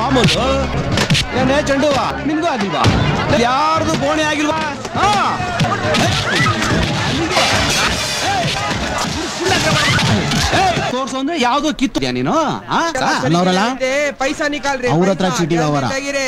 ಮಾಮೂಲು ಏನೇ ಚೆಂಡುವ ನಿಮ್ಗೂ ಆಗಿಲ್ವಾ ಯಾರ್ದು ಬೋಣೆ ಆಗಿಲ್ವಾ ತೋರ್ಸು ಅಂದ್ರೆ ಯಾವ್ದೋ ಕಿತ್ತು ನೀನು ಅವರಲ್ಲ ಪೈಸಾ ನಿಕಾಲ್ರಿ ಅವ್ರ ಹತ್ರ ಚೀಟಿ ಅವರ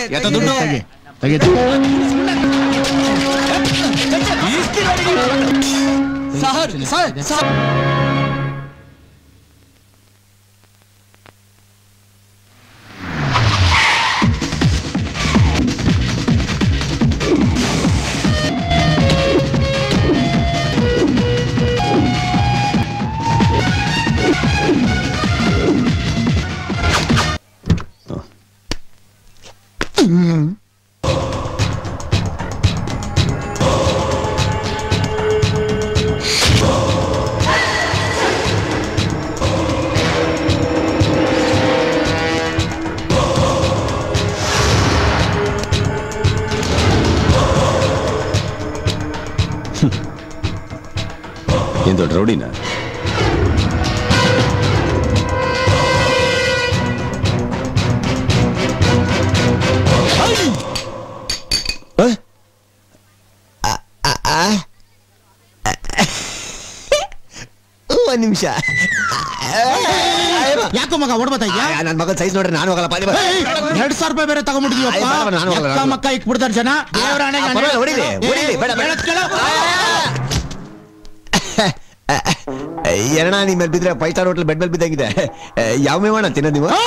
ಏನ್ ದೊಡ್ಡ ರೌಡಿನ ಒಂದ್ ನಿಮಿಷ ಯಾಕೋ ಮಗ ಓಡ್ಬತ್ತಾ ನನ್ ಮಗನ್ ಸೈಜ್ ನೋಡ್ರಿ ನಾನು ಹೋಗಲ್ಲ 2,000 ರೂಪಾಯಿ ಬೇರೆ ತಗೊಂಡ್ಬಿಟ್ಟಿದ್ಯಪ್ಪ ಮಕ್ಕ ಇಕ್ಬಿಡ್ತಾರ ಜನ ಎರಡ ನಿಮ್ ಮೇಲೆ ಬಿದ್ರೆ 5 ಸ್ಟಾರ್ ಹೋಟೆಲ್ ಬೆಡ್ ಮೇಲೆ ಬಿದ್ದಾಗಿದೆ ಯಾವ ಮೇವಣ ತಿನ್ನೋದು ನೀವು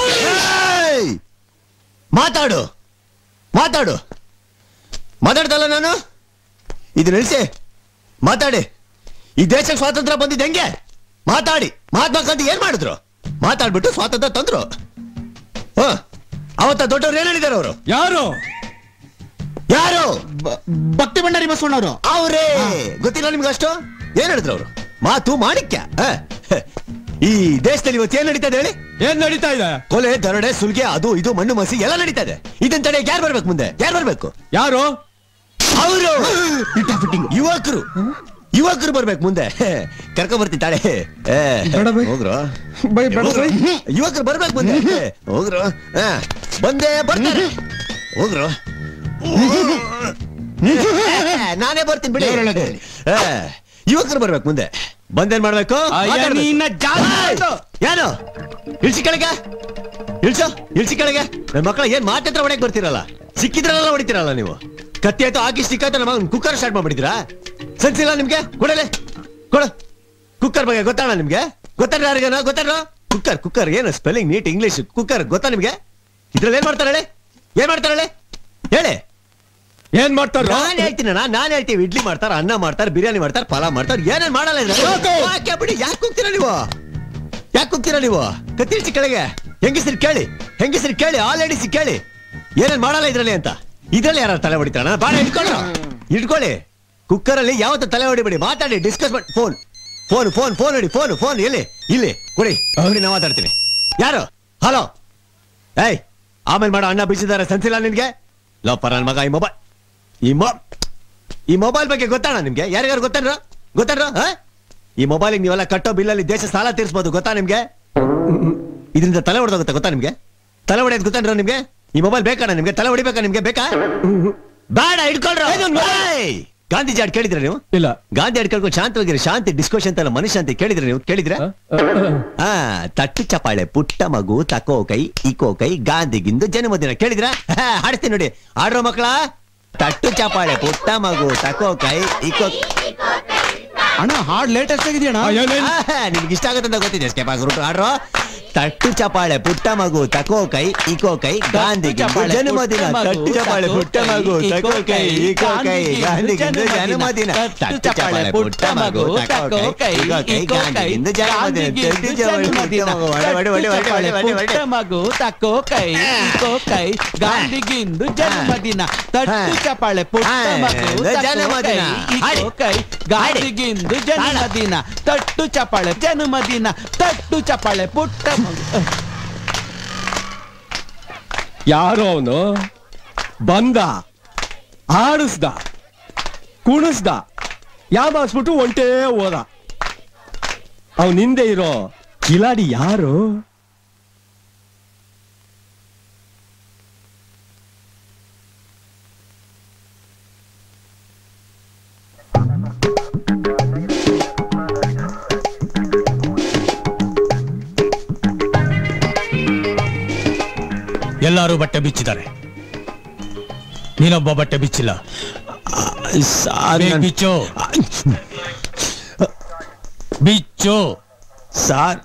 ಮಾತಾಡು ಮಾತಾಡು ಮಾತಾಡ್ದಲ್ಲ ನಾನು ಇದು ನಿಲ್ಸಿ ಮಾತಾಡಿ ಈ ದೇಶಕ್ಕೆ ಸ್ವಾತಂತ್ರ್ಯ ಬಂದಿದ್ದು ಹೆಂಗೆ ಮಾತಾಡಿ ಮಹಾತ್ಮ ಗಾಂಧಿ ಏನ್ ಮಾಡಿದ್ರು ಮಾತಾಡ್ಬಿಟ್ಟು ಸ್ವಾತಂತ್ರ್ಯ ತಂದ್ರು ಅವತ್ತ ದೊಡ್ಡವ್ರು ಏನ್ ಹೇಳಿದಾರೆ ಅವರು ಯಾರು ಯಾರು ಭಕ್ತಿ ಭಂಡಾರಿ ಬಸವಣ್ಣವರು ಅವರೇ ಗೊತ್ತಿಲ್ಲ ನಿಮ್ಗೆ ಅಷ್ಟು ಏನ್ ಹೇಳಿದ್ರು ಅವರು ಮಾತು ಮಾಣಿಕ್ಯ ಈ ದೇಶದಲ್ಲಿ ಇವತ್ತು ಏನ್ ನಡೀತಾ ಇದೆ ಹೇಳಿ ಏನ್ ನಡೀತಾ ಇದೆ ಕೊಲೆ ದರೋಡೆ ಸುಲ್ಗೆ ಅದು ಇದು ಮಣ್ಣು ಮಸಿ ಎಲ್ಲ ನಡೀತಾ ಇದೆ ಇದನ್ನ ತಡೆಯಕ್ಕೆ ಯಾರು ಬರ್ಬೇಕು ಮುಂದೆ ಯಾರು ಬರ್ಬೇಕು ಯಾರು ಅವರು ಯುವಕರು ಯುವಕರು ಬರ್ಬೇಕು ಮುಂದೆ ಕರ್ಕೊ ಬರ್ತಿ ತಾಳೆ ಹೋಗ್ರು ಯುವಕರು ಬರ್ಬೇಕು ಮುಂದೆ ಹೋಗ್ರು ಬಂದೆ ಬರ್ತಾರೆ ಹೋಗ್ರು ನಾನೇ ಬರ್ತೀನಿ ಬಿಡಿ ಯುವಕರು ಬರ್ಬೇಕು ಮುಂದೆ ಬಂದೇನ್ ಮಾಡ್ಬೇಕು ಯಾರು ಇಳ್ಸಿ ಕೆಳಗೆ ಇಳ್ಸಿ ಕೆಳಗೆ ನನ್ನ ಮಕ್ಕಳ ಏನ್ ಮಾತ್ರ ಹೊಡೆಯಕ್ ಬರ್ತಿರಲ್ಲ ಸಿಕ್ಕಿದ್ರಲ್ಲ ಹೊಡಿತೀರಲ್ಲ ನೀವು ಕತ್ತಿ ಆಯ್ತು ಹಾಕಿ ಸಿಕ್ಕಾಯ್ತು ನಮ್ಮ ಕುಕ್ಕರ್ ಸ್ಟಾರ್ಟ್ ಮಾಡ್ಬಿಟ್ಟಿದ್ರಾ ಸನ್ಸಿಲ್ಲ ನಿಮ್ಗೆ ಕೊಡಲೆ ಕೊಡು ಕುಕ್ಕರ್ ಬಗ್ಗೆ ಗೊತ್ತಾಣ ನಿಮ್ಗೆ ಗೊತ್ತಾರ ಯಾರಿಗೇನೋ ಗೊತ್ತಾರ ಕುಕ್ಕರ್ ಕುಕ್ಕರ್ ಏನು ಸ್ಪೆಲ್ಲಿಂಗ್ ನೀಟ್ ಇಂಗ್ಲಿಷ್ ಕುಕ್ಕರ್ ಗೊತ್ತಾ ನಿಮ್ಗೆ ಇದ್ರಲ್ಲಿ ಏನ್ ಮಾಡ್ತಾರೆ ಹೇಳಿ ಏನ್ ಮಾಡ್ತಾರೆ ಹೇಳಿ ಏನ್ ಮಾಡ್ತಾರ ನಾನ್ ಹೇಳ್ತೀನಿ ನಾನ್ ಹೇಳ್ತೀವಿ ಇಡ್ಲಿ ಮಾಡ್ತಾರ ಅನ್ನ ಮಾಡ್ತಾರೆ ಬಿರಿಯಾನಿ ಮಾಡ್ತಾರೆ ಪಲಾವ್ ಮಾಡ್ತಾರೆ ಏನೇನ್ ಮಾಡಲ್ಲ ಬಿಡಿ ಯಾಕೆ ಹೋಗ್ತೀರಾ ನೀವು ಕತ್ತಿರಿಸಿ ಕೆಳಗೆ ಹೆಂಗಸರಿ ಕೇಳಿ ಆಲ್ ಲೇಡೀಸ್ ಕೇಳಿ ಏನೇನ್ ಮಾಡಲ್ಲ ಇದ್ರಲ್ಲಿ ಅಂತ ಇದ್ರಲ್ಲಿ ಯಾರು ತಲೆ ಹೊಡಿತಾರ ಬಾಳ ಇಟ್ಕೊಳ್ಳಿ ಕುಕ್ಕರ್ ಅಲ್ಲಿ ಯಾವತ್ತ ತಲೆ ಹೊಡಿಬೇಡಿ ಮಾತಾಡಿ ಡಿಸ್ಕಸ್ ಮಾಡಿ ಫೋನ್ ಹೊಡಿ ಫೋನ್ ಇಲ್ಲಿ ಕೊಡಿ ನಾ ಮಾತಾಡ್ತೀನಿ ಯಾರು ಹಲೋ ಏಯ್ ಆಮೇಲೆ ಮಾಡೋ ಅಣ್ಣ ಬಿಸಿದಾರೆ ಸನ್ಸಿಲ್ಲ ನಿನ್ಗೆ ಲೋಪರ ನನ್ ಮಗ ಈ ಮೊಬೈಲ್ ಬಗ್ಗೆ ಗೊತ್ತಾಣ ನಿಮ್ಗೆ ಯಾರ್ಯಾರು ಗೊತ್ತಾರ ಈ ಮೊಬೈಲ್ ನೀವೆಲ್ಲ ಕಟ್ಟೋ ಬಿಲ್ಲಲ್ಲಿ ದೇಶ ಸಾಲ ತೀರಿಸಬಹುದು ಗೊತ್ತಾ ನಿಮ್ಗೆ ಇದರಿಂದ ತಲೆ ಹೊಡೆದೋಗುತ್ತೆ ಗೊತ್ತಾ ನಿಮ್ಗೆ ತಲೆ ಹೊಡೆಯೋದು ಗೊತ್ತಾರ ನಿಮ್ಗೆ ಈ ಮೊಬೈಲ್ ಬೇಕಾ ನಿಮ್ಗೆ ತಲೆ ಹೊಡಿಬೇಕಾ ನಿಮ್ಗೆ ಬೇಕಾ ಬೇಡ ಇಟ್ಕೊಳ್ರ ಗಾಂಧೀಜಿ ಹಾಡು ಕೇಳಿದ್ರೆ ನೀವು ಇಲ್ಲ ಗಾಂಧಿ ಹಾಡು ಕೇಳ್ಕೊಂಡು ಶಾಂತವಾಗಿರಿ ಶಾಂತಿ ಡಿಸ್ಕಷನ್ ಅಂತ ಮನುಷ್ಯ ಕೇಳಿದ್ರೆ ನೀವು ಕೇಳಿದ್ರೆ ತಟ್ಟು ಚಪಾಳೆ ಪುಟ್ಟ ಮಗು ತಕೋ ಕೈ ಇಕೋ ಕೈ ಗಾಂಧಿಗಿಂದು ಜನ್ಮದಿನ ಕೇಳಿದ್ರ ಹಾಡ್ತೀನಿ ನೋಡಿ ಆಡ್ರೋ ಮಕ್ಕಳ ತಟ್ಟು ಚಪಾಳೆ ಪುಟ್ಟ ಮಗು ತಕೋ ಕೈ ಇಕೋ ಅಣ್ಣ ಹಾಡ್ ಲೇಟೆಸ್ಟ್ ಆಗಿದೆಯಣ್ಣ ನಿಮ್ಗೆ ಇಷ್ಟ ಆಗುತ್ತೆ ಅಂತ ಗೊತ್ತಿದೆ ಸ್ಟೆಪ್ ಆಗ್ಬಿಟ್ಟು ಆಡ್ರೋ ತಟ್ಟು ಚಪಾಳೆ ಪುಟ್ಟ ಮಗು ತಕೋ ಕೈ ಇಕೋ ಕೈ ಗಾಂಧಿಗಿಂದು ಜನ್ಮದಿನ ತಟ್ಟು ಚಪಾಳೆ ಪುಟ್ಟ ಮಗು ತಕೋ ಕೈ ಇಕೋ ಕೈ ಗಾಂಧಿಗಿಂದು ಜನ್ಮದಿನ ತಟ್ಟು ಚಪಾಳೆ ಪುಟ್ಟ ಮಗು ತಕೋ ಕೈ ಇಕೋ ಕೈ ಗಾಂಧಿಗಿಂದು ಜನ್ಮದಿನ ಪುಟ್ಟ ಮಗು ತಕೋ ಕೈ ಇಕೋ ಕೈ ಗಾಂಧಿಗಿಂದು ಜನ್ಮದಿನ ತಟ್ಟು ಚಪಾಳೆ ಪುಟ್ಟ ಮಗು ಜನ್ಮದಿನ ಇಕೋ ಕೈ ಗಾಂಧಿಗಿಂದು ಜನ್ಮದಿನ ತಟ್ಟು ಚಪಾಳೆ ಜನ್ಮದಿನ ತಟ್ಟು ಚಪಾಳೆ ಪುಟ್ಟ ಯಾರೋ ಅವನು ಬಂದ ಆಡಿಸ್ದ ಕುಣಿಸ್ದ ಯಾವಾಸ್ಬಿಟ್ಟು ಒಂಟೇ ಹೋದ ಅವನ ಹಿಂದೆ ಇರೋ ಕಿಲಾಡಿ ಯಾರು ಎಲ್ಲರೂ ಬಟ್ಟೆ ಬಿಚ್ಚಿದ್ದಾರೆ, ನೀನೊಬ್ಬ ಬಟ್ಟೆ ಬಿಚ್ಚಿಲ್ಲ. ಬಿಚ್ಚು ಬಿಚ್ಚು. ಸಾರ್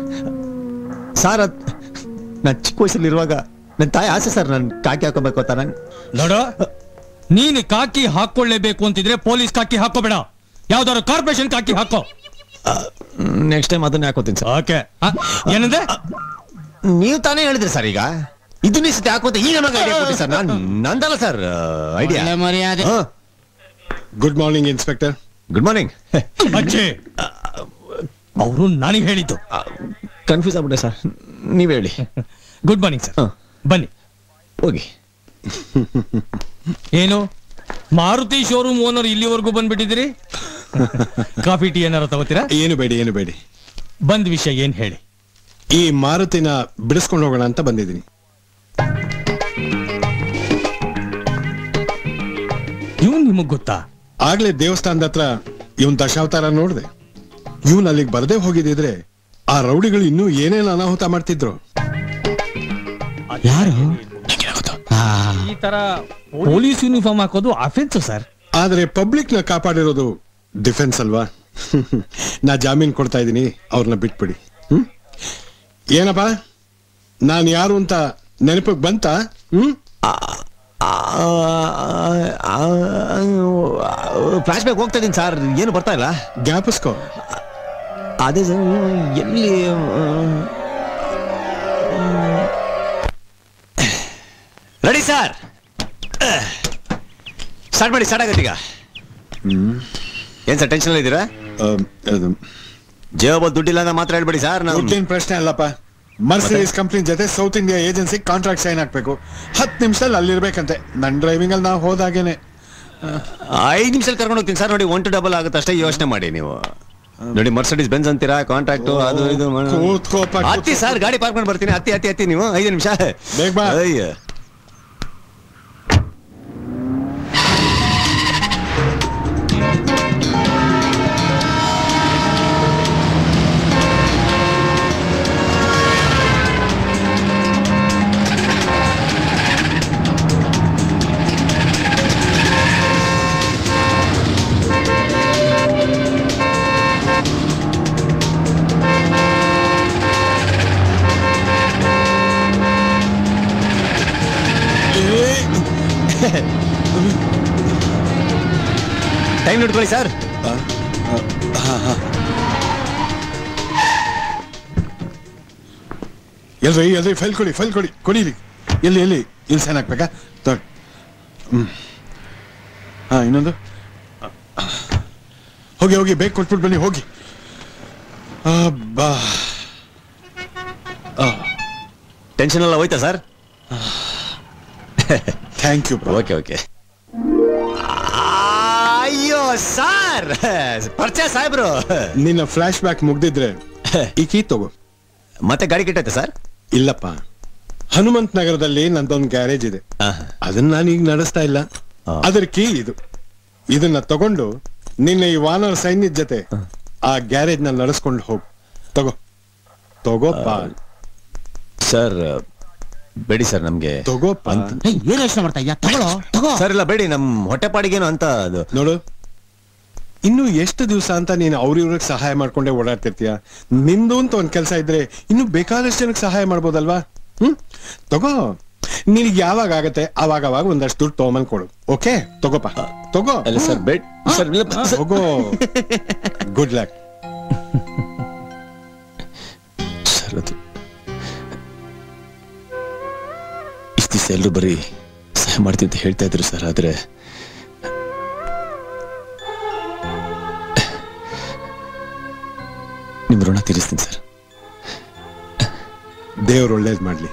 ನಾನು ಚಿಕ್ಕ ವಯಸ್ಸಲ್ಲಿ ಇರುವಾಗ ನನ್ನ ತಾಯಿ ಆಸೆ ಸರ್, ನಾನು ಕಾಕಿ ಹಾಕೋಬೇಕು ಅಂತ. ನಂಗೆ ನೋಡು, ನೀನು ಕಾಕಿ ಹಾಕೊಳ್ಳೇಬೇಕು ಅಂತಿದ್ರೆ ಪೊಲೀಸ್ ಕಾಕಿ ಹಾಕೋಬೇಡ, ಯಾವ್ದಾದ್ರು ಕಾರ್ಪೊರೇಷನ್ ಕಾಕಿ ಹಾಕೋ. ನೆಕ್ಸ್ಟ್ ಟೈಮ್ ಅದನ್ನ ಹಾಕೋತೀನಿ ಸರ್. ಓಕೆ. ಏನಂದ್ರೆ ನೀವು ತಾನೇ ಹೇಳಿದ್ರಿ ಸರ್, ಈಗ ಇದನ್ನ ಸತಿ ಹಾಕೋತ ಈಗ ನಮಗೆ ಐಡಿಯಾ ಕೊಡಿ ಸರ್. ನಂದಲ್ಲ ಸರ್ ಐಡಿಯಾ. ಮರ್ಯಾದೆ. Good morning inspector. Good morning. ಅಜ್ಜಿ, ಅವರು ನನಗೆ ಹೇಳಿದ್ದು. ಕನ್ಫ್ಯೂಸ್ ಆಗ್ಬಿಟ್ಟೆ ಸರ್, ನೀವ್ ಹೇಳಿ. Good morning sir. ಬನ್ನಿ ಹೋಗಿ. ಏನು ಮಾರುತಿ ಶೋರೂಮ್ ಓನರ್ ಇಲ್ಲಿವರೆಗೂ ಬಂದ್ಬಿಟ್ಟಿದ್ದೀರಿ? ಕಾಫಿ ಟೀ ಏನಾರು ತಗೋತೀರಾ? ಏನು ಬೇಡಿ, ಏನು ಬೇಡಿ. ಬಂದ್ ವಿಷಯ ಏನ್ ಹೇಳಿ. ಈ ಮಾರುತಿನ ಬಿಡಿಸ್ಕೊಂಡು ಹೋಗೋಣ ಅಂತ ಬಂದಿದ್ದೀನಿ. ಇವನ್ ನಿಮಗ್ ಗೊತ್ತಾ? ಆಗ್ಲೇ ದೇವಸ್ಥಾನದ ಹತ್ರ ಇವನ್ ದಶಾವತಾರ ನೋಡ್ದೆ. ಇವನ್ ಅಲ್ಲಿಗೆ ಬರದೇ ಹೋಗಿದ್ರೆ ಆ ರೌಡಿಗಳು ಇನ್ನೂ ಏನೇನು ಅನಾಹುತ ಮಾಡ್ತಿದ್ರು. ಯಾರು? ಈ ತರ ಪೊಲೀಸ್ ಯೂನಿಫಾರ್ಮ್ ಹಾಕೋದು ಅಫೆನ್ಸ್ ಸರ್. ಆದ್ರೆ ಪಬ್ಲಿಕ್ ನ ಕಾಪಾಡಿರೋದು ಡಿಫೆನ್ಸ್ ಅಲ್ವಾ? ನಾ ಜಾಮೀನ್ ಕೊಡ್ತಾ ಇದ್ದೀನಿ, ಅವ್ರನ್ನ ಬಿಟ್ಬಿಡಿ. ಏನಪ್ಪಾ, ನಾನು ಯಾರು ಅಂತ ನೆನಪಿಗೆ ಬಂತ? ಫ್ಲಾಶ್ ಬ್ಯಾಕ್ ಹೋಗ್ತಾ ಇದೀನಿ ಸರ್, ಏನು ಬರ್ತಾ ಇಲ್ಲ. ಜ್ಞಾಪಿಸ್ಕೋ. ಅದೇ ಸರ್, ಎಲ್ಲಿ ರೆಡಿ ಸರ್? ಸ್ಟಾರ್ಟ್ ಮಾಡಿ. ಸ್ಟಾರ್ಟ್ ಆಗತ್ತೆ ಈಗ. ಏನ್ ಸರ್ ಟೆನ್ಷನ್ ಇದ್ದೀರಾ? ಜೇಬ ದುಡ್ಡಿಲ್ಲ ಅಂತ ಮಾತ್ರ ಹೇಳ್ಬೇಡಿ ಸರ್. ದುಡ್ಡಿನ ಪ್ರಶ್ನೆ ಅಲ್ಲಪ್ಪ. ಮರ್ಸಿಡೀಸ್ ಕಂಪ್ನಿ ಜೊತೆ south India agency contract sign ಹಾಕ್ಬೇಕು. 10 ನಿಮಿಷದಲ್ಲಿ ಅಲ್ಲಿರ್ಬೇಕಂತೆ. ನನ್ನ ಡ್ರೈವಿಂಗ್ ಅಲ್ಲಿ ನಾವು ಹೋದಾಗೇನೆ 5 ನಿಮಿಷದಲ್ಲಿ ಕರ್ಕೊಂಡು ಹೋಗ್ತೀನಿ ಸರ್. ನೋಡಿ 1 to 2 ಆಗುತ್ತೆ ಅಷ್ಟೇ, ಯೋಚನೆ ಮಾಡಿ ನೀವು. ನೋಡಿ ಮರ್ಸಿಡೀಸ್ ಬೆಂಜ್ ಅಂತೀರಾ, ಕಾಂಟ್ರಾಕ್ಟ್ ಅದು ಇದು. ಹತ್ತಿ ಸರ್, ಗಾಡಿ ಪಾರ್ಕ್ ಮಾಡಿ ಬರ್ತೀನಿ. ಹತ್ತಿ ನೀವು 5 ನಿಮಿಷ ಬೇಗ ಬಾ. ಅಯ್ಯ, ಟೈಮ್ ನೋಡ್ಕೊಳ್ಳಿ ಸರ್. ಎಲ್ರಿ ಫೈಲ್ ಕೊಡಿ ಕೊಡಿಲಿ. ಎಲ್ಲಿ ಸೈನ್ ಹಾಕ್ಬೇಕಾ? ಇನ್ನೊಂದು. ಹೋಗಿ ಬೇಗ ಕೊಟ್ಬಿಟ್ಟು ಬನ್ನಿ, ಹೋಗಿ. ಟೆನ್ಷನ್ ಎಲ್ಲ ಹೋಯ್ತಾ ಸರ್? Thank you. ಓಕೆ. ಅಯ್ಯೋ ಸರ್, ಪರಿಚಯ ಸಾಹೇಬ್ರು. ನಿನ್ನ ಫ್ಲಾಶ್ ಬ್ಯಾಕ್ ಮುಗ್ದಿದ್ರೆ ಈ ಕೀ ತಗೋ. ಮತ್ತೆ ಗಾಡಿ ಕೆಟ್ಟೈತೆ ಸರ್? ಇಲ್ಲಪ್ಪ, ಹನುಮಂತ್ ನಗರದಲ್ಲಿ ನಂದೊಂದು ಗ್ಯಾರೇಜ್ ಇದೆ. ಅದನ್ನ ನಾನು ಈಗ ನಡೆಸ್ತಾ ಇಲ್ಲ. ಅದ್ರ ಕೀ ಇದು. ಇದನ್ನ ತಗೊಂಡು ನಿನ್ನ ಈ ವಾನರ್ ಸೈನ್ಯದ ಜೊತೆ ಆ ಗ್ಯಾರೇಜ್ ನ ನಡೆಸ್ಕೊಂಡು ಹೋಗು. ತಗೋಪ್ಪ. ಸರ್ ಬೇಡಿ ಸರ್, ನಮ್ಗೆ ತಗೋಪ್ಪ. ಏನ್ ಯೋಚನೆ ಮಾಡ್ತಾ ಇದ್ಯಾ? ತಗೋ ಸರ್. ಇಲ್ಲ ಬೇಡಿ, ನಮ್ ಹೊಟ್ಟೆಪಾಡಿಗೇನು ಅಂತ. ಅದು ನೋಡು, ಇನ್ನು ಎಷ್ಟು ದಿವಸ ಅಂತ ನೀನು ಅವ್ರಿವ್ರಿಗೆ ಸಹಾಯ ಮಾಡ್ಕೊಂಡೆ ಓಡಾಡ್ತಿರ್ತೀಯ? ನಿಂದು ಅಂತ ಒಂದ್ ಕೆಲಸ ಇದ್ರೆ ಇನ್ನು ಬೇಕಾದಷ್ಟು ಜನಕ್ಕೆ ಸಹಾಯ ಮಾಡ್ಬೋದಲ್ವಾ? ತಗೋ. ನಿನಗೆ ಯಾವಾಗ ಆಗತ್ತೆ ಅವಾಗ ಒಂದಷ್ಟು ದುಡ್ಡು ತಗೊಂಬಂದ್ ಕೊಡು. ಓಕೆ, ತಗೋಪ್ಪ, ತಗೋ. ಅಲ್ಲ ಸರ್, ಬೇಡ್ ಸರ್. ತಗೋ. Good luck sir. ಅದು ಇಷ್ಟು ದಿವಸ ಎಲ್ಲರೂ ಬರೀ ಸಹಾಯ ಮಾಡ್ತೀನಿ ಅಂತ ಹೇಳ್ತಾ ಇದ್ರು ಸರ್. ಆದ್ರೆ ನಿಮ್ ಋಣ ತೀರಿಸ್ತೀನಿ ಸರ್. ದೇವ್ರು ಒಳ್ಳೇದ್ ಮಾಡ್ಲಿ.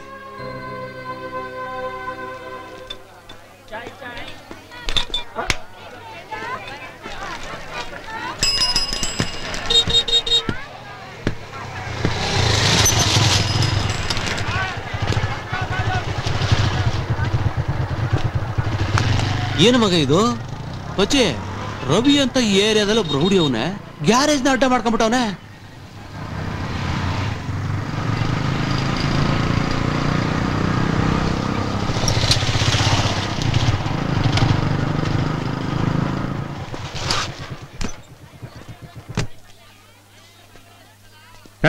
ಏನು ಮಗ ಇದು? ಪಚ್ಚೆ, ರವಿ ಅಂತ ಈ ಏರಿಯಾದಲ್ಲಿ ಒಬ್ರು ರೌಡಿ ಅವನೇ, ಗ್ಯಾರೇಜ್ ನ ಅಡ್ಡ ಮಾಡ್ಕೊಂಡ್ಬಿಟ್ಟವನೆ.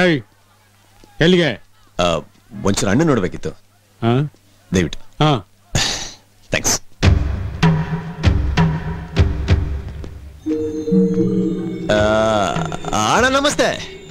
ಹೇಯ್ ಎಲ್ಲಿಗೆ? ಒಂಚೂರು ಹಣ್ಣು ನೋಡ್ಬೇಕಿತ್ತು, ಹಾ ದಯವಿಟ್ಟು. ಹಾ ಥ್ಯಾಂಕ್ಸ್. ಅಣ್ಣ ನಮಸ್ತೆ.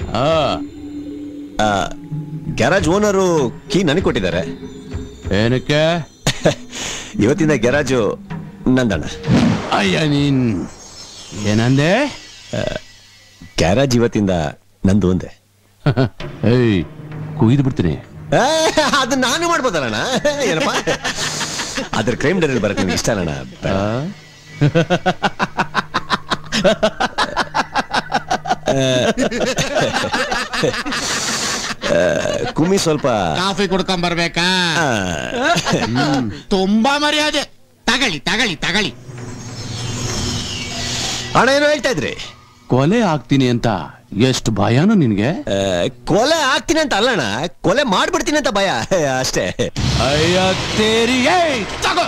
ಗ್ಯಾರಾಜ್ ಓನರು ಕೀ ನನಗೆ ಕೊಟ್ಟಿದ್ದಾರೆ. ಏನಕ್ಕೆ? ಇವತ್ತಿಂದ ಗ್ಯಾರಾಜು ನಂದಣ್ಣ. ಅಯ್ಯ ನೀನ್ ಏನಂದೆ? ಗ್ಯಾರಾಜ್ ಇವತ್ತಿಂದ ನಂದು ಒಂದೇ. ಏಯ್ ಕುಯ್ದು ಬಿಡ್ತೀನಿ. ಅದು ನಾನು ಮಾಡ್ಬೋದಲ್ಲ ಏನಪ್ಪ? ಅದ್ರ ಕ್ರೈಮ್ ಡೈರಿ ಬರಕ್ಕೆ ನಿಮ್ಗೆ ಇಷ್ಟ ಅಣ್ಣ? ಕುಮ್ಮಿ ಸ್ವಲ್ಪ ಕಾಫಿ ಕುಡ್ಕೊಂಡ್ ಬರ್ಬೇಕಾ? ತುಂಬಾ ಮರ್ಯಾದೆ. ತಗಳಿ ತಗಳಿ ತಗಳಿ. ಅಣ್ಣ ಏನೋ ಹೇಳ್ತಾ ಇದ್ರಿ? ಕೊಲೆ ಆಗ್ತೀನಿ ಅಂತ ಎಷ್ಟು ಭಯನೋ ನಿನ್ಗೆ? ಕೊಲೆ ಆಗ್ತೀನಿ ಅಂತ ಅಲ್ಲಣ್ಣ, ಕೊಲೆ ಮಾಡ್ಬಿಡ್ತೀನಿ ಅಂತ ಭಯ ಅಷ್ಟೇ. ಅಯ್ಯ ತೇರಿ. ತಗೋ.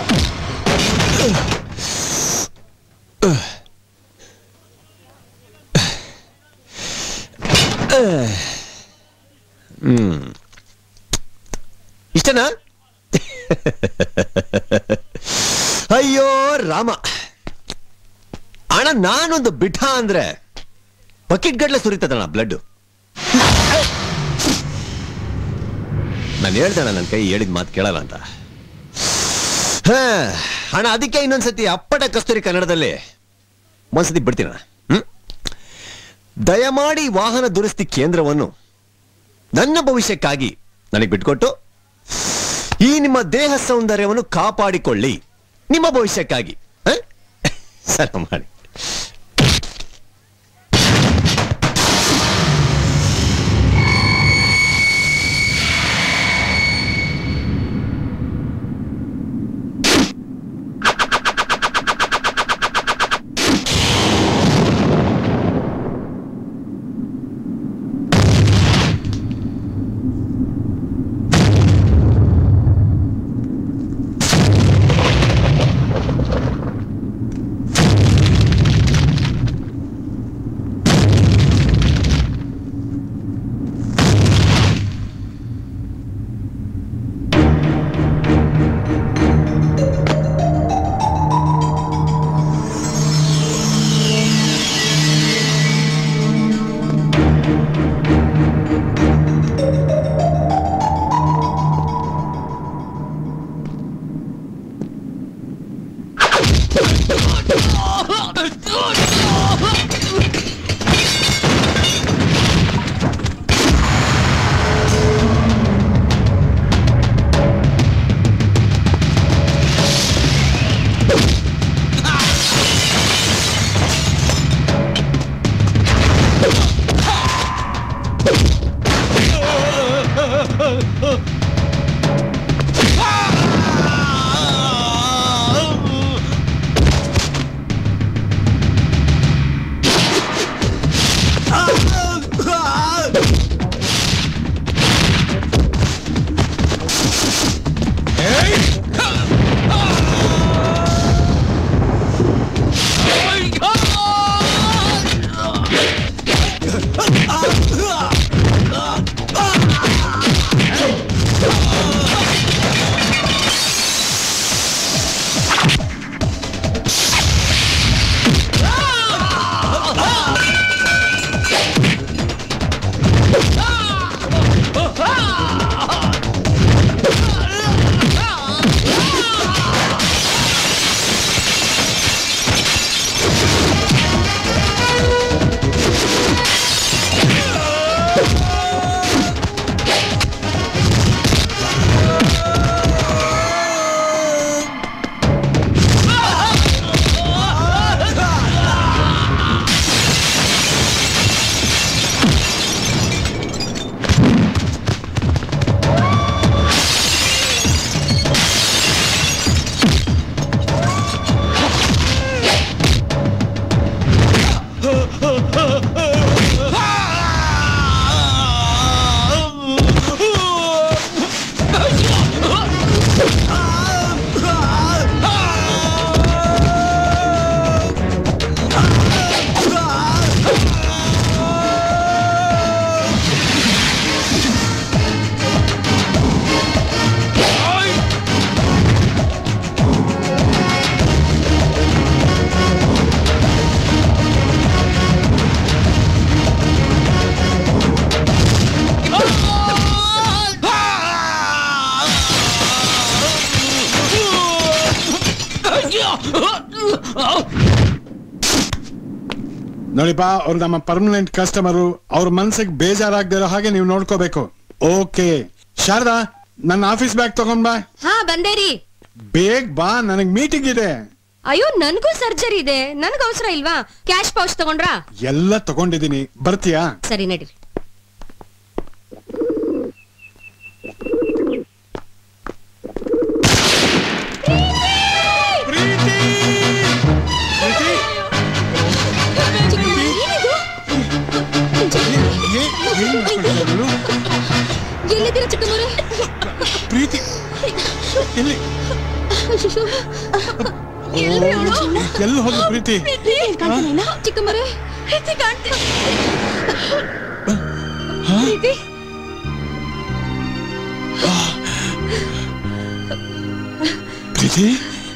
ಇಷ್ಟನಾ? ಅಯ್ಯೋ ರಾಮ ಅಣ್ಣ, ನಾನೊಂದು ಬಿಠ ಅಂದ್ರೆ ಬಕೆಟ್ ಗಡ್ಲೆ ಸುರಿತದಣ್ಣ ಬ್ಲಡ್. ನಾನು ಹೇಳ್ದಣ್ಣ ನನ್ನ ಕೈ ಹೇಳಿದ ಮಾತು ಕೇಳಲ್ಲ ಅಂತ. ಅಣ್ಣ ಅದಕ್ಕೆ ಇನ್ನೊಂದ್ಸತಿ ಅಪ್ಪಟ ಕಸ್ತೂರಿ ಕನ್ನಡದಲ್ಲಿ ಒಂದ್ಸತಿ ಬಿಡ್ತೀನಣ್ಣ. ದಯಮಾಡಿ ವಾಹನ ದುರಸ್ತಿ ಕೇಂದ್ರವನ್ನು ನನ್ನ ಭವಿಷ್ಯಕ್ಕಾಗಿ ನನಗೆ ಬಿಟ್ಕೊಟ್ಟು ಈ ನಿಮ್ಮ ದೇಹ ಸೌಂದರ್ಯವನ್ನು ಕಾಪಾಡಿಕೊಳ್ಳಿ, ನಿಮ್ಮ ಭವಿಷ್ಯಕ್ಕಾಗಿ ಸರ್ ಮಾಡಿ. ನೋಡಿಪಾ, ಅವ್ರು ನಮ್ಮ ಪರ್ಮನೆಂಟ್ ಕಸ್ಟಮರು. ಅವ್ರ ಮನ್ಸಿಗೆ ಬೇಜಾರಾಗ್ದಿರೋ ಹಾಗೆ ನೀವು ನೋಡ್ಕೋಬೇಕು. ಓಕೆ ಶಾರದಾ, ನನ್ನ ಆಫೀಸ್ ಬ್ಯಾಗ್ ತಗೊಂಡ್ ಬಾ. ಹಾ ಬಂದೇರಿ. ಬೇಗ ಬಾ, ನನಗ್ ಮೀಟಿಂಗ್ ಇದೆ. ಅಯ್ಯೋ ನನ್ಗೂ ಸರ್ಜರಿ ಇದೆ, ನನ್ಗ ಅವಸರ ಇಲ್ವಾ? ಕ್ಯಾಶ್ ಪೌಚ್ ತಗೊಂಡ್ರಾ? ಎಲ್ಲ ತಗೊಂಡಿದೀನಿ, ಬರ್ತೀಯಾ? ಸರಿ ನಡೀರಿ. ಎಲ್ಲಿದ್ದೀರಾ ಚಿಕ್ಕಮ್ಮರೆ? ಪ್ರೀತಿ ಎಲ್ಲಿ ಎಲ್ಲಿ ಹೋದ ಪ್ರೀತಿ? ಚಿಕ್ಕಮ್ಮರೆ ಪ್ರೀತಿ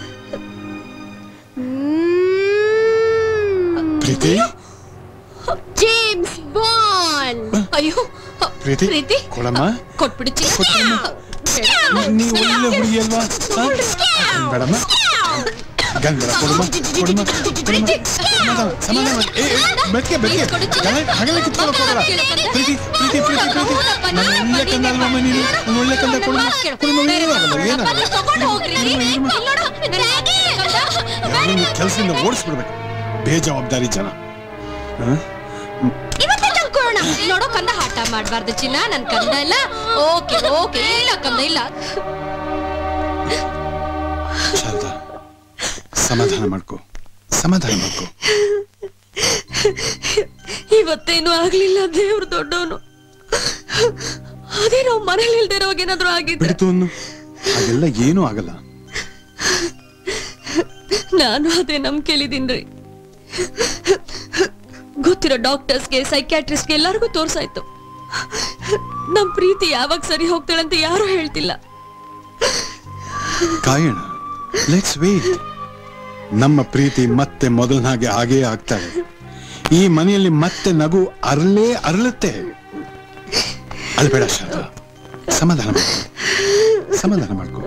ಪ್ರೀತಿ ಜೇಮ್ಸ್ ಬಾಂಡ್. ಅಯ್ಯೋ ಪ್ರೀತಿ ಪ್ರೀತಿ ಕೊಡಮ್ಮ, ಕೊಟ್ಬಿಡಿ. ನೀವು ಒಳ್ಳೆ ಹುಡುಗಿ ಅಲ್ವಾ? ಬೇಡಮ್ಮ, ಗಂಡ ಕೊಡಮ್ಮ ಕೊಡಮ್ಮ ಸಮಾಧಾನ. ಬೆಟ್ಕೆ ಬೆಟ್ಕೆ ಹಾಗೆಲ್ಲ ಕಿತ್ಕೊಳ್ಳೋಕೆ ಹೋಗಲ್ಲ. ಪ್ರೀತಿ ಪ್ರೀತಿ ಪ್ರೀತಿ ಪ್ರೀತಿ ನಾನು ಒಳ್ಳೆ ಕಂದ ಅಲ್ವಮ್ಮ ನೀನು? ನಾನು ಒಳ್ಳೆ ಕಂದ ಕೊಡಮ್ಮ ಕೊಡಮ್ಮ. ಏನಾಗಲ್ಲ, ಕೆಲಸದಿಂದ ಓಡಿಸ್ಬಿಡ್ಬೇಕು ಬೇಜವಾಬ್ದಾರಿ ಜನ. ನೋಡೋ ಕಂದ ಆಟ ಮಾಡ್ಬಾರ್ದು ಚಿನ್ನ. ನನ್ ಕಂದ ಇಲ್ಲ. ಓಕೆ ಓಕೆ, ಇಲ್ಲ ಕಂದ ಇಲ್ಲ. ಶಾರದಾ, ಸಮಾಧಾನ ಮಾಡ್ಕೋ, ಸಮಾಧಾನ ಮಾಡ್ಕೋ. ಇವತ್ತೇನು ಆಗ್ಲಿಲ್ಲ, ದೇವ್ರ ದೊಡ್ಡವನು. ಅದೇ ನಾವು ಮನೇಲಿ ಇಲ್ದೇ ಇರೋವಾಗ ಏನಾದ್ರು ಆಗಿದ್ರೆ ಬಿಡ್ತು ಅನ್ನು, ಹಾಗೆಲ್ಲ ಏನೂ ಆಗಲ್ಲ. ನಾನು ಅದೇ ನಂಬಿಕೆಲಿದ್ದೀನ್ರಿ. ಗೊತ್ತಿರೋ ಡಾಕ್ಟರ್ಸ್ಗೆ, ಸೈಕ್ಯಾಟ್ರಿಸ್ಟ್ಗೆ ಎಲ್ಲರಿಗೂ ತೋರ್ಸಾಯ್ತು. ನಮ್ ಪ್ರೀತಿ ಯಾವಾಗ ಸರಿ ಹೋಗ್ತಾಳಂತ ಯಾರು ಹೇಳ್ತಿಲ್ಲ. ಕಾಯೋಣ, ಲೆಟ್ಸ್ ವೇಟ್. ನಮ್ಮ ಪ್ರೀತಿ ಮತ್ತೆ ಮೊದಲನಾಗೆ ಆಗೇ ಆಗ್ತಾರೆ. ಈ ಮನೆಯಲ್ಲಿ ಮತ್ತೆ ನಗು ಅರಳೇ ಅರಳುತ್ತೆ. ಅಲ್ಬೇಡ ಶಾರದಾ, ಸಮಾಧಾನ ಮಾಡ್ಕೊ, ಸಮಾಧಾನ ಮಾಡ್ಕೊ.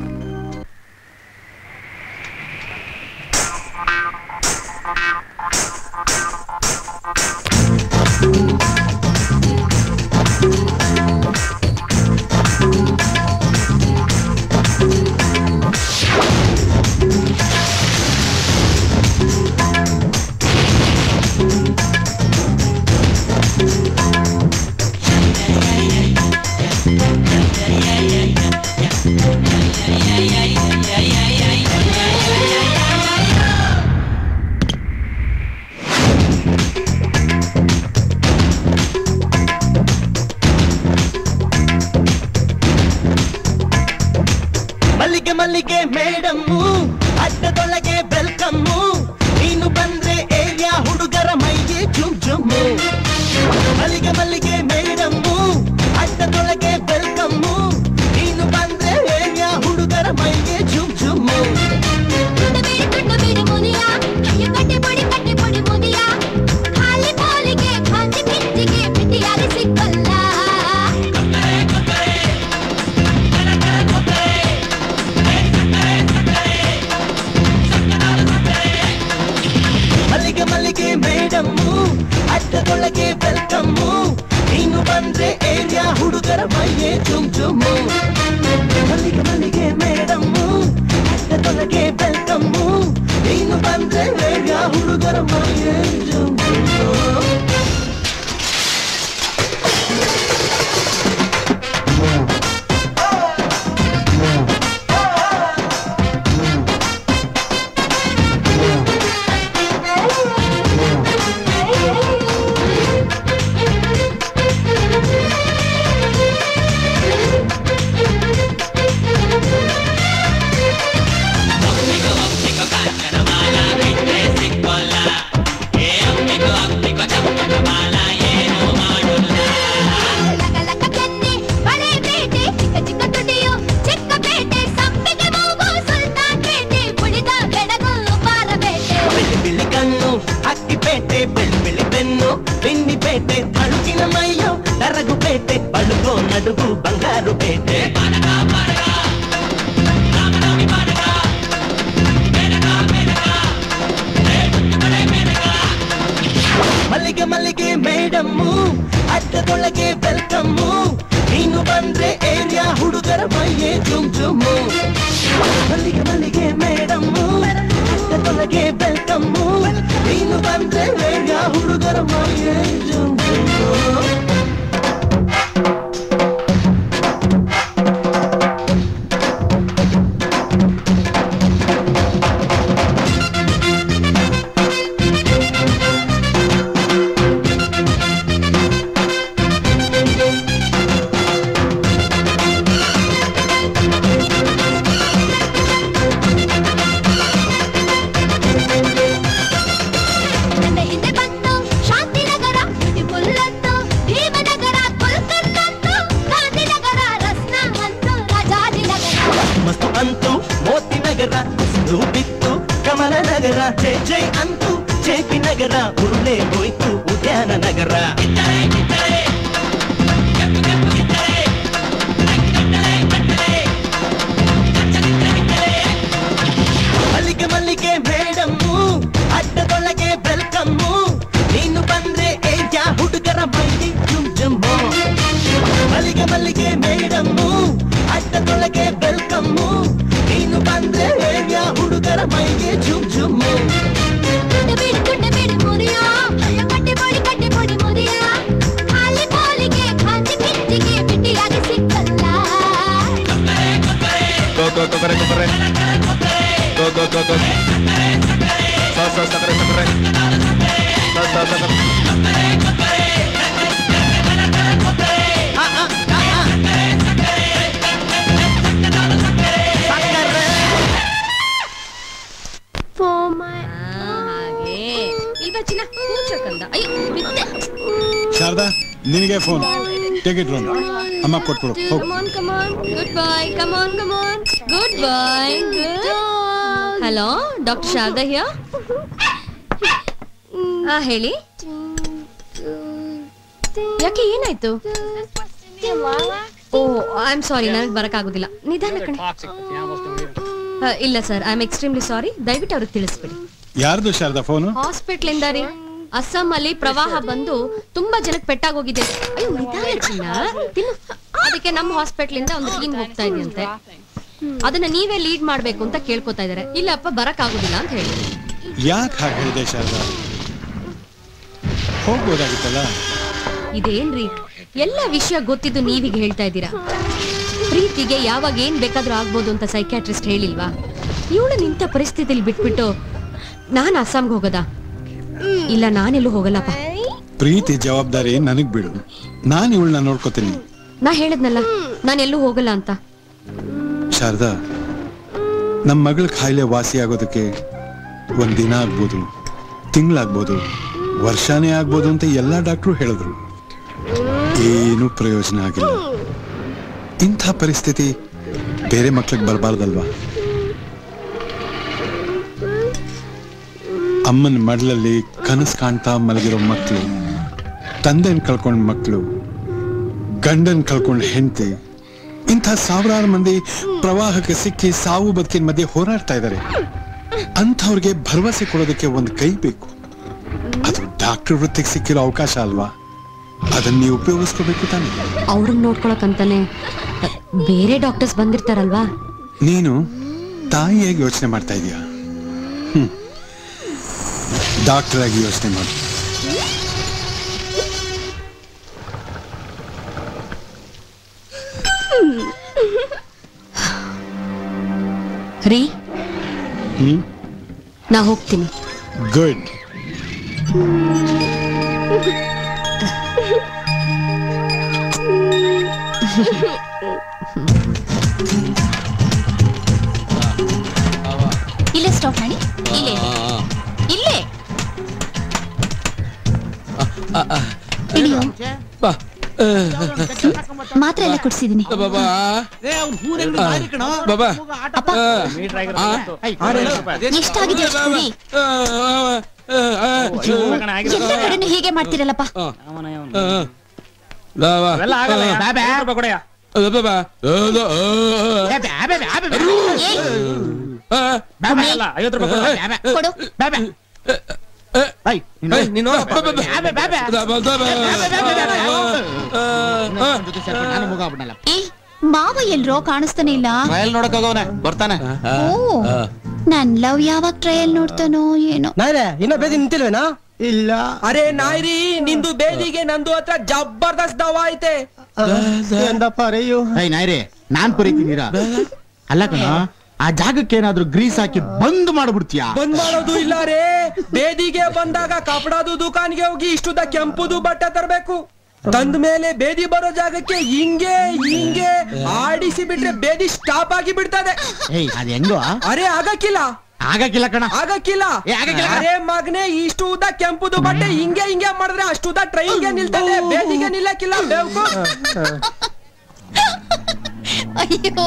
ಮಲ್ಲಿಗೆ ಮಲ್ಲಿಗೆ ಮೇಡಮ್ಮು, ಅಡ್ಡದೊಳಗೆ ವೆಲ್ಕಮ್ಮು. ನೀನು ಬಂದ್ರೆ ಏರಿಯಾ ಹುಡುಗರ ಮೈಗೆ ಜುಮ್ ಜುಮ್ಮು. ಮಲ್ಲಿಗೆ ಮಲ್ಲಿಗೆ ಮೇಡಮ್ಮು, ಅಡ್ಡದೊಳಗೆ ವೆಲ್ಕಮ್ಮು. ನೀನು ಬಂದ್ರೆ ಏರಿಯಾ ಹುಡುಗರ ಮೈಗೆ ಜುಮ್ ಜುಮ್ಮು. ಮಲ್ಲಿಗೆ ಮಲ್ಲಿಗೆ ಮೇಡಮ್ಮು, ಅಡ್ಡದೊಳಗೆ ವೆಲ್ಕಮ್ಮು. ಜುಮ್ ಜುಮ್ಮು ಮಲ್ಲಿಗೆ ಮಲ್ಲಿಗೆ ಮೇಡಮ್ಮು ತೊಲಗೆ ವೆಲ್ಕಮ್ಮು ನೀನು ಬಂದ್ರೆ ಬೇಗ ಹುಡುಗರ ಮೈಯೇ ಜುಮ್ ಜುಮ್ಮು ಜೈ ಜೈ ಅಂತೂ ಜೆಪಿ ನಗರ ಉರುಳೆ ಹೋಯ್ತು ಉದ್ಯಾನ ನಗರ ಮಲ್ಲಿಗೆ ಮಲ್ಲಿಗೆ ಮೇಡಮ್ಮು ಅಡ್ಡದೊಳಗೆ ವೆಲ್ಕಮ್ಮು ನೀನು ಬಂದ್ರೆ ಏಜಾ ಹುಡುಗರ ಮೈಲಿ ಜುಮ್ ಜುಮ್ಮು ಮಲ್ಲಿಗೆ ಮಲ್ಲಿಗೆ ಮೇಡಮ್ಮು ಅಡ್ಡದೊಳಗೆ ವೆಲ್ಕಮ್ಮು ನೀನು ಬಂದ್ರೆ ಏಜಾ ಹುಡುಗರ ಮೈಗೆ ಜುಮ್ ಜುಮ್ಮು ಶಾರದಾ ನಿನಗೆ ಫೋನ್ ಟೇಕ್ ಇಟ್ ರೋನ್ ಅಮ್ಮ ಕೊಟ್ಬಿಡು ಹೋಗು good bye come on good bye hello doctor Sharada here ಹೇಳಿ ಯಾಕೆ ಏನಾಯ್ತು ಓ ಐ ಆಮ್ ಸಾರಿ ನನಗೆ ಬರಕ್ಕಾಗೋದಿಲ್ಲ ನಿಧಾನ ಕಣೆ ಇಲ್ಲ sir I am extremely sorry ದಯವಿಟ್ಟು ಅವ್ರಿಗೆ ತಿಳಿಸ್ಬಿಡಿ ಯಾರ್ದು ಶಾರದಾ ಫೋನು ಹಾಸ್ಪಿಟಲ್ ಇಂದ ರೀ ಅಸ್ಸಾಂ ಅಲ್ಲಿ ಪ್ರವಾಹ ಬಂದು ತುಂಬಾ ಜನಕ್ಕೆ ಪೆಟ್ಟಾಗೋಗಿದೆ ಅಯ್ಯೋ ನಿಧಾನ ಚಿನ್ನ ತಿನ್ನು ಅದಕ್ಕೆ ನಮ್ಮ ಹಾಸ್ಪಿಟಲ್ ಇಂದ ಒಂದು ಟೀಮ್ ಹೋಗ್ತಾ ಇದೆಯಂತೆ ಅದನ್ನ ನೀವೇ ಲೀಡ್ ಮಾಡ್ಬೇಕು ಅಂತ ಕೇಳ್ಕೊತಾ ಇದಾರೆ ಇಲ್ಲಪ್ಪ ಬರಕ್ ಆಗೋದಿಲ್ಲ ಅಂತ ಹೇಳಿ ಯಾಕೆ ಹಾಗೆ ಹೇಳಿದೆ ಶಾರದಾ ಹೋಗ್ಬೋದಾಗಿತ್ತಲ್ಲ ಇದೇನ್ರಿ ಎಲ್ಲ ವಿಷಯ ಗೊತ್ತಿದ್ದು ನೀವೀಗ ಹೇಳ್ತಾ ಇದ್ದೀರಾ ಪ್ರೀತಿಗೆ ಯಾವಾಗ ಏನ್ ಬೇಕಾದ್ರೂ ಆಗ್ಬೋದು ಅಂತ ಸೈಕ್ಯಾಟ್ರಿಸ್ಟ್ ಹೇಳಿಲ್ವಾ ಇವಳು ನಿಂತ ಪರಿಸ್ಥಿತಿಲಿ ಬಿಟ್ಬಿಟ್ಟು ನಾನ್ ಅಸ್ಸಾಂಗೆ ಹೋಗದಾ ಇಲ್ಲ ನಾನೆಲ್ಲೂ ಹೋಗಲ್ಲಪ್ಪ ಪ್ರೀತಿ ಜವಾಬ್ದಾರಿ ನನಗ್ ಬಿಡು ನಾನು ಇವಳನ್ನ ನೋಡ್ಕೋತೀನಿ ನಾ ಹೇಳದ್ನಲ್ಲ ನಾನೆಲ್ಲೂ ಹೋಗಲ್ಲ ಅಂತ ಶಾರದಾ ನಮ್ಮ ಮಗಳ ಕಾಯಿಲೆ ವಾಸಿ ಆಗೋದಕ್ಕೆ ಒಂದ್ ದಿನ ಆಗ್ಬೋದು ತಿಂಗಳಾಗ್ಬೋದು ವರ್ಷಾನೇ ಆಗ್ಬೋದು ಅಂತ ಎಲ್ಲಾ ಡಾಕ್ಟ್ರು ಹೇಳಿದ್ರು ಏನು ಪ್ರಯೋಜನ ಆಗಿಲ್ಲ ಇಂಥ ಪರಿಸ್ಥಿತಿ ಬೇರೆ ಮಕ್ಳಿಗೆ ಬರಬಾರ್ದಲ್ವಾ ಅಮ್ಮನ ಮಡಲಲ್ಲಿ ಕನಸು ಕಾಣ್ತಾ ಮಲಗಿರೋ ಮಕ್ಕಳು ತಂದೆನ್ ಕಳ್ಕೊಂಡ್ ಮಕ್ಕಳು ಗಂಡನ್ ಕಳ್ಕೊಂಡ್ ಹೆಂಡತಿ ಇಂಥ ಸಾವಿರಾರು ಮಂದಿ ಪ್ರವಾಹಕ್ಕೆ ಸಿಕ್ಕಿ ಸಾವು ಬದುಕಿನ ಮಧ್ಯೆ ಹೋರಾಡ್ತಾ ಇದ್ದಾರೆ ಅಂಥವ್ರಿಗೆ ಭರವಸೆ ಕೊಡೋದಕ್ಕೆ ಒಂದು ಕೈ ಬೇಕು ಅದು ಡಾಕ್ಟರ್ ವೃತ್ತಿಗೆ ಸಿಕ್ಕಿರೋ ಅವಕಾಶ ಅಲ್ವಾ ಅದನ್ನ ನೀವು ಉಪಯೋಗಿಸ್ಕೋಬೇಕು ತಾನೆ ಅವ್ರನ್ನ ನೋಡ್ಕೊಳಕಂತಾನೆ ಬೇರೆ ಡಾಕ್ಟರ್ಸ್ ಬಂದಿರ್ತಾರಲ್ವಾ ನೀನು ತಾಯಿಯಾಗಿ ಯೋಚನೆ ಮಾಡ್ತಾ ಇದೀಯಾ ಡಾಕ್ಟರ್ ಆಗಿ ಯೋಚನೆ ಮಾಡು ರೀ ನಾ ಹೋಗ್ತೀನಿ ಗುಡ್ ಇಲ್ಲೇ ಸ್ಟಾಪ್ ಮಾಡಿ ಇಲ್ಲೇ ಇಲ್ಲೇ ಇಳಿಯೋ ಮಾತ್ರ ಎಲ್ಲ ಕುಡ್ಸಿದೀನಿ ಎಷ್ಟಾಗಿದೆ ಎಲ್ಲ ಕಡೆನೂ ಹೀಗೆ ಮಾಡ್ತಿರಲ್ಲಪ್ಪ ಕೊಡು ಮಾವ ಎಲ್ರೋ ಕಾಣಿಸ್ತಾನೆ ಇಲ್ಲ. ಟ್ರಯಲ್ ನೋಡಕ್ ಹೋಗವನೆ ಬರ್ತಾನೆ. ಓ ನನ್ ಲವ್ ಯಾವಾಗ ಟ್ರಯಲ್ ನೋಡ್ತಾನೋ ಏನೋ. ನಾಯ್ರೆ ಇನ್ನ ಬೇದಿ ನಿಂತಿಲ್ವೇನಾ? ಇಲ್ಲ. ಅರೆ ನಾಯ್ರಿ, ನಿಂದು ಬೇದಿಗೆ ನಂದು ಹತ್ರ ಜಬರ್ದಸ್ತ್ ದವಾ ಐತೆ. ನಾಯ್ರಿ ನಾನ್ ಪುರಿತೀನಿರಾ? ಅಲ್ಲ ಕಣ, ಆ ಜಾಗಕ್ಕೆ ಏನಾದ್ರೂ ಗ್ರೀಸ್ ಹಾಕಿ ಬಂದ್ ಮಾಡ್ಬಿಡ್ತೀಯಾ? ಬಂದ್ ಮಾಡೋದು ಇಲ್ಲ ರೇ. ಬೇದಿಗೆ ಬಂದಾಗ ಕಪಡದು ದುಕಾನ್ಗೆ ಹೋಗಿ ಇಷ್ಟುದ ಕೆಂಪುದು ಬಟ್ಟೆ ತರಬೇಕು. ತಂದ ಮೇಲೆ ಬೇದಿ ಬರೋ ಜಾಗಕ್ಕೆ ಹಿಂಗೆ ಹಿಂಗೆ ಆಡಿಸಿ ಬಿಟ್ರೆ ಬೇದಿ ಸ್ಟಾಪ್ ಆಗಿ ಬಿಡ್ತದೆ. ಅದ್ ಹೆಂಗೋ? ಅರೆ ಆಗಕ್ಕಿಲ್ಲ ಕಣ, ಆಗಕ್ಕಿಲ್ಲ. ಅರೆ ಮಗನೆ, ಇಷ್ಟು ಉದ್ದ ಕೆಂಪುದು ಬಟ್ಟೆ ಹಿಂಗೆ ಹಿಂಗೆ ಮಾಡಿದ್ರೆ ಅಷ್ಟು ಉದ್ದ ಟ್ರೈನ್ಗೆ ನಿಲ್ತದೆ, ಬೇದಿಗೆ ನಿಲ್ಲಕ್ಕಿಲ್ಲ. ಬೇಕು ಅಯ್ಯೋ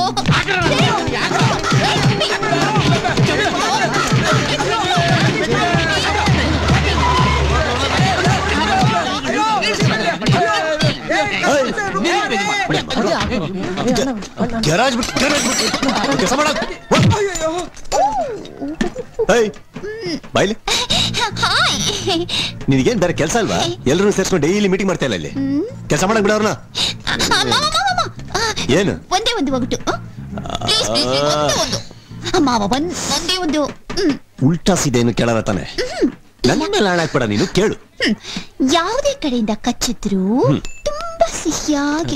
ಬಾಯ್ಲಿ, ನಿನಗೇನ್ ಬೇರೆ ಕೆಲಸ ಅಲ್ವಾ? ಎಲ್ಲರೂ ಸೇರ್ಸ್ಕೊಂಡು ಡೈಲಿ ಮೀಟಿಂಗ್ ಮಾಡ್ತಾ ಇಲ್ಲ ಇಲ್ಲಿ. ಕೆಲಸ ಮಾಡಕ್ ಬಿಡ ಅವ್ರನ್ನ. ಏನು ಒಂದೇ ಒಂದು ಒಗಟು ಮಾವ, ಒಂದೇ ಒಂದು ಉಲ್ಟಾ ಸೀದೇನು ಕೇಳವ ತಾನೆ? ನನ್ನ ಮೇಲೆ ಹಾಳಾಕ್ಬೇಡ ನೀನು, ಕೇಳು. ಯಾವುದೇ ಕಡೆಯಿಂದ ಕಚ್ಚಿದ್ರು ತುಂಬಾ ಸಿಹಿಯಾಗಿ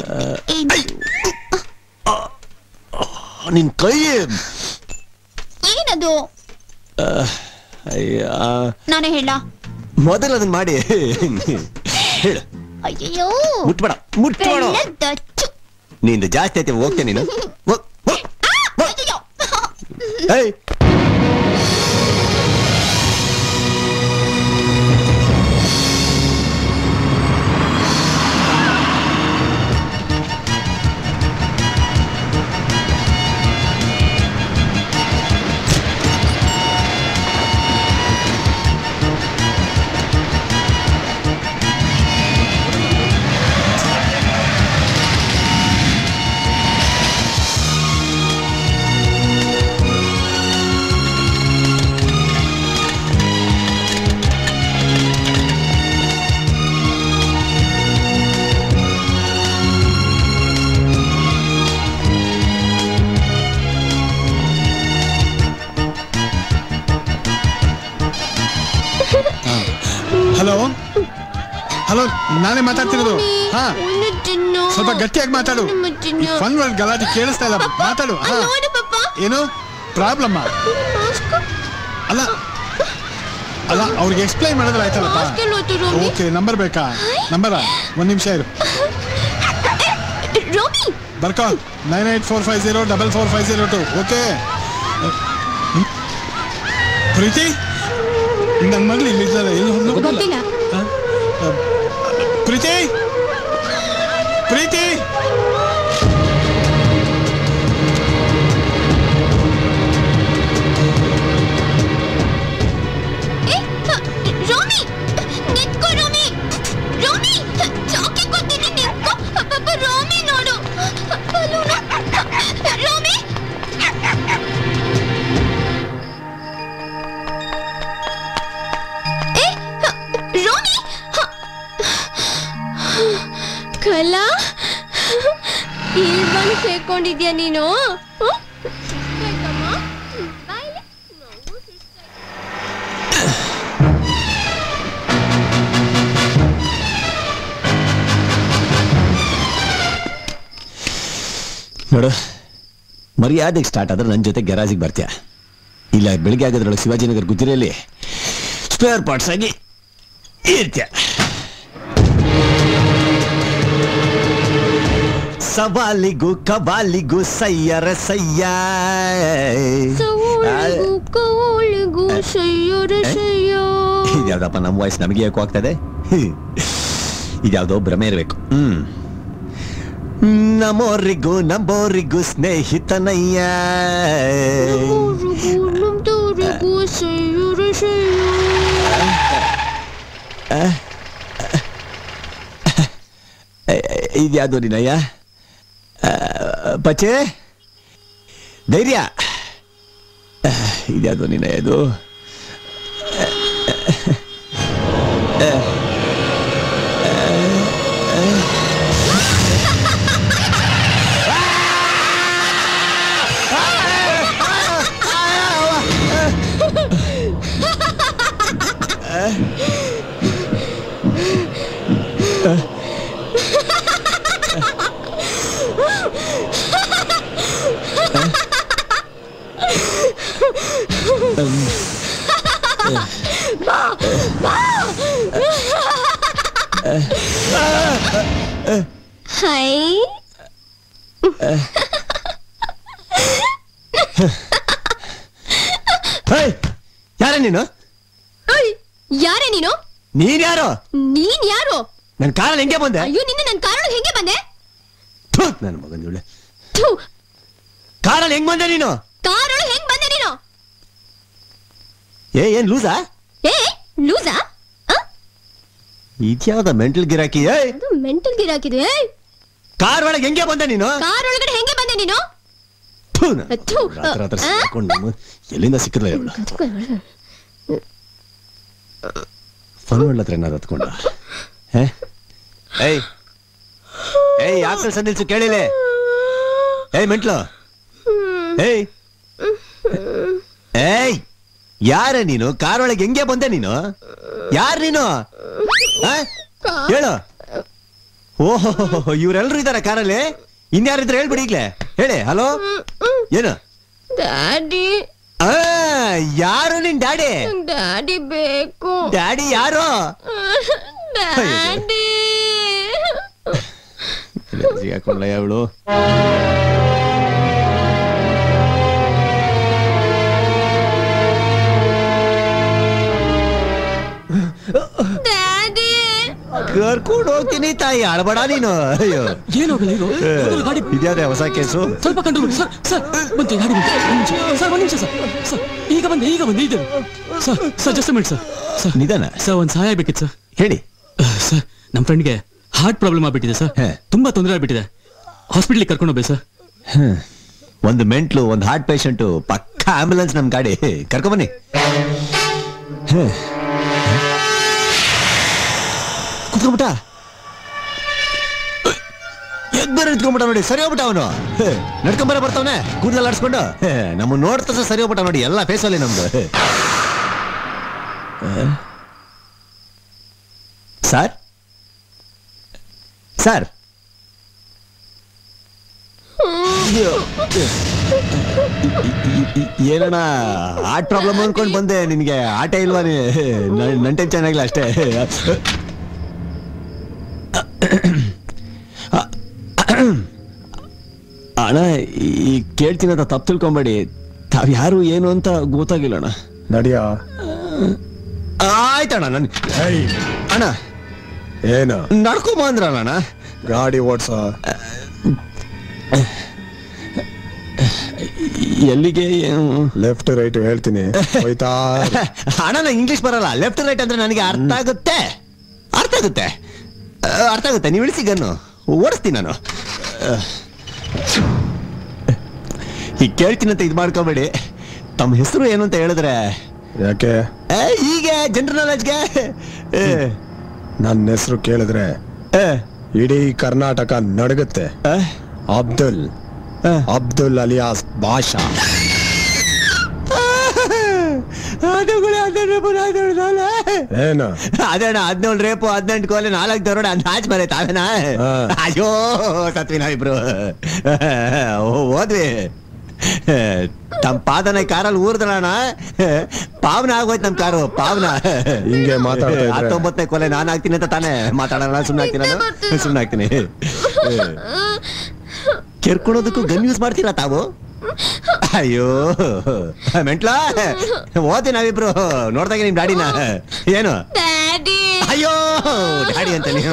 ನಿನ್ ಕೈ ಏನದು? ನಾನೇ ಹೇಳ ಮೊದಲು ಅದನ್ನ ಮಾಡಿ ಹೇಳು. ಅಯ್ಯೋ ಮುಟ್ಬೇಡ ಮುಟ್ಬೇಡ, ನಿಂದು ಜಾಸ್ತಿ ಐತೆ. ಹೋಗ್ತೇನೆ ನೀನು. ಹಲೋ ಹಲೋ, ನಾನೇ ಮಾತಾಡ್ತಿರೋದು. ಹಾ, ಸ್ವಲ್ಪ ಗಟ್ಟಿಯಾಗಿ ಮಾತಾಡು. ಫನ್ ವರ್ಡ್ ಗಲಾಟೆ ಕೇಳಿಸ್ತಾ ಇಲ್ಲ, ಮಾತಾಡು. ಹಾ, ಏನು ಪ್ರಾಬ್ಲಮ್? ಅಲ್ಲ ಅಲ್ಲ, ಅವ್ರಿಗೆ ಎಕ್ಸ್ಪ್ಲೈನ್ ಮಾಡಿದ್ರೆ ಆಯ್ತಲ್ಲಪ್ಪ. ಓಕೆ, ನಂಬರ್ ಬೇಕಾ? ನಂಬರ ಒಂದ್ ನಿಮಿಷ ಇರು, ಬರ್ಕೋ. 9845044502. ಓಕೆ ಪ್ರೀತಿ, ನನ್ನ ಮಗಳು ಇಲ್ಲಿ ಇದ್ದಲ್ಲ, ಗೊತ್ತಿಲ್ಲ. ಪ್ರೀತಿ ಪ್ರೀತಿ ರೋಮಿ, ನಿಂತ್ಕೋ ರೋಮಿ. ರೋಮಿ, ಚಾಕಿ ಕೊಡ್ತೀನಿ, ನಿಂತ್ಕೋ. ರೋಮಿ ನೋಡು, ರೋಮಿ. ರೋಮಿ, ಕಲಾ, ಇಲ್ಲಿ ಬಂದು ಸೇರ್ಕೊಂಡಿದ್ಯಾ ನೀನು? ನೋಡು, ಮರ್ಯಾದೆಗೆ ಸ್ಟಾರ್ಟ್ ಆದ್ರೆ ನನ್ನ ಜೊತೆ ಗ್ಯಾರಾಜಿಗೆ ಬರ್ತೀಯ. ಇಲ್ಲ ಬೆಳಿಗ್ಗೆ ಆಗೋದ್ರೊಳಗೆ ಶಿವಾಜಿನಗರ್ ಗುಜರಿಯಲ್ಲಿ ಸ್ಪೇರ್ ಪಾರ್ಟ್ಸ್ ಆಗಿ ಇರ್ತೀಯ. ಸವಾಲಿಗೂ ಕವಾಲಿಗೂ ಸಯ್ಯರ ಸಯ್ಯ, ಇದ್ಯಾವ್ದಪ್ಪ ನಮ್ಮ ವಾಯ್ಸ್ ನಮಗೆ ಯಾಕೋ ಆಗ್ತದೆ? ಇದ್ಯಾವ್ದೋ ಭ್ರಮೆ ಇರಬೇಕು. ನಮೋರಿಗೂ ನಂಬೋರಿಗೂ ಸ್ನೇಹಿತನಯ್ಯ, ಇದ್ಯಾವ್ದು ನೀನಯ್ಯ? ಪಚೆ ಧೈರ್ಯ, ಇದ್ಯಾವ್ದು ನೀನಯ್ಯ? ಅದು ಹಾಯ್ ಯಾರೇ ನೀನು? ಯಾರೇ ನೀನು? ನೀನ್ ಯಾರು? ನೀನ್ ಯಾರು? ನನ್ ಕಾರಲ್ಲಿ ಹೆಂಗೆ ಬಂದೆ? ಅಯ್ಯೋ ನಿನ್ನ ನನ್ ಕಾರಲ್ಲಿ ಹೆಂಗೆ ಬಂದೆ? ನನ್ನ ಮಗನ ಕಾರಲ್ಲಿ ಹೆಂಗ್ ಬಂದೆ ನೀನು? ಕಾರೊಳಗೆ ಹೆಂಗ್ ಬಂದೆ ನೀನು? ಏನ್ ಲೂಸಾ? ಲೂಸಾ? ಇದ್ಯಾವ್ದ ಮೆಂಟಲ್ ಗಿರಾಕಿ? ಮೆಂಟಲ್ ಗಿರಾಕಿದೆ. ಕಾರ್ ಒಳಗೆ ಹೆಂಗೆ ಬಂದೆ ನೀನು? ಕಾರ್ ಒಳಗಡೆ ಹೆಂಗೆ ಬಂದೆ ನೀನು? ಎಲ್ಲಿಂದ ಸಿಕ್ಕಿದ್ರೆ ಫನ್ ಒಳ್ಳತ್ರ ಏನಾದ್ರು ಹತ್ಕೊಂಡ? ಯಾಕೆ ಸಂದಿಲ್ಸು ಕೇಳಿಲೆ? ಮೆಂಟ್ಲು ಯಾರ ನೀನು? ಕಾರ್ ಒಳಗೆ ಹೆಂಗೆ ಬಂದೆ ನೀನು? ಯಾರು ನೀನು? ಹೇಳು. ಓಹೋ ಇವ್ರೆಲ್ರು ಇದಾರ ಕಾರಲ್ಲಿ? ಇನ್ಯಾರಿದ್ರೆ ಹೇಳ್ಬಿಡಿ ಈಗ್ಲೇ. ಹೇಳಿ. ಹಲೋ, ಏನು? ಡ್ಯಾಡಿ. ಯಾರು ನಿನ್ ಡ್ಯಾಡಿ? ಡ್ಯಾಡಿ ಬೇಕು. ಡ್ಯಾಡಿ ಯಾರು? ಡ್ಯಾಡಿ. ಹಾಕೊಂಡ್ಲ ಅವಳು. ಕರ್ಕೊಂಡು ಹೋಗ್ತೀನಿ ತಾಯಿ, ಆಡಬೇಡ ನೀನು. ಅಯ್ಯೋ ಇದ್ಯಾವ್ದೇ ಹೊಸ ಕೇಸು? ಸ್ವಲ್ಪ ಕಂಟ್ರೋಲ್ ಸರ್. ಸರ್ ಬಂತು ಗಾಡಿ ಸರ್. ಒಂದು ನಿಮಿಷ ಸರ್. ಸರ್ ಈಗ ಬಂದೆ ಇದೆ sir. Sir just minute sir. Sir ನಿಧಾನ ಸರ್. ಒಂದು ಸಹಾಯ ಬೇಕಿತ್ತು ಸರ್. ಹೇಳಿ. ಸರ್ ನಮ್ಮ ಫ್ರೆಂಡ್ಗೆ ಹಾರ್ಟ್ ಪ್ರಾಬ್ಲಮ್ ಆಗ್ಬಿಟ್ಟಿದೆ ಸರ್. ತುಂಬಾ ತೊಂದರೆ ಆಗ್ಬಿಟ್ಟಿದೆ. ಹಾಸ್ಪಿಟ್ಲಿಗೆ ಕರ್ಕೊಂಡು ಹೋಗ್ಬೇಕು ಸರ್. ಒಂದು ಮೆಂಟ್ಲು, ಒಂದು ಹಾರ್ಟ್ ಪೇಷಂಟು, ಪಕ್ಕ ಆಂಬುಲೆನ್ಸ್ ನಮ್ ಗಾಡಿ. ಕರ್ಕೊಂಬನ್ನಿ. ಕುತ್ಕೊಂಬಿಟ್ಟ. ಎದ್ಬೇರೆ ಇಟ್ಕೊಂಬಿಟ್ಟ ನೋಡಿ. ಸರಿ ಹೋಗ್ಬಿಟ್ಟ ಅವನು. ನಡ್ಕೊಂಬರ ಬರ್ತಾವನೆ ಕೂದಲೆಲ್ಲ ಆಡ್ಸ್ಕೊಂಡು. ನಮ್ಮ ನೋಡ್ತಾ ಸರಿ ಹೋಗ್ಬಿಟ್ಟ ನೋಡಿ. ಎಲ್ಲ ಫೇಸಲ್ಲಿ ನಮ್ದು. ಸರ್ ಸರ್ ಏನಣ್ಣ ಹಾರ್ಟ್ ಪ್ರಾಬ್ಲಮ್ ಅನ್ಕೊಂಡ್ ಬಂದೆ. ನಿನ್ಗೆ ಆಟ ಇಲ್ವಾ? ನನ್ ಟೈಮ್ ಚೆನ್ನಾಗಿಲ್ಲ ಅಷ್ಟೇ. ಅಣ್ಣ ಈ ಕೇಳ್ತೀನಿ ಅಂತ ತಪ್ಪು ತಿಳ್ಕೊಂಬೇಡಿ. ತಾವ್ ಯಾರು ಏನು ಅಂತ ಗೊತ್ತಾಗಿಲ್ಲ ಅಣ್ಣ. ನಡಿಯ. ಆಯ್ತಣ್ಣ. ನನ್ ಅಣ್ಣ ಏನು ನಡ್ಕೊಂಬ ಅಂದ್ರಲ್ಲ ಅಣ್ಣ. ಗಾಡಿ ಓಡ್ಸ. ಎಲ್ಲಿಗೆ? ಲೆಫ್ಟ್ ರೈಟ್ ಹೇಳ್ತೀನಿ. ಹೋಯ್ತಾ ಅಣ್ಣ ನಂಗೆ ಇಂಗ್ಲಿಷ್ ಬರಲ್ಲ. ಲೆಫ್ಟ್ ರೈಟ್ ಅಂದ್ರೆ ನನಗೆ ಅರ್ಥ ಆಗುತ್ತೆ. ನೀವು ಇಳಿಸಿ ಗನ್ನು ಓಡಿಸ್ತೀನಿ ನಾನು. ಈಗ ಕೇಳ್ತೀನಿ ಅಂತ ಇದು ಮಾಡ್ಕೋಬೇಡಿ. ತಮ್ಮ ಹೆಸರು ಏನು ಅಂತ ಹೇಳಿದ್ರೆ? ಯಾಕೆ? ಹೀಗೆ ಜನರಲ್ ನಾಲೆಜ್ಗೆ. ನನ್ನ ಹೆಸರು ಕೇಳಿದ್ರೆ ಇಡೀ ಕರ್ನಾಟಕ ನಡಗುತ್ತೆ. ಅಬ್ದುಲ್ ಅಲಿಯಾಸ್ ಬಾಷಾ. ಏನು ಅದೇಣ 17 ರೇಪು 18 ಕೋಲೆ 4 ದರೋಡೆ ನಾಚ್ ಬರೇ ತಾವೇನಾ? ಅಯ್ಯೋ ಸತ್ವಿ ನಾವಿಬ್ರು. ಹೋದ್ವಿ. ತಮ್ಮ ಪಾದನ ಕಾರಲ್ಲಿ ಊರ್ದಣ ಪಾವನ ಆಗೋಯ್ತು. ನಮ್ ಕಾರು ಪಾವನ. ಹಿಂಗೆ ಮಾತಾಡ್ತಾ 19ನೇ ಕೊಲೆ ನಾನು ಆಗ್ತೀನಿ ಅಂತ ತಾನೇ ಮಾತಾಡೋಣ. ಸುಮ್ಮನೆ ಆಗ್ತೀನಿ. ಕೆರ್ಕೊಳೋದಕ್ಕೂ ಗನ್ ಯೂಸ್ ಮಾಡ್ತೀರಾ ತಾವು? ಅಯ್ಯೋ ಮೆಂಟ್ಲಾ, ಓದಿ ನಾವಿಬ್ರು ನೋಡ್ದಾಗ ನಿಮ್ ಡ್ಯಾಡಿನ. ಏನು? ಅಯ್ಯೋ ಡ್ಯಾಡಿ ಅಂತ ನೀವು.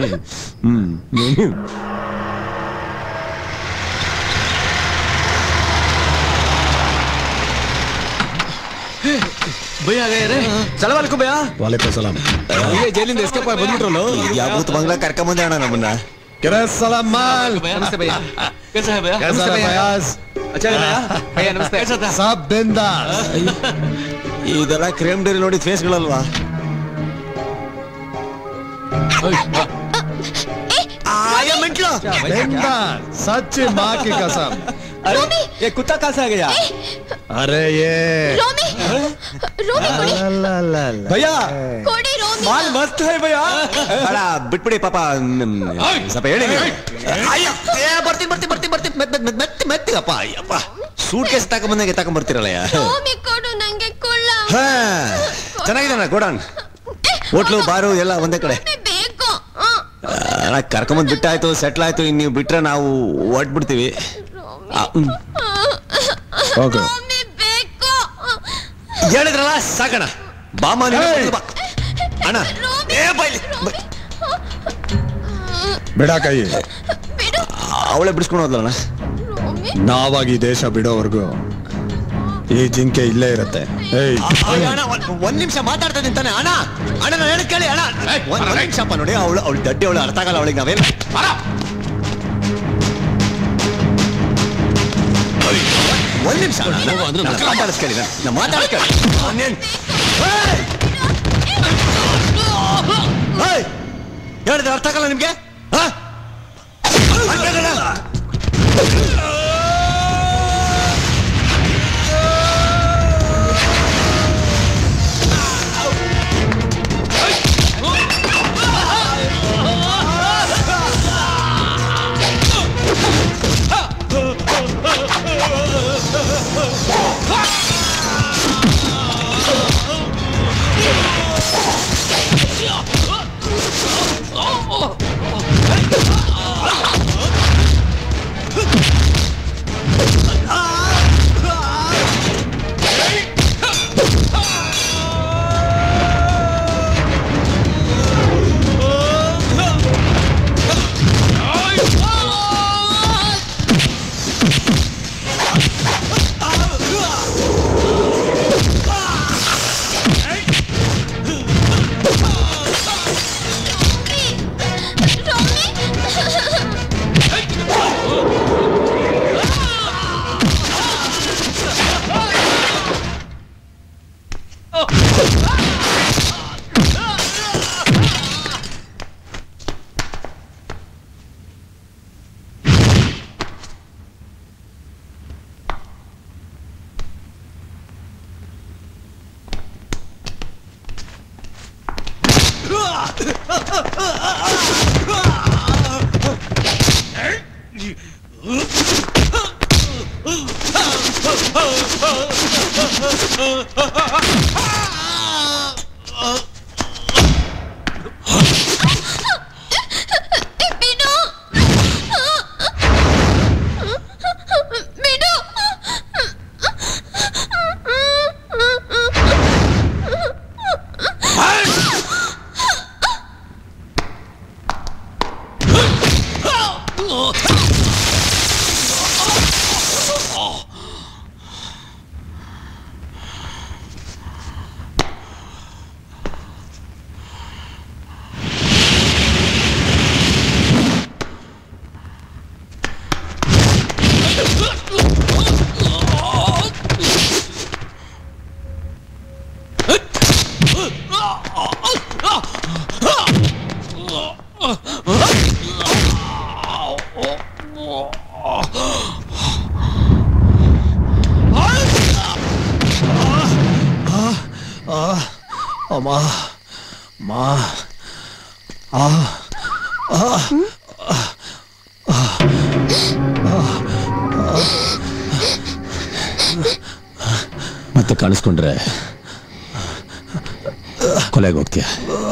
भैया गए रे. सलाम अलैकुम भैया. वालेकुम सलाम. ये ಜೈಲಿಂದ ಎಸ್ಕೇಪ್ ಆಗಿ ಬಂದ್ಬಿಟ್ರಲ್ಲ. ಯಾವತ್ತು ಬಂಗ್ಲಾ ಕರ್ಕೊಂಡ್ ಬಂದೆ ಅಣ್ಣ ನಮ್ಮನ್ನ. सलाम माल. नमस्ते भैया. कैसा है भैया? कैसा है भैया? अच्छा है भैया. भैया नमस्ते. कैसा था? सब बिंदास. ಇದೆಲ್ಲ ಕ್ರೇಮ್ ಡೇರಿ ನೋಡಿದ ಫೇಸ್ಗಳಲ್ವಾ? आया मिंटलो सच्ची माँ की कसम। अरे ये कुत्ता कहाँ से आ गया? अरे ये रोमी भैया माल मस्त है भैया. बड़ा बिटपड़ी पापा सब ಹೇಳಿ ಬರ್ತೀನಿ ಮೆತ್ತಿಗಪ್ಪ. ಅಯ್ಯಪ್ಪ ಸೂಟ್ ಕೇಸ್ ತಗೊಂಡ್ ಬಂದಂಗೆ ತಗೊಂಡ್ ಬರ್ತಿರಲ್ಲ. रोमी ಕೊಡು ನಂಗೆ ಚೆನ್ನಾಗಿದ್ದಾನ ಗೋಡನ್ ಹೋಟ್ಲು ಬಾರು ಎಲ್ಲ ಒಂದೇ ಕಡೆ ಕರ್ಕೊಂಬಂದ್ ಬಿಟ್ಟಾಯ್ತು ಸೆಟ್ಲ್ ಆಯ್ತು ಇನ್ನು ನೀವು ಬಿಟ್ರೆ ನಾವು ಹೊಟ್ಬಿಡ್ತೀವಿ ಹೇಳಿದ್ರಲ್ಲ ಸಾಕಣ ಬಾಮ ಅಣ್ಣ ಬಿಡ ಕೈ ಅವಳೇ ಬಿಡಿಸ್ಕೊಂಡು ಹೋದ್ಲಣ್ಣ ನಾವಾಗಿ ದೇಶ ಬಿಡೋವರೆಗೂ ಈ ಜಿಂಕೆ ಇಲ್ಲೇ ಇರುತ್ತೆ ಒಂದ್ ನಿಮಿಷ ಮಾತಾಡ್ತಾ ಇದ್ದೀನಿ ತಾನೆ ಅಣ್ಣ ಅಣ್ಣ ನಾನು ಹೇಳಿ ಕೇಳಿ ಅಣ್ಣ ಒಂದ್ ನಿಮಿಷಪ್ಪ ನೋಡಿ ಅವಳು ದಡ್ಡಿ ಅವಳು ಅರ್ಥ ಆಗಲ್ಲ ಅವಳಿಗೆ ನಾವೇನು ಒಂದ್ ನಿಮಿಷ ಮಾತಾಡಿಸ್ಕೊಳ್ಳಿ ನಾ ಮಾತಾಡ್ಕೊಳ್ಳಿ ಹೇಳಿದ್ರೆ ಅರ್ಥ ಆಗಲ್ಲ ನಿಮ್ಗೆ ಮತ್ತೆ ಕಾಣಿಸ್ಕೊಂಡ್ರೆ ಕೊಲೆಗೆ ಹೋಗ್ತೀಯ.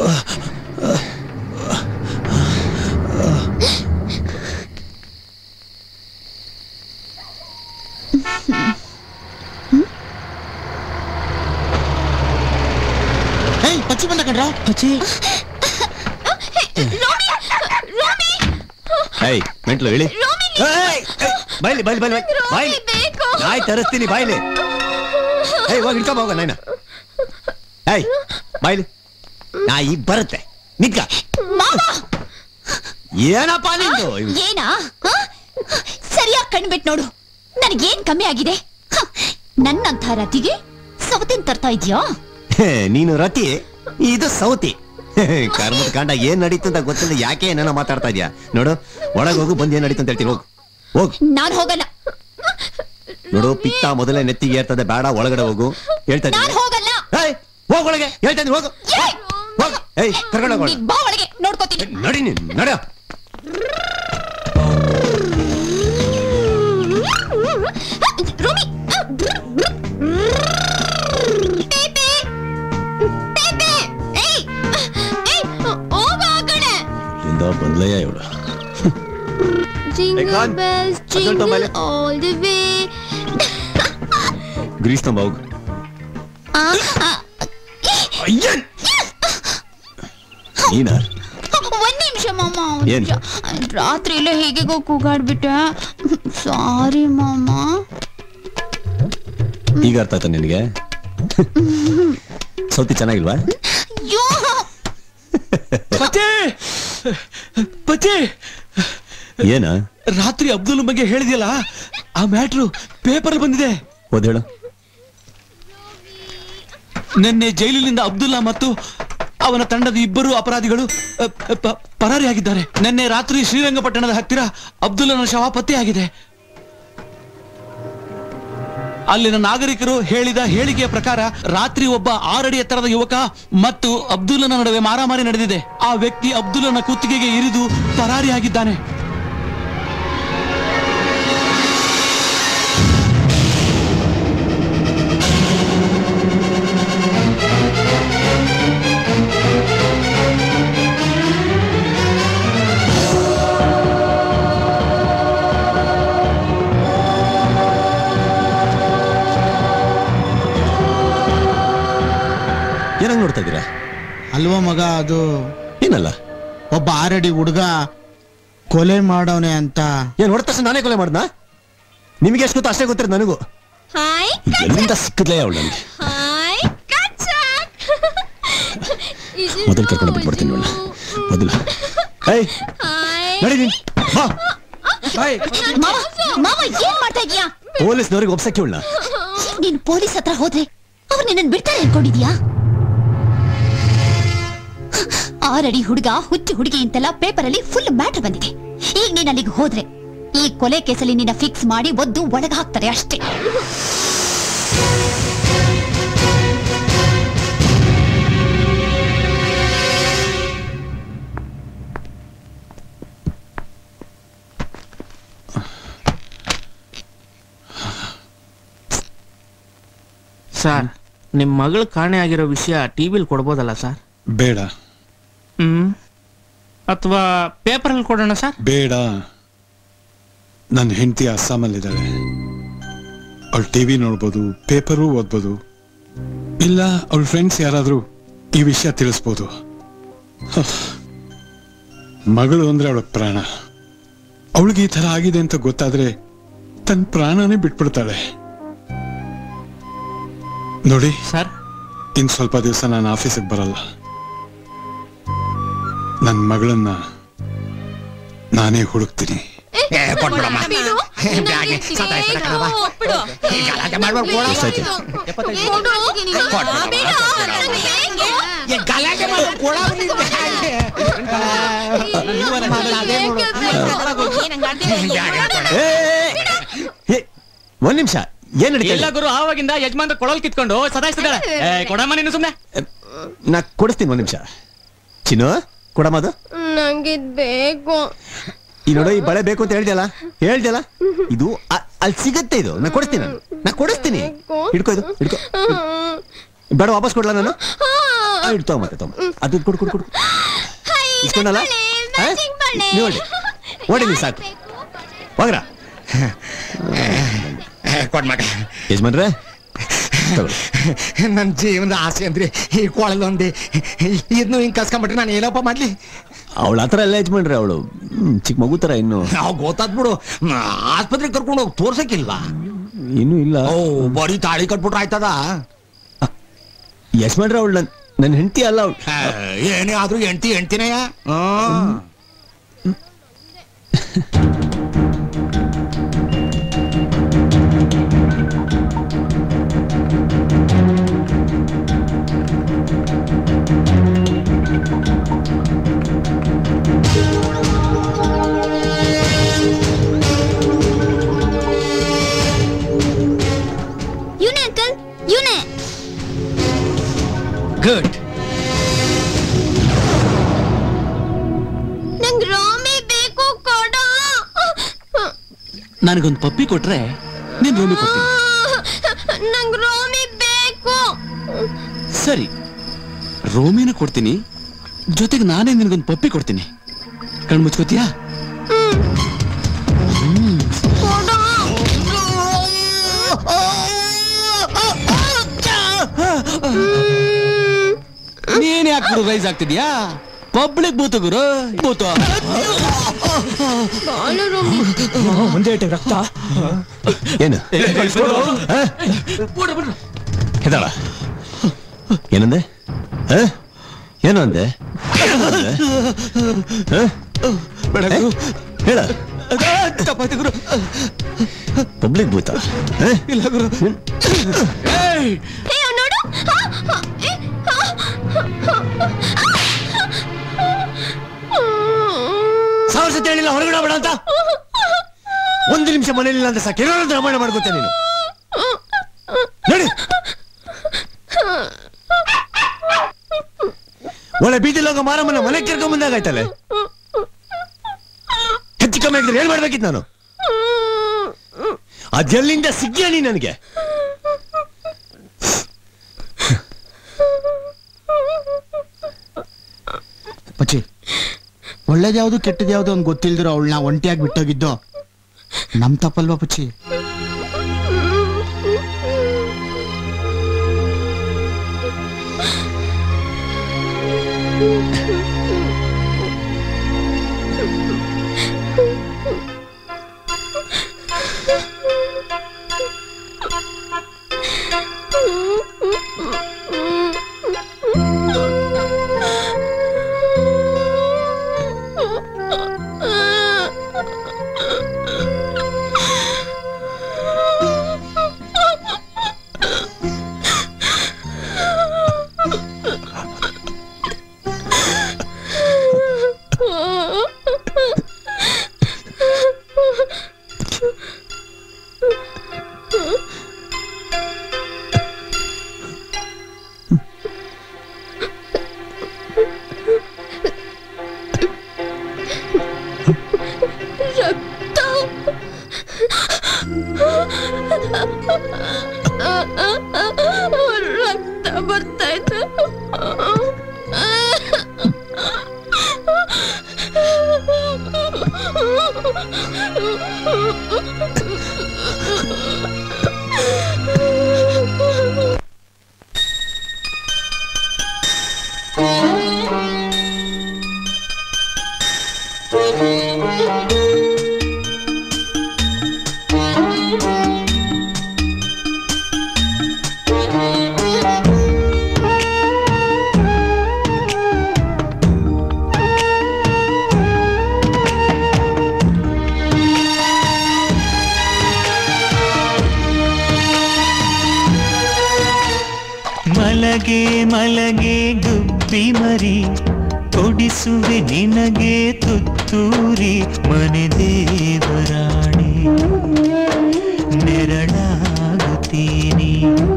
ಪಚ್ಚಿ ಬಂದ ಕಣ್ರ ಪಚ್ಚಿ ಮೆಂಟ್ಲು ಹೇಳಿ ಬೈಲಿ ಬೈಲಿ ಬೈಲಿ ಬಾಯ್ಲಿ ನಾಯಿ ತರಿಸ್ತೀನಿ ಬಾಯ್ಲಿ ಹೋಗಿ ಹಿಡ್ಕೊಂಬ ಹೋಗ ನಾಯಿನ ಬಾಯ್ಲಿ ನಾಯಿ ಬರುತ್ತೆ ನಿಕ್ಕ ಏನಪ್ಪ ನಿಂದು ಏನಾ ಸರಿಯಾಗಿ ಕಣ್ಬಿಟ್ ನೋಡು ನನಗೇನ್ ಕಮ್ಮಿ ಆಗಿದೆ ನನ್ನಂಥ ರತಿಗೆ ಸೌತಿನ್ ತರ್ತಾ ಇದ್ಯಾ ನೀನು ರತಿ ಇದು ಸೌತಿ ಕರ್ಮದ ಕಾಂಡ ಏನ್ ನಡೀತು ಅಂತ ಗೊತ್ತಿಲ್ಲ ಯಾಕೆ ಏನೇನೋ ಮಾತಾಡ್ತಾ ಇದ್ಯಾ ನೋಡು ಒಳಗೆ ಹೋಗು ಬಂದು ಏನ್ ನಡೀತು ಅಂತ ಹೇಳ್ತೀನಿ ಹೋಗು ಹೋಗು ನಾನ್ ಹೋಗಲ್ಲ ನೋಡು ಪಿತ್ತ ಮೊದಲೇ ನೆತ್ತಿಗೆ ಏರ್ತದೆ ಬೇಡ ಒಳಗಡೆ ಹೋಗು ಹೇಳ್ತಾ ಹೋಗಲ್ಲ ಹೋಗ ಒಳಗೆ ಹೇಳ್ತಾ ಹೋಗು ಕರ್ಕೊಂಡು ಹೋಗೋಣ ಬಾ ಒಳಗೆ ನೋಡ್ಕೋತೀನಿ ನಡಿ ನೀನು ನಡ ರೂಮಿ ಮೊದಲಯ್ಯ ಇವಳು. Jingle bells, jingle all the way. Grease ತಂಬ ಹೋಗು. ನೀನಾ? ಒಂದ್ ನಿಮಿಷ ಮಾಮ. ಏನ್? ರಾತ್ರಿ ಎಲ್ಲ ಹೇಗೆಗೋ ಕೂಗಾಡ್ಬಿಟ್ಟೆ. ಸಾರಿ ಮಾಮ. ಈಗ ಅರ್ಥ ಆಯ್ತಾ ನಿನಗೆ? ಸೌತಿ ಚೆನ್ನಾಗಿಲ್ವಾ? ಪತಿ ಏನ? ರಾತ್ರಿ ಅಬ್ದುಲ್ ಬಗ್ಗೆ ಹೇಳಿದ್ಯಲ್ಲ, ಆ ಮ್ಯಾಟ್ರು ಪೇಪರ್ ಬಂದಿದೆ. ಓದ್ ಹೇಳು. ನಿನ್ನೆ ಜೈಲಿನಿಂದ ಅಬ್ದುಲ್ಲಾ ಮತ್ತು ಅವನ ತಂಡದ ಇಬ್ಬರು ಅಪರಾಧಿಗಳು ಪರಾರಿಯಾಗಿದ್ದಾರೆ. ನಿನ್ನೆ ರಾತ್ರಿ ಶ್ರೀರಂಗಪಟ್ಟಣದ ಹತ್ತಿರ ಅಬ್ದುಲ್ಲನ ಶವ ಪತ್ತೆಯಾಗಿದೆ. ಅಲ್ಲಿನ ನಾಗರಿಕರು ಹೇಳಿದ ಹೇಳಿಕೆಯ ಪ್ರಕಾರ ರಾತ್ರಿ ಒಬ್ಬ 6 ಅಡಿ ಎತ್ತರದ ಯುವಕ ಮತ್ತು ಅಬ್ದುಲ್ಲನ ನಡುವೆ ಮಾರಾಮಾರಿ ನಡೆದಿದೆ. ಆ ವ್ಯಕ್ತಿ ಅಬ್ದುಲ್ಲನ ಕುತ್ತಿಗೆಗೆ ಇರಿದು ಪರಾರಿಯಾಗಿದ್ದಾನೆ. ಏನಂಗ್ ನೋಡ್ತಾ ಇದ್ದೀರಾ? ಅಲ್ವಾ ಮಗ, ಅದು ಏನಲ್ಲ, ಒಬ್ಬ 6 ಅಡಿ ಹುಡುಗ ಕೊಲೆ ಮಾಡವನೆ ಅಂತ. ಏನ್ ಹೊಡೆದ ತಕ್ಷಣ ನಾನೇ ಕೊಲೆ ಮಾಡ್ದ? ನಿಮಗೆ ಎಷ್ಟು ಗೊತ್ತು ಅಷ್ಟೇ ಗೊತ್ತಿರ ನನಗೂ. ಎಲ್ಲಿಂದ ಸಿಕ್ಕದ್ಲೇ ಅವಳು ನನಗೆ. ಮೊದಲು ಕರ್ಕೊಂಡು ಬಿಟ್ಬಿಡ್ತೀನಿ ಅವಳ. ಮೊದಲು ನಡಿ ನೀನ್. ಮಾಮ ಏನ್ ಮಾಡ್ತಾ ಇದೀಯಾ? ಪೊಲೀಸ್ನವ್ರಿಗೆ ಒಪ್ಸಕ್ಕೆ ಅವಳನ್ನ. ನೀನ್ ಪೊಲೀಸ್ ಹತ್ರ ಹೋದ್ರೆ ಅವ್ರು ನಿನ್ನ ಬಿಡ್ತಾರೆ ಅನ್ಕೊಂಡಿದ್ಯಾ? 6 ಅಡಿ ಹುಡುಗ ಹುಚ್ಚು ಹುಡುಗಿ ಅಂತೆಲ್ಲ ಪೇಪರ್ ಅಲ್ಲಿ ಫುಲ್ ಮ್ಯಾಟರ್ ಬಂದಿದೆ. ಈಗ ನೀನ್ ಅಲ್ಲಿಗೆ ಹೋದ್ರೆ ಈ ಕೊಲೆ ಕೇಸಲ್ಲಿ ನಿನ್ನ ಫಿಕ್ಸ್ ಮಾಡಿ ಒದ್ದು ಒಳಗೆ ಹಾಕ್ತಾರೆ ಅಷ್ಟೇ. ಸರ್, ನಿಮ್ ಮಗಳು ಕಾಣೆ ಆಗಿರೋ ವಿಷಯ ಟಿವಿಲಿ ಕೊಡ್ಬೋದಲ್ಲ ಸರ್? ಬೇಡ. ಅಥವಾ ಪೇಪರ್ ಅಲ್ಲಿ ಕೊಡೋಣ ಸರ್? ಬೇಡ. ನನ್ನ ಹೆಂಡತಿ ಅಸ್ಸಾಮಲ್ಲಿದ್ದಾಳೆ. ಅವಳು ಟಿವಿ ನೋಡ್ಬೋದು, ಪೇಪರು ಓದ್ಬೋದು, ಇಲ್ಲ ಅವಳ ಫ್ರೆಂಡ್ಸ್ ಯಾರಾದ್ರೂ ಈ ವಿಷಯ ತಿಳಿಸ್ಬೋದು. ಮಗಳು ಅಂದ್ರೆ ಅವಳ ಪ್ರಾಣ. ಅವಳಿಗೆ ಈ ತರ ಆಗಿದೆ ಅಂತ ಗೊತ್ತಾದ್ರೆ ತನ್ನ ಪ್ರಾಣನೇ ಬಿಟ್ಬಿಡ್ತಾಳೆ. ನೋಡಿ ಸರ್, ಇನ್ ಸ್ವಲ್ಪ ದಿವಸ ನಾನು ಆಫೀಸಿಗೆ ಬರಲ್ಲ. ನನ್ನ ಮಗಳನ್ನ ನಾನೇ ಹುಡುಕ್ತೀನಿ. ಒಂದ್ ನಿಮಿಷ, ಏನ್ ಎಲ್ಲ ಗುರು ಆವಾಗಿಂದ ಯಜಮಾನ್ರ ಕೊಳಲ್ ಕಿತ್ಕೊಂಡು ಸದಾಯಿಸ್ತಿದ್ದಾಳೆ. ಕೊಡಮ್ಮ ನೀನು ಸುಮ್ನೆ. ನಾ ಕೊಡಿಸ್ತೀನಿ. ಒಂದ್ ನಿಮಿಷ. ಚಿನ್ನು, ಕೊಡಮ್ಮ ಅದು. ನಂಗಿದ್ ಬೇಕು. ಈ ನೋಡು, ಈ ಬಳೆ ಬೇಕು ಅಂತ ಹೇಳ್ದಲ್ಲ ಇದು ಅಲ್ಲಿ ಸಿಗತ್ತೆ. ಇದು ನಾ ಕೊಡಿಸ್ತೀನಿ. ಹಿಡ್ಕೋ, ಇದು ಹಿಡ್ಕೋ. ಬೇಡ, ವಾಪಸ್ ಕೊಡ್ಲಾ ನಾನು? ಇಡ್ತೋ ಮತ್ತೆ ತಮ್ಮ. ಅದು ಕೊಡು. ಇಸ್ಕೊಂಡಲ್ಲ ನೋಡಿ. ಓಡಿ ನೀವು ಸಾಕು. ಹೋಗ್ರ ಯಜಮಾನ್ರೆ, ನನ್ನ ಜೀವನದ ಆಸೆ ಅಂದ್ರೆ ಈ ಕೊಳಲೊಂದಿ. ಇದನ್ನು ಹಿಂಗ್ ಕಸ್ಕೊಂಡ್ಬಿಟ್ರೆ ನಾನು ಏನಪ್ಪ ಮಾಡ್ಲಿ? ಅವಳ ಹತ್ರ ಎಲ್ಲ ಯಜಮಾನ್ರೆ, ಅವಳು ಚಿಕ್ಕ ಮಗು ತರ ಇನ್ನು. ನಾವು ಗೊತ್ತಾದ್ ಬಿಡು. ಆಸ್ಪತ್ರೆಗೆ ಕರ್ಕೊಂಡು ಹೋಗಿ ತೋರ್ಸಕ್ಕಿಲ್ವಾ? ಇನ್ನೂ ಇಲ್ಲ. ಬರೀ ತಾಳಿ ಕಟ್ಬಿಟ್ರೆ ಆಯ್ತದ? ಯಜಮಾನ್ರೆ, ಅವಳು ನನ್ನ ಹೆಂಡತಿ ಅಲ್ಲ. ಅವಳು ಏನೇ ಆದ್ರೂ ಹೆಂಡ್ತಿನೇಯ. ಗುಡ್. ನಂಗ್ ರಾಮಿ ಬೇಕು, ಕೊಡ. ನನಗೊಂದು ಪಪ್ಪಿ ಕೊಟ್ರೆ ನೀನ್ ರೋಮಿ ಕೊಡ್ತೀನಿ. ನಂಗ್ ರಾಮಿ ಬೇಕು. ಸರಿ, ರೋಮಿನ ಕೊಡ್ತೀನಿ, ಜೊತೆಗೆ ನಾನೇ ನಿನಗೊಂದು ಪಪ್ಪಿ ಕೊಡ್ತೀನಿ. ಕಣ್ ಮುಚ್ಕೋತಿಯಾ? ನೀನ್ ಯಾಕೆ ಗುರು ರೈಸ್ ಆಗ್ತಿದ್ಯಾ? ಪಬ್ಲಿಕ್ ಬೂತು ಗುರು, ಬೂತು. ಒಂದೇ ರಕ್ತ ಏನು ಹೆದಾಳ ಏನಂದೆ? ಏನು ಅಂದೆ? ಹೇಳ. ತಪ್ಪಾಯ್ತು ಗುರು. ಪಬ್ಲಿಕ್ ಬೂತ ಇಲ್ಲ ಗುರು. ಸಾವಿರ ಸತಿ ಹೇಳಿಲ್ಲ ಹೊರಗಡೆ ಬೇಡ ಅಂತ. ಒಂದು ನಿಮಿಷ ಮನೇಲಿಲ್ಲ ಅಂತ ಸಾಕು, ಏನೋ ರಾಮಾಯಣ ಮಾಡ್ಕೊತೇನೆ ನೀನು. ನೋಡಿ ಒಳ್ಳೆ ಬೀದಿಲೋಗ ಮಾರಮ್ಮನ ಮನೆಗೆ ಕರ್ಕೊಂಡ್ ಬಂದಾಗಾಯ್ತಲ್ಲ. ಹೆಚ್ಚು ಕಮ್ಮಿ ಆಗಿದ್ರೆ ಏನ್ ಮಾಡ್ಬೇಕಿತ್ತು ನಾನು? ಅದೆಲ್ಲಿಂದ ಸಿಗ್ಯಾ ನೀ ನನಗೆ? ಪಚ್ಚಿ, ಒಳ್ಳೇದ್ಯಾವ್ದು ಕೆಟ್ಟದ್ಯಾವ್ದು ಅಂತ ಗೊತ್ತಿಲ್ದಿರೋ ಅವಳನ್ನ ಒಂಟಿಯಾಗಿ ಬಿಟ್ಟೋಗಿದ್ದು ನಮ್ ತಪ್ಪಲ್ವಾ ಪಚ್ಚಿ? ರಕ್ತ ಬರ್ತಾ ಇತ್ತು. ಮಲಗೆ ಮಲಗೆ ಗುಬ್ಬಿ ಮರಿ, ಕೊಡಿಸುವೆ ನಿನಗೆ ತುತ್ತೂರಿ, ಮನೆ ದೇವರಾಣಿ ನೆರಳಾಗುತ್ತೀನಿ.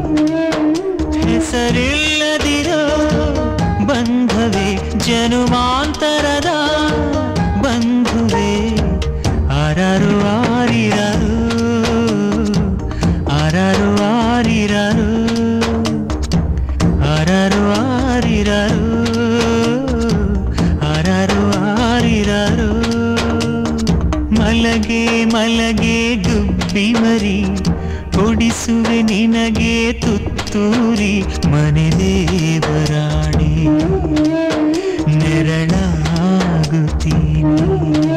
ಹೆಸರಿಲ್ಲದಿರೋ ಬಂಧವೇ, ಜನುಮಾಂತರದ ಬಂಧುವೆ, ಆರಾರು ಆರಿರಾರು, ಆರಾರು ಆರಿರಾರು, ಆರಾರು ಆರಿರಾರು, ಆರಾರು ಆರಿರಾರು. ಮಲಗೆ ಮಲಗೆ ಗುಬ್ಬಿ ಮರಿ, ಕೊಡಿಸುವೆ ನಿನಗೆ ತುತ್ತೂರಿ, ಮನೆ ದೇವರಾಣಿ ನೆರಳಾಗುತ್ತೀನಿ.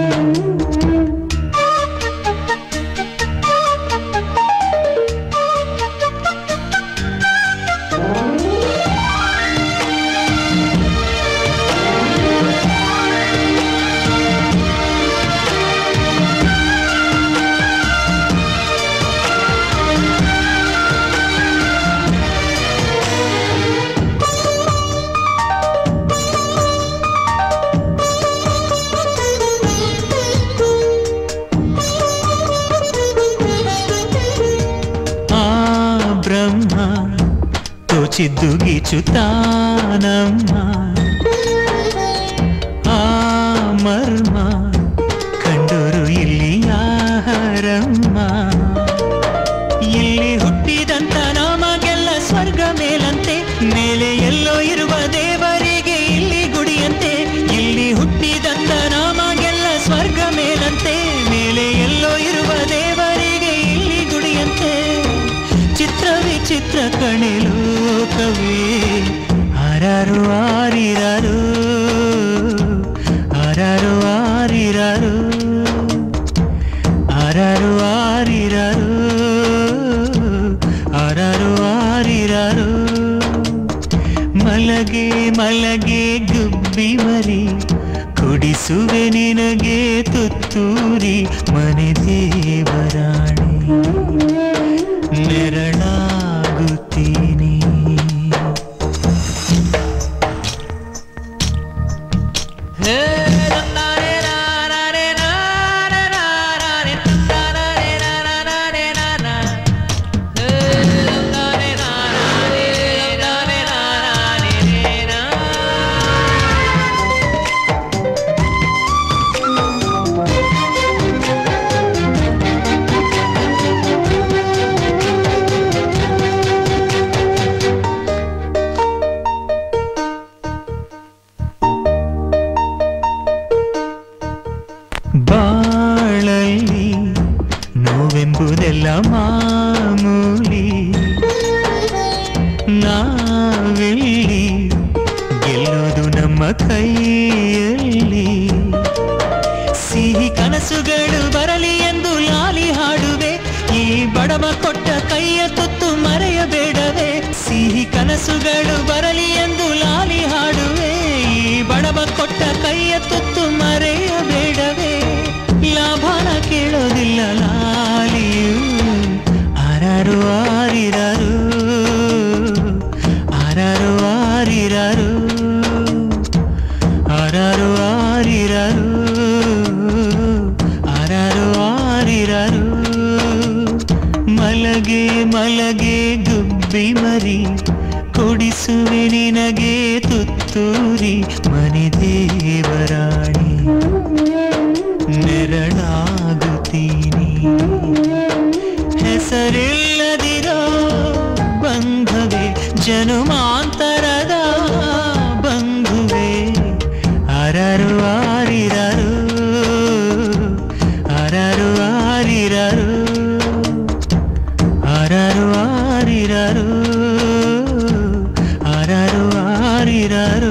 ತೋಚಿದ್ದು ಗೀಚುತ್ತಾನಮ್ಮ, ಆ ಮರ್ಮ ಕಂಡೋರು ಇಲ್ಲಿ ಯಾರಮ್ಮ. ಇಲ್ಲಿ ಹುಟ್ಟಿದಂತ ನಮಗೆಲ್ಲ ಸ್ವರ್ಗ ಮೇಲಂತೆ, ಮೇಲೆ ಎಲ್ಲೋ ಇರುವ ದೇವರಿಗೆ ಇಲ್ಲಿ ಗುಡಿಯಂತೆ. ಇಲ್ಲಿ ಹುಟ್ಟಿದಂತ ನಮಗೆಲ್ಲ ವಿಚಿತ್ರ ಕಣೆ ಲೋಕವೇ ಆರಾರು ಆರಿರಾರು ಆರಾರು ಆರಿರಾರು ಆರಾರು ಆರಿರಾರು ಆರಾರು ಆರಿರಾರು ಮಲಗೆ ಮಲಗೆ ಗುಬ್ಬಿ ಮರಿ ಕುಡಿಸುವೆ ನಿನಗೆ ತುತ್ತೂರಿ ಮನೆ ದೇವರಾಣಿ ನೆರಳಾಗುತ್ತೀನಿ ಬಾಳಲ್ಲಿ ನೋವೆಂಬುದೆಲ್ಲ ಮಾಮೂಲಿ ನಾವೆಲ್ಲಿ ಗೆಲ್ಲೋದು ನಮ್ಮ ಕೈಯಲ್ಲಿ ಸಿಹಿ ಕನಸುಗಳು ಬರಲಿ ಎಂದು ಲಾಲಿ ಹಾಡುವೆ ಈ ಬಡವ ಕೊಟ್ಟ ಕೈಯ ತುತ್ತು ಮರೆಯಬೇಡವೇ ಸಿಹಿ ಕನಸುಗಳು ಬರಲಿ ಎಂದು ಲಾಲಿ ಹಾಡುವೆ ಈ ಬಡವ ಕೊಟ್ಟ ಕೈಯ ತುತ್ತು ಮರೆಯಬೇಡವೇ ಲಾಭನ ಕೇಳೋದಿಲ್ಲ ಲಾಲಿಯು ಆರಾರು ಆರಿರಾರು ಆರಾರು ಆರಿರಾರು ಆರಾರು ಆರಿರಾರು ಆರಾರು ಆರಿರಾರು ಮಲಗೆ ಮಲಗೆ ಗುಬ್ಬಿ ಮರಿ ಕೊಡಿಸುವೆ ನಿನಗೆ ತುತ್ತೂರಿ ಮನೆ ದೇವರಾಣಿ ನೆರಳಾಗುತ್ತೀನಿ ಹೆಸರಿಲ್ಲದಿರೋ ಬಂಧವೇ ಜನುಮಾಂತರದ ಬಂಧುವೆ ಆರಾರು ಆರಿರಾರು ಆರಾರು ಆರಿರಾರು ಆರಾರು ಆರಿರಾರು ಆರಾರು ಆರಿರಾರು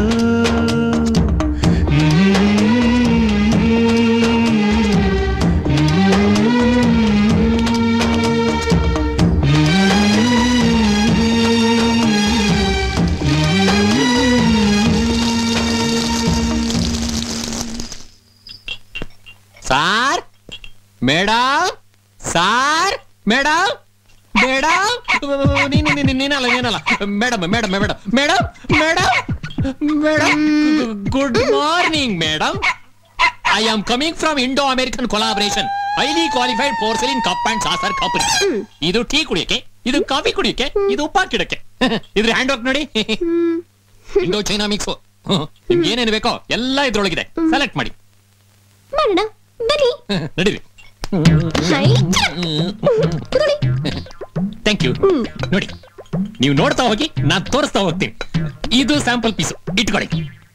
sir madam sir madam madam ನೀನಲ್ಲ madam madam madam madam madam madam good morning madam I am coming from Indo American collaboration highly qualified porcelain cup and saucer company ಇದು ಟೀ ಕುಡಿಯಕ್ಕೆ ಇದು ಕಾಫಿ ಕುಡಿಯಕ್ಕೆ ಇದು ಉಪ್ಪಾಕಿಡಕ್ಕೆ ಇದ್ರ ಹ್ಯಾಂಡ್ ವರ್ಕ್ ನೋಡಿ Indo China mix ನಿಮ್ಗೆ ಏನೇನು ಬೇಕೋ ಎಲ್ಲ ಇದ್ರೊಳಗಿದೆ ಸೆಲೆಕ್ಟ್ ಮಾಡಿ ಮಾಡೋಣ ಬನ್ನಿ ನಡೀರಿ ಥ್ಯಾಂಕ್ ಯು ನೋಡಿ ನೀವು ನೋಡ್ತಾ ಹೋಗಿ ನಾನ್ ತೋರಿಸ್ತಾ ಹೋಗ್ತೀನಿ ಇದು ಸ್ಯಾಂಪಲ್ ಪೀಸು ಇಟ್ಕೊಳ್ಳಿ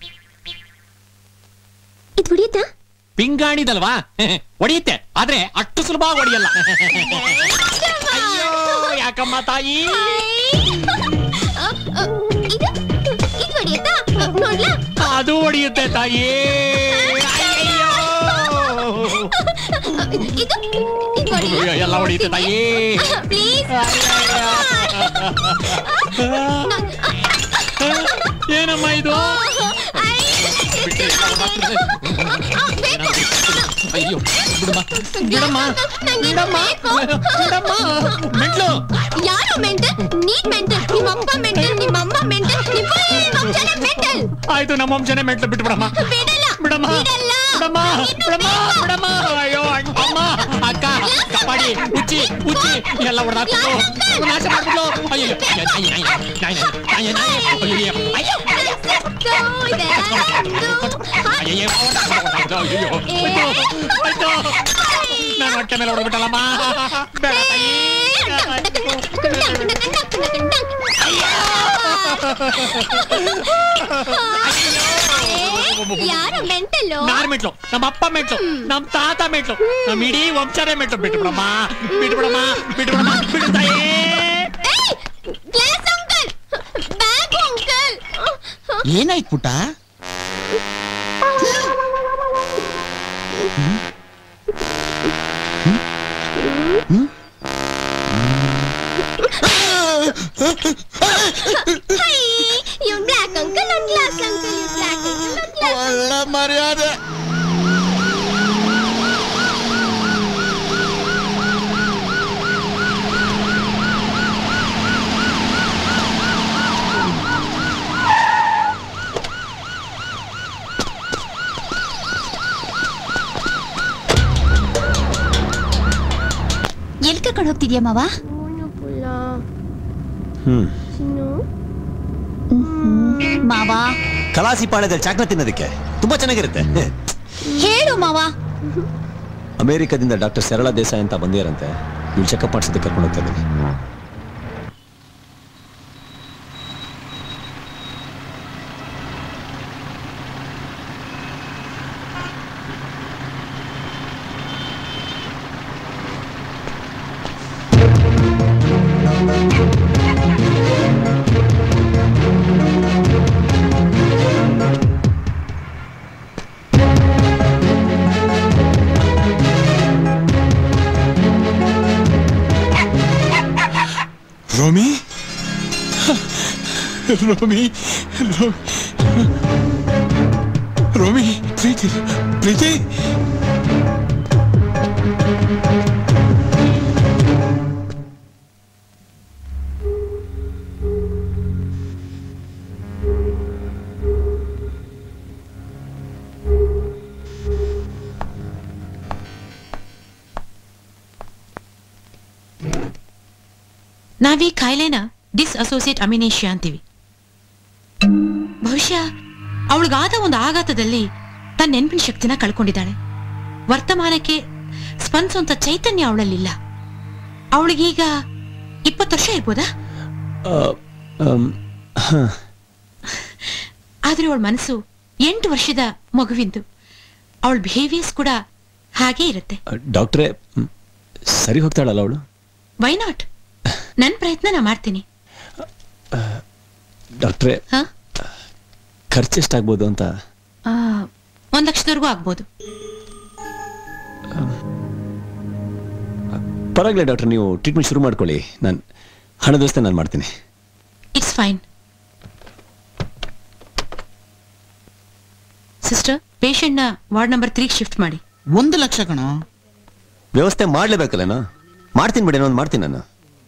ಇದು ಹೊಡಿಯುತ್ತಾ ಪಿಂಗಾಣಿದಲ್ವಾ ಹೊಡಿಯುತ್ತೆ ಆದ್ರೆ ಅಷ್ಟು ಸುಲಭ ಹೊಡಿಯಲ್ಲ ಅಯ್ಯೋ ಯಾಕಮ್ಮ ತಾಯಿ ಅದು ಹೊಡಿಯುತ್ತೆ ತಾಯಿ ಎಲ್ಲ ಹೊಡಿಯುತ್ತೆ ತಾಯಿ ಏನಮ್ಮ ಇದು ಅಯ್ಯೋ ಬಿಡಮ್ಮ ಬಿಡಮ್ಮ ಬಿಡಮ್ಮ ಮೆಂಟ್ಲು ಯಾರು ಮೆಂಟಲ್ ನೀನ್ ಮೆಂಟಲ್ ನಿಮ್ಮಪ್ಪ ಮೆಂಟಲ್ ನಿಮ್ಮಮ್ಮ ಮೆಂಟಲ್ ಮೆಂಟಲ್ ಆಯ್ತು ನಮ್ಮ ವಂಶನೇ ಮೆಂಟ್ಲು ಬಿಟ್ಟು ಬಿಡಮ್ಮ ಬಿಡಮ್ಮ ಬಿಡಮ್ಮ ಬಿಡಮ್ಮ ಬಿಡಮ್ಮ ಅಯ್ಯೋ ಅಮ್ಮ ಅಕ್ಕ ಕಬಡ್ಡಿ ಉಚ್ಚಿ ಉಚ್ಚಿ ಎಲ್ಲ ಹೊಡೆದಾಕ್ಬಿಟ್ಟು ನಾಶ ಮಾಡ್ಬಿಟ್ಲು ಅಯ್ಯೋ ನಾನು ಹೊಟ್ಟೆ ಮೇಲೆ ಹೊಡೆದ್ಬಿಟ್ಟಲ್ಲಮ್ಮ ಬೇಡ ಯಾರು ಮೆಂಟಲ್ ನಾರ್ ಮೆಟ್ಲು ನಮ್ಮ ಅಪ್ಪ ಮೆಟ್ಲು ನಮ್ ತಾತ ಮೆಟ್ಲು ನಮ್ ಇಡೀ ವಂಶನೇ ಮೆಟ್ಲು ಬಿಟ್ಟು ಬಿಡಮ್ಮ ಬಿಟ್ಟು ಬಿಡಮ್ಮ ಬಿಟ್ಟು ಬಿಡಮ್ಮ ಬಿಡುತ್ತಾಯೇ ಏನಾಯ್ತು ಪುಟ್ಟ? ಒಳ್ಳೆ ಮರ್ಯಾದೆ. ಎಲ್ಲಿ ಕರ್ಕೊಂಡು ಹೋಗ್ತಿದ್ಯಾ ಮಾವ? ಮಾವ ಕಲಾಸಿ ಪಾಳ್ಯದಲ್ಲಿ ಚಾಕ್ಲೇಟ್ ತಿನ್ನೋದಕ್ಕೆ ತುಂಬಾ ಚೆನ್ನಾಗಿರುತ್ತೆ. ಹೇಳು ಮಾವ. ಅಮೆರಿಕದಿಂದ ಡಾಕ್ಟರ್ ಸರಳಾ ದೇಸಾಯಿ ಅಂತ ಬಂದಿರಂತೆ. ಇಲ್ಲಿ ಚೆಕಪ್ ಮಾಡಿಸೋದಕ್ಕೆ ಕರ್ಕೊಂಡು ಹೋಗ್ತಾ ಇದ್ದೀನಿ. ರೋಮಿ ರೋಮಿ ರೋಮಿ ಪ್ರೀತಿ ಪ್ರೀತಿ ನಾವೀ ಕಾಯಿಲೆನ ಡಿಸ್ಅಸೋಸಿಯೇಟ್ ಅಮಿನೇಷಿಯಾ ಅಂತೀವಿ. ಬಹುಶಃ ಅವಳಿಗಾದ ಒಂದು ಆಘಾತದಲ್ಲಿ ತನ್ನ ನೆನಪಿನ ಶಕ್ತಿನ ಕಳ್ಕೊಂಡಿದ್ದಾಳೆ. ವರ್ತಮಾನಕ್ಕೆ ಸ್ಪಂದಿಸುವಂತ ಚೈತನ್ಯ ಅವಳಲ್ಲಿಲ್ಲ. ಅವಳಿಗೀಗ 20 ವರ್ಷ ಇರ್ಬೋದಾ? ಆದ್ರೆ ಅವಳ ಮನಸ್ಸು 8 ವರ್ಷದ ಮಗುವಿಂದು. ಅವಳ ಬಿಹೇವಿಯರ್ಸ್ ಕೂಡ ಹಾಗೇ ಇರುತ್ತೆ. ಡಾಕ್ಟ್ರೇ, ಸರಿ ಹೋಗ್ತಾಳಲ್ಲ ಅವಳು? Why not? ನನ್ನ ಪ್ರಯತ್ನ ನಾ ಮಾಡ್ತೀನಿ. ಡಾಕ್ಟ್ರೇ, ಖರ್ಚು ಎಷ್ಟಾಗ್ಬೋದು ಅಂತ? 1 ಲಕ್ಷದವರೆಗೂ ಆಗ್ಬೋದು. ಪರವಾಗಿಲ್ಲ ಡಾಕ್ಟರ್, ನೀವು ಟ್ರೀಟ್ಮೆಂಟ್ ಶುರು ಮಾಡ್ಕೊಳ್ಳಿ. ನಾನು ಹಣದ ವ್ಯವಸ್ಥೆ ನಾನು ಮಾಡ್ತೀನಿ. It's fine. ಸಿಸ್ಟರ್, ಪೇಷಂಟ್ನ ವಾರ್ಡ್ ನಂಬರ್ 3 ಶಿಫ್ಟ್ ಮಾಡಿ. 1 ಲಕ್ಷ ಕಣೋ. ವ್ಯವಸ್ಥೆ ಮಾಡ್ಲೇಬೇಕಲ್ಲ? ಮಾಡ್ತೀನಿ ಬಿಡಿ, ನಾನು ಮಾಡ್ತೀನಿ. ನಾನು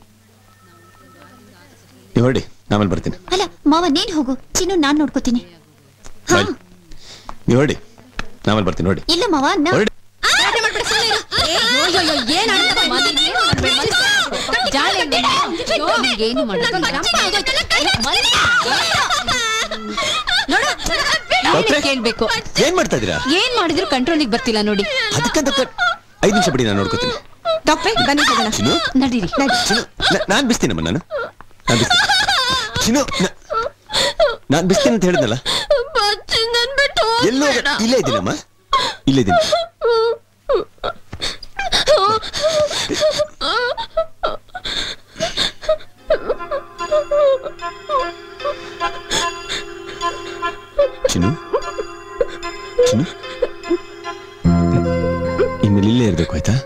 ನೀವು ಹೊರಡಿ, ಆಮೇಲೆ ಬರ್ತೀನಿ. ಅಲ್ಲ ಮಾವ, ನೀನ್ ಹೋಗು, ಚಿನ್ನು ನಾನ್ ನೋಡ್ಕೋತೀನಿ. ನೀವು ಹೊರಡಿ, ಆಮೇಲೆ ಬರ್ತೀನಿ. ನೋಡಿ. ಇಲ್ಲ ಮಾವ, ಕೇಳ್ಬೇಕು. ಏನ್ ಮಾಡ್ತಾ ಇದೀರಾ? ಏನ್ ಮಾಡಿದ್ರು ಕಂಟ್ರೋಲಿಗೆ ಬರ್ತಿಲ್ಲ ನೋಡಿ. ಅದಕ್ಕಂತ 5 ನಿಮಿಷ ಬಿಡಿ, ನಾನು ನೋಡ್ಕೋತೀನಿ. ಡಾಕ್ಟ್ರೇ ಬನ್ನಿ ಹೋಗೋಣ. ನಡೀರಿ. ನಾನ್ ಬಿಸ್ತೀನಮ್ಮ. ನಾನ್ ಬಿಸ್ತೀನಿ ಅಂತ ಹೇಳಿದ್ನಲ್ಲ. ಎಲ್ಲೋ ಇಲ್ಲೇ ಇದ್ದೀನಮ್ಮ, ಇಲ್ಲೇ ಇದ್ದೀನಿ. ಚಿನ್ನು, ಚಿನ್ನು, ಇನ್ಮೇಲೆ ಇಲ್ಲೇ ಇರ್ಬೇಕು, ಆಯ್ತಾ?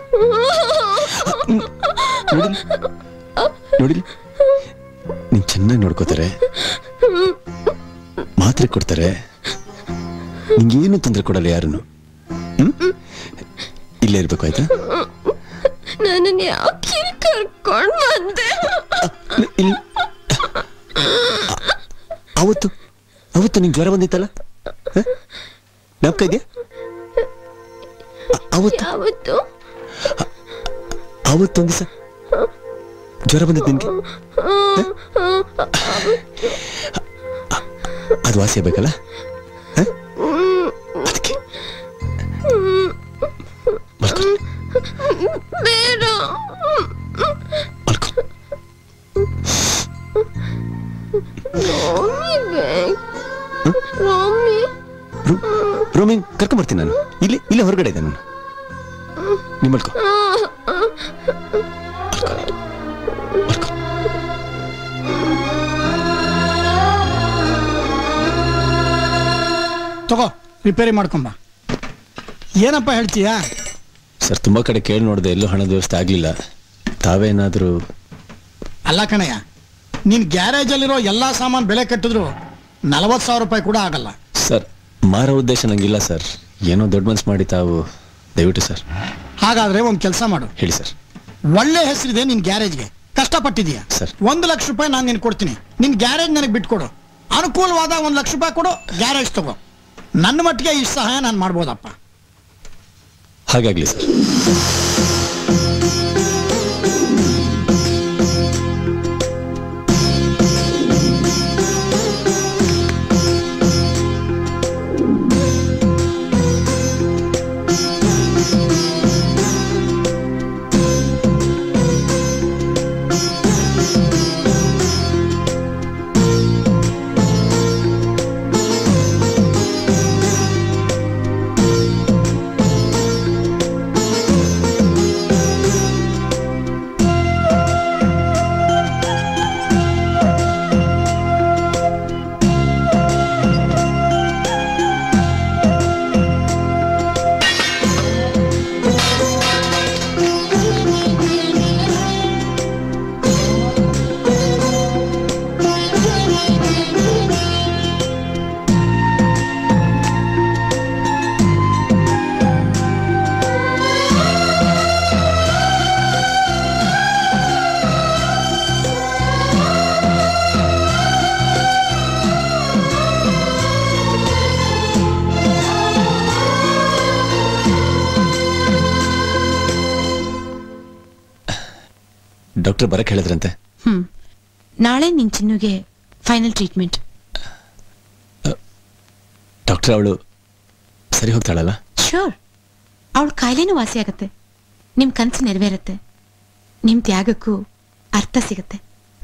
ನೋಡಿ, ನೀನ್ ಚೆನ್ನಾಗಿ ನೋಡ್ಕೋತಾರೆ, ಮಾತ್ರೆ ಕೊಡ್ತಾರೆ, ನಿಂಗೇನು ತೊಂದರೆ ಕೊಡಲ್ಲ ಯಾರನ್ನು. ಇಲ್ಲೇ ಇರ್ಬೇಕು, ಆಯ್ತಾ? ನನ್ನನ್ನು ಯಾಕೆ ಕರ್ಕೊಂಡು ಬಂದೆ? ಅವತ್ತು ನಿಂಗೆ ಜ್ವರ ಬಂದಿತ್ತಲ್ಲ, ಜ್ಞಾಪಕ ಇದೆಯಾ? ಅವತ್ತೊಂದು ದಿವಸ ಜ್ವರ ಬಂದಿತ್ತು ನಿನ್ಗೆ. ಅದು ವಾಸಿ ಆಗ್ಬೇಕಲ್ಲ, ಅದಕ್ಕೆ ರೋಮಿ ಕರ್ಕೊಂಬರ್ತೀನಿ ನಾನು. ಇಲ್ಲೇ ಹೊರಗಡೆ ಇದೆ ನಾನು. ನೀವು ಮಲ್ಕೋ. ತಗೋ ರಿಪೇರಿ ಮಾಡ್ಕೊಂಬ. ಏನಪ್ಪ ಹೇಳ್ತೀಯಾ? ಸರ್ ತುಂಬಾ ಕಡೆ ಕೇಳಿ ನೋಡಿದೆ, ಎಲ್ಲೂ ಹಣದ ವ್ಯವಸ್ಥೆ ಆಗ್ಲಿಲ್ಲ. ತಾವೇನಾದ್ರೂ? ಅಲ್ಲ ಕಣಯ್ಯ, ನೀನ್ ಗ್ಯಾರೇಜ್ ಅಲ್ಲಿರೋ ಎಲ್ಲಾ ಸಾಮಾನು ಬೆಲೆ ಕಟ್ಟಿದ್ರು 40,000 ರೂಪಾಯಿ ಕೂಡ ಆಗಲ್ಲ. ಸರ್ ಮಾರೋ ಉದ್ದೇಶ ನಂಗಿಲ್ಲ ಸರ್. ಏನೋ ದೊಡ್ಡ ಮನ್ಸು ಮಾಡಿ ತಾವು ದಯವಿಟ್ಟು ಸರ್. ಹಾಗಾದ್ರೆ ಒಂದ್ ಕೆಲಸ ಮಾಡು. ಹೇಳಿ ಸರ್. ಒಳ್ಳೆ ಹೆಸರಿದೆ ನಿನ್ ಗ್ಯಾರೇಜ್ಗೆ, ಕಷ್ಟಪಟ್ಟಿದೀಯ. ಸರ್ 1 ಲಕ್ಷ ರೂಪಾಯಿ ನಾನು ನಿನ್ ಕೊಡ್ತೀನಿ. ನಿನ್ ಗ್ಯಾರೇಜ್ ನನಗೆ ಬಿಟ್ಕೊಡು. ಅನುಕೂಲವಾದ 1 ಲಕ್ಷ ರೂಪಾಯಿ ಕೊಡು, ಗ್ಯಾರೇಜ್ ತಗೋ. ನನ್ನ ಮಟ್ಟಿಗೆ ಇಷ್ಟು ಸಹಾಯ ನಾನು ಮಾಡ್ಬೋದಪ್ಪ. ಹಾಗಾಗ್ಲಿ ಸರ್. ಡಾಕ್ಟರ್ ಬರಕ್ ಹೇಳಿದ್ರಂತೆ. ನಾಳೆ ನಿನ್ ಚಿನ್ನುಗೆ ಫೈನಲ್ ಟ್ರೀಟ್ಮೆಂಟ್. ಡಾಕ್ಟರ್ ಅವಳು ಸರಿ ಹೋಗ್ತಾಳಲ್ಲ? ಶೋರ್, ಅವಳ ಕಾಯಿಲೆನೂ ವಾಸಿ ಆಗತ್ತೆ. ನಿಮ್ ಕನ್ಸು ನೆರವೇರುತ್ತೆ. ನಿಮ್ ತ್ಯಾಗಕ್ಕೂ ಅರ್ಥ ಸಿಗತ್ತೆ.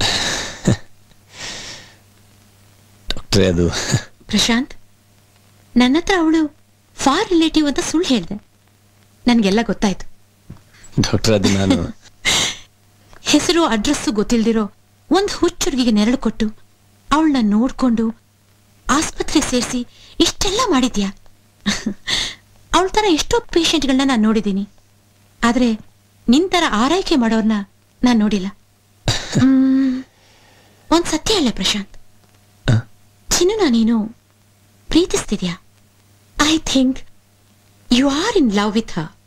ಡಾಕ್ಟ್ರೇ ಅದು ಪ್ರಶಾಂತ್, ನನ್ನ ಹತ್ರ ಅವಳು ಫಾರ್ ರಿಲೇಟಿವ್ ಅಂತ ಸುಳ್ಳು ಹೇಳ್ದೆ. ನನ್ಗೆಲ್ಲ ಗೊತ್ತಾಯ್ತು. ಡಾಕ್ಟರ್ ಅದು ನಾನು ಹೆಸರು ಅಡ್ರೆಸ್ಸು ಗೊತ್ತಿಲ್ದಿರೋ ಒಂದ್ ಹುಚ್ಚುರ್ಗಿಗೆ ನೆರಳು ಕೊಟ್ಟು ಅವಳನ್ನ ನೋಡ್ಕೊಂಡು ಆಸ್ಪತ್ರೆ ಸೇರಿಸಿ ಇಷ್ಟೆಲ್ಲ ಮಾಡಿದ್ಯಾ? ಅವಳ ತರ ಎಷ್ಟೋ ಪೇಷಂಟ್ಗಳನ್ನ ನಾನು ನೋಡಿದ್ದೀನಿ. ಆದ್ರೆ ನಿನ್ ತರ ಆರೈಕೆ ಮಾಡೋರ್ನ ನಾನು ನೋಡಿಲ್ಲ. ಒಂದ್ ಸತ್ಯ ಹೇಳ ಪ್ರಶಾಂತ್, ಚಿನ್ನ ನೀನು ಪ್ರೀತಿಸ್ತಿದ್ಯಾ? I think you are in love with her.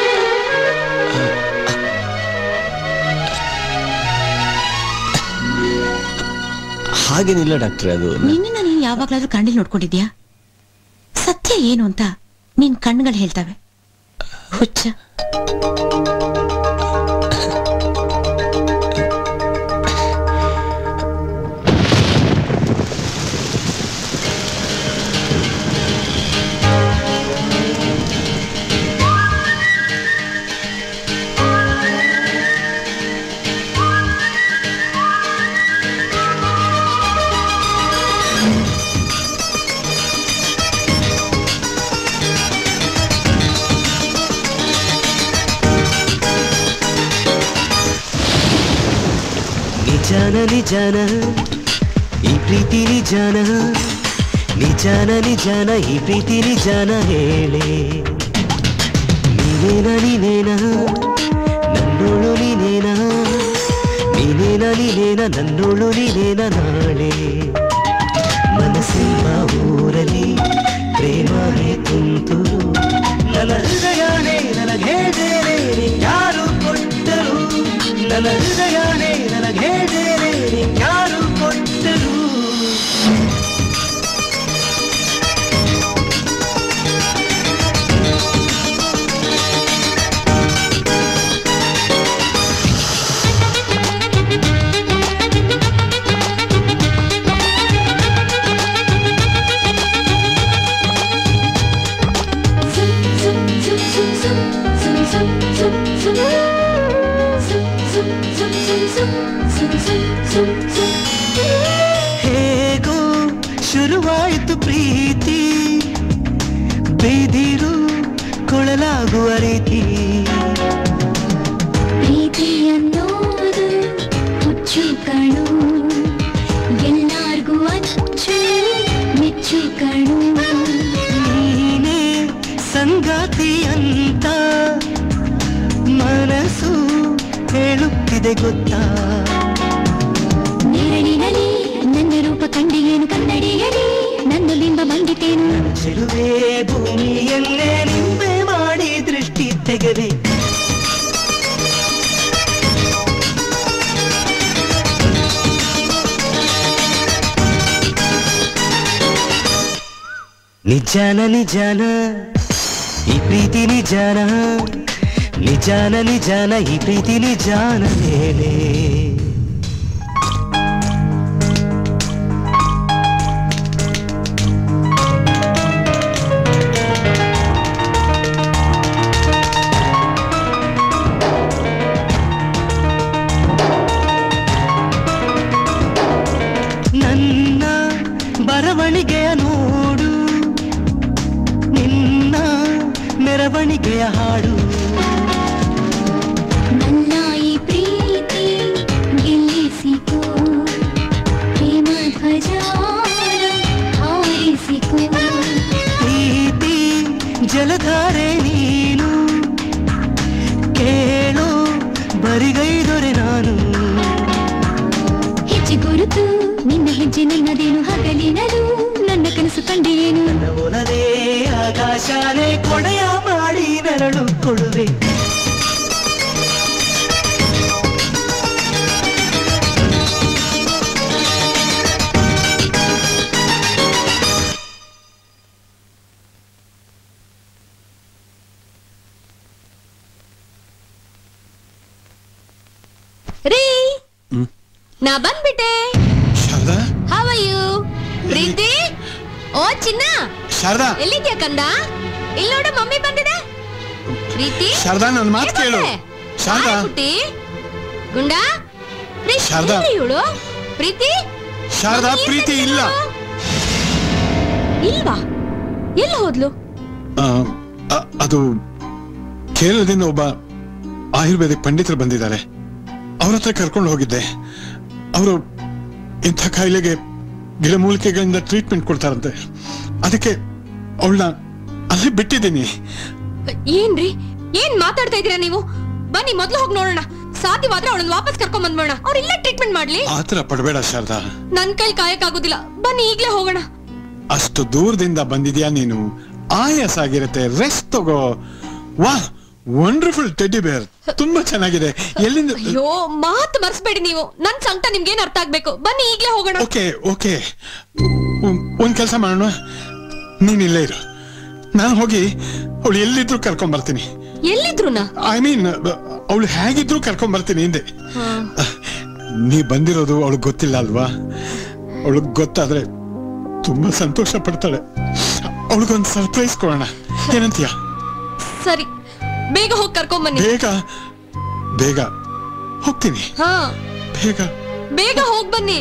ಹಾಗೇನಿಲ್ಲ ಡಾಕ್ಟ್ರೆ, ಅದು ನಿನ್ನ ನೀನು ಯಾವಾಗ್ಲಾದ್ರೂ ಕಣ್ಣಲ್ಲಿ ನೋಡ್ಕೊಂಡಿದ್ಯಾ? ಸತ್ಯ ಏನು ಅಂತ ನಿನ್ ಕಣ್ಗಳು ಹೇಳ್ತವೆ. ಹುಚ್ಚ. ನಿಜಾನ ನಿಜಾನ ಈ ಪ್ರೀತಿ ನಿಜಾನ, ನಿಜಾನ ನಿಜಾನ ಈ ಪ್ರೀತಿ ನಿಜಾನ ಹೇಳೆ. ನೀನೇನ ನೀನೇನ ನನ್ನೋಳು ನೀನೇನ, ನೀನೇನ ನೀನೇನ ನನ್ನೋಳು ನೀನೇನ ನಾಳೆ. ಮನಸ್ಸೆಂಬ ಊರಲ್ಲಿ ಪ್ರೇಮವೇ ತುಂತುರು, ನನ್ನ ಹೃದಯನೇ ನನಗೆ ಹೇಳಿದೇನೆ ಯಾರು ಕೊಟ್ಟರು, ನನ್ನ ಹೃದಯನೇ ನನಗೆ ಹೇಳಿದೇನೆ ಯಾರು ಕೊಟ್ಟರು. ಹೇಗೋ ಶುರುವಾಯಿತು ಪ್ರೀತಿ, ಬೇದಿರು ಕೊಳಲಾಗುವ ರೀತಿ. ಪ್ರೀತಿ ಅನ್ನೋದು ಹುಚ್ಚು ಕಣು, ಎಲ್ಲಾರ್ಗೂ ಅಚ್ಚು ಮೆಚ್ಚು ಕಣು. ಗೊತ್ತಾ ನೆರಳಿನಲ್ಲಿ ನನ್ನ ರೂಪ ಕಂಡಿಯೇನು ಕನ್ನಡಿಯಲಿ ನನ್ನ ಬಿಂಬ ಬಂದಿತೇನು ಚೆಲುವೆ ಭೂಮಿಯಲ್ಲೇ ನಿಂಬೆ ಮಾಡಿ ದೃಷ್ಟಿ ತೆಗೆದೆ ನಿಜಾನ ನಿಜಾನ ಈ ಪ್ರೀತಿ ನಿಜಾನ ನಿಜಾನ ನಿಜಾನ ಈ ಪ್ರೀತಿ ನಿಜಾನ ಮೇಲೆ ನನ್ನ ಬರವಣಿಗೆಯ ನೋಡು ನಿನ್ನ ಮೆರವಣಿಗೆಯ ಹಾಡು ನನ್ನ ಈ ಪ್ರೀತಿ ಗೆಲ್ಲಿಸಿಕೋ ಪ್ರೇಮ ಧ್ವಜಾನ ಹಾರಿಸಿಕೋ ಪ್ರೀತಿ ಜಲಧಾರೆ ನೀನು ಕೇಳು ಬರಿಗೈದೊರೆ ನಾನು ಹೆಜ್ಜೆ ಗುರುತು ನಿನ್ನ ಹೆಜ್ಜೆ ನನ್ನದೇನು ಹಗಲಿನಲು ನನ್ನ ಕನಸು ಕಂಡೇನು ನನ್ನ ಒಲವೇ ಆಕಾಶನೇ ಕೊಡೆಯ ಮಾಡಿ ನೆರಳು ಕೊಡುವೆ ರೀ ನಾ ಬಂದ್ಬಿಟ್ಟೆ. Sharada how are you? Preethi ಓ ಚಿನ್ನ ಶಾರದಾ ಎಲ್ಲಿದ್ಯಾ ಕಂದ? ಇಲ್ಲಿ ನೋಡು ಮಮ್ಮಿ ಬಂದಿದೆ. ಪ್ರೀತಿ ಶಾರದಾ ನನ್ನ ಮಾತು ಕೇಳು. ಶಾರದಾ ಪುಟ್ಟಿ ಗುಂಡ ಶಾರದಾ ಇವಳು ಪ್ರೀತಿ. ಶಾರದಾ ಪ್ರೀತಿ ಇಲ್ಲ. ಇಲ್ವಾ? ಎಲ್ಲಿ ಹೋದ್ಲು? ಅದು ಕೇರಳದಿಂದ ಒಬ್ಬ ಆಯುರ್ವೇದಿಕ್ ಪಂಡಿತರು ಬಂದಿದ್ದಾರೆ. ಅವ್ರ ಹತ್ರ ಕರ್ಕೊಂಡು ಹೋಗಿದ್ದೆ. ಅವರು ಇಂಥ ಕಾಯಿಲೆಗೆ ಗಿಡಮೂಲಿಕೆಗಳಿಂದ ಟ್ರೀಟ್ಮೆಂಟ್ ಕೊಡ್ತಾರಂತೆ. ಅದಕ್ಕೆ ಅವಳನ್ನ ಅಲ್ಲಿ ಬಿಟ್ಟಿದ್ದೀನಿ. ಏನ್ರಿ ಏನ್ ಮಾತಾಡ್ತಾ ಇದೀರಾ ನೀವು? ಬನ್ನಿ ಮೊದ್ಲು ಹೋಗಿ ನೋಡೋಣ. ಸಾಧ್ಯವಾದ್ರೆ ಅವಳನ್ನ ವಾಪಸ್ ಕರ್ಕೊಂಡ್ ಬಂದ್ಬೋಣ. ಅವ್ರು ಇಲ್ಲೇ ಟ್ರೀಟ್ಮೆಂಟ್ ಮಾಡ್ಲಿ. ಆತರ ಪಡಬೇಡ ಶಾರದಾ. ನನ್ ಕೈ ಕಾಯಕ್ಕಾಗೋದಿಲ್ಲ. ಬನ್ನಿ ಈಗ್ಲೇ ಹೋಗೋಣ. ಅಷ್ಟು ದೂರದಿಂದ ಬಂದಿದ್ಯಾ ನೀನು, ಆಯಾಸ ಆಗಿರತ್ತೆ. ರೆಸ್ಟ್ ತಗೋ. ವಾ ವಂಡರ್ಫುಲ್ ಟೆಡ್ಡಿ ಬೇರ್, ತುಂಬಾ ಚೆನ್ನಾಗಿದೆ. ಎಲ್ಲಿಂದ? ಅಯ್ಯೋ ಮಾತು ಮರ್ಸ್ಬೇಡಿ ನೀವು. ನನ್ ಸಂಕಟ ನಿಮ್ಗೇನ್ ಅರ್ಥ ಆಗ್ಬೇಕು. ಬನ್ನಿ ಈಗ್ಲೇ ಹೋಗೋಣ. ಓಕೆ ಓಕೆ, ಒಂದ್ ಕೆಲಸ ಮಾಡೋಣ. ನೀನ್ ಇಲ್ಲೇ ಇರು, ನಾನು ಹೋಗಿ ಅವಳು ಎಲ್ಲಿದ್ರು ಕರ್ಕೊಂಡ್ ಬರ್ತೀನಿ. ಎಲ್ಲಿದ್ರುನಾ? ಐ ಮೀನ್ ಅವಳು ಹೇಗಿದ್ರು ಕರ್ಕೊಂಡ್ ಬರ್ತೀನಿ ಹಿಂದೆ. ನೀ ಬಂದಿರೋದು ಅವಳಿಗೆ ಗೊತ್ತಿಲ್ಲ ಅಲ್ವಾ? ಅವಳಿಗೆ ಗೊತ್ತಾದ್ರೆ ತುಂಬಾ ಸಂತೋಷ ಪಡ್ತಾಳೆ. ಅವಳಿಗೊಂದು ಸರ್ಪ್ರೈಸ್ ಕೊಡೋಣ, ಏನಂತೀಯ? ಸರಿ, ಬೇಗ ಹೋಗಿ ಕರ್ಕೊಂಡ್ ಬನ್ನಿ. ಬೇಗ ಬೇಗ ಹೋಗ್ತೀನಿ. ಹಾ ಬೇಗ ಬೇಗ ಹೋಗ್ ಬನ್ನಿ.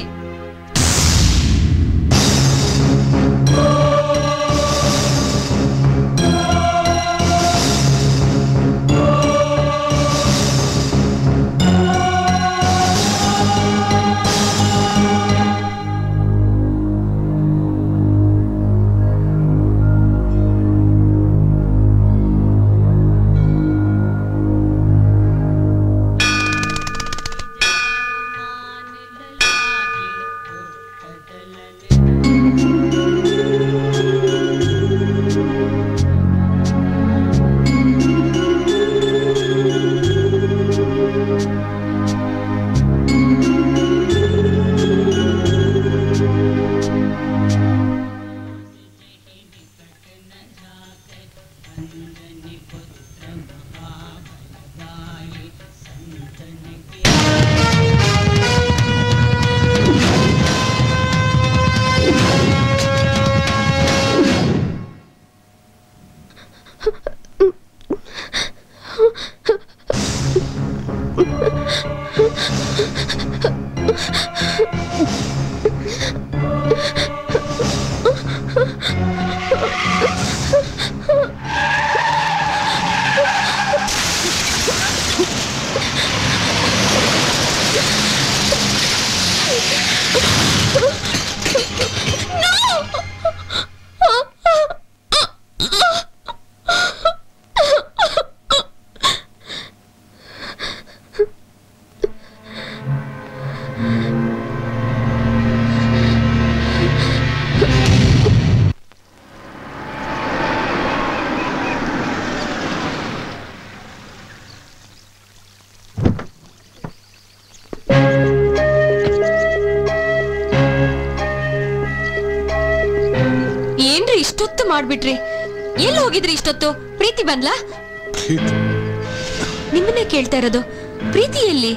ಗೊತ್ತು ಮಾಡ್ಬಿಟ್ರಿ. ಎಲ್ಲಿ ಹೋಗಿದ್ರಿ ಇಷ್ಟೊತ್ತು? ಪ್ರೀತಿ ಬಂದ್ಲಾ? ನಿಮ್ಮನ್ನೇ ಕೇಳ್ತಾ ಇರೋದು. ಪ್ರೀತಿ ಎಲ್ಲಿ?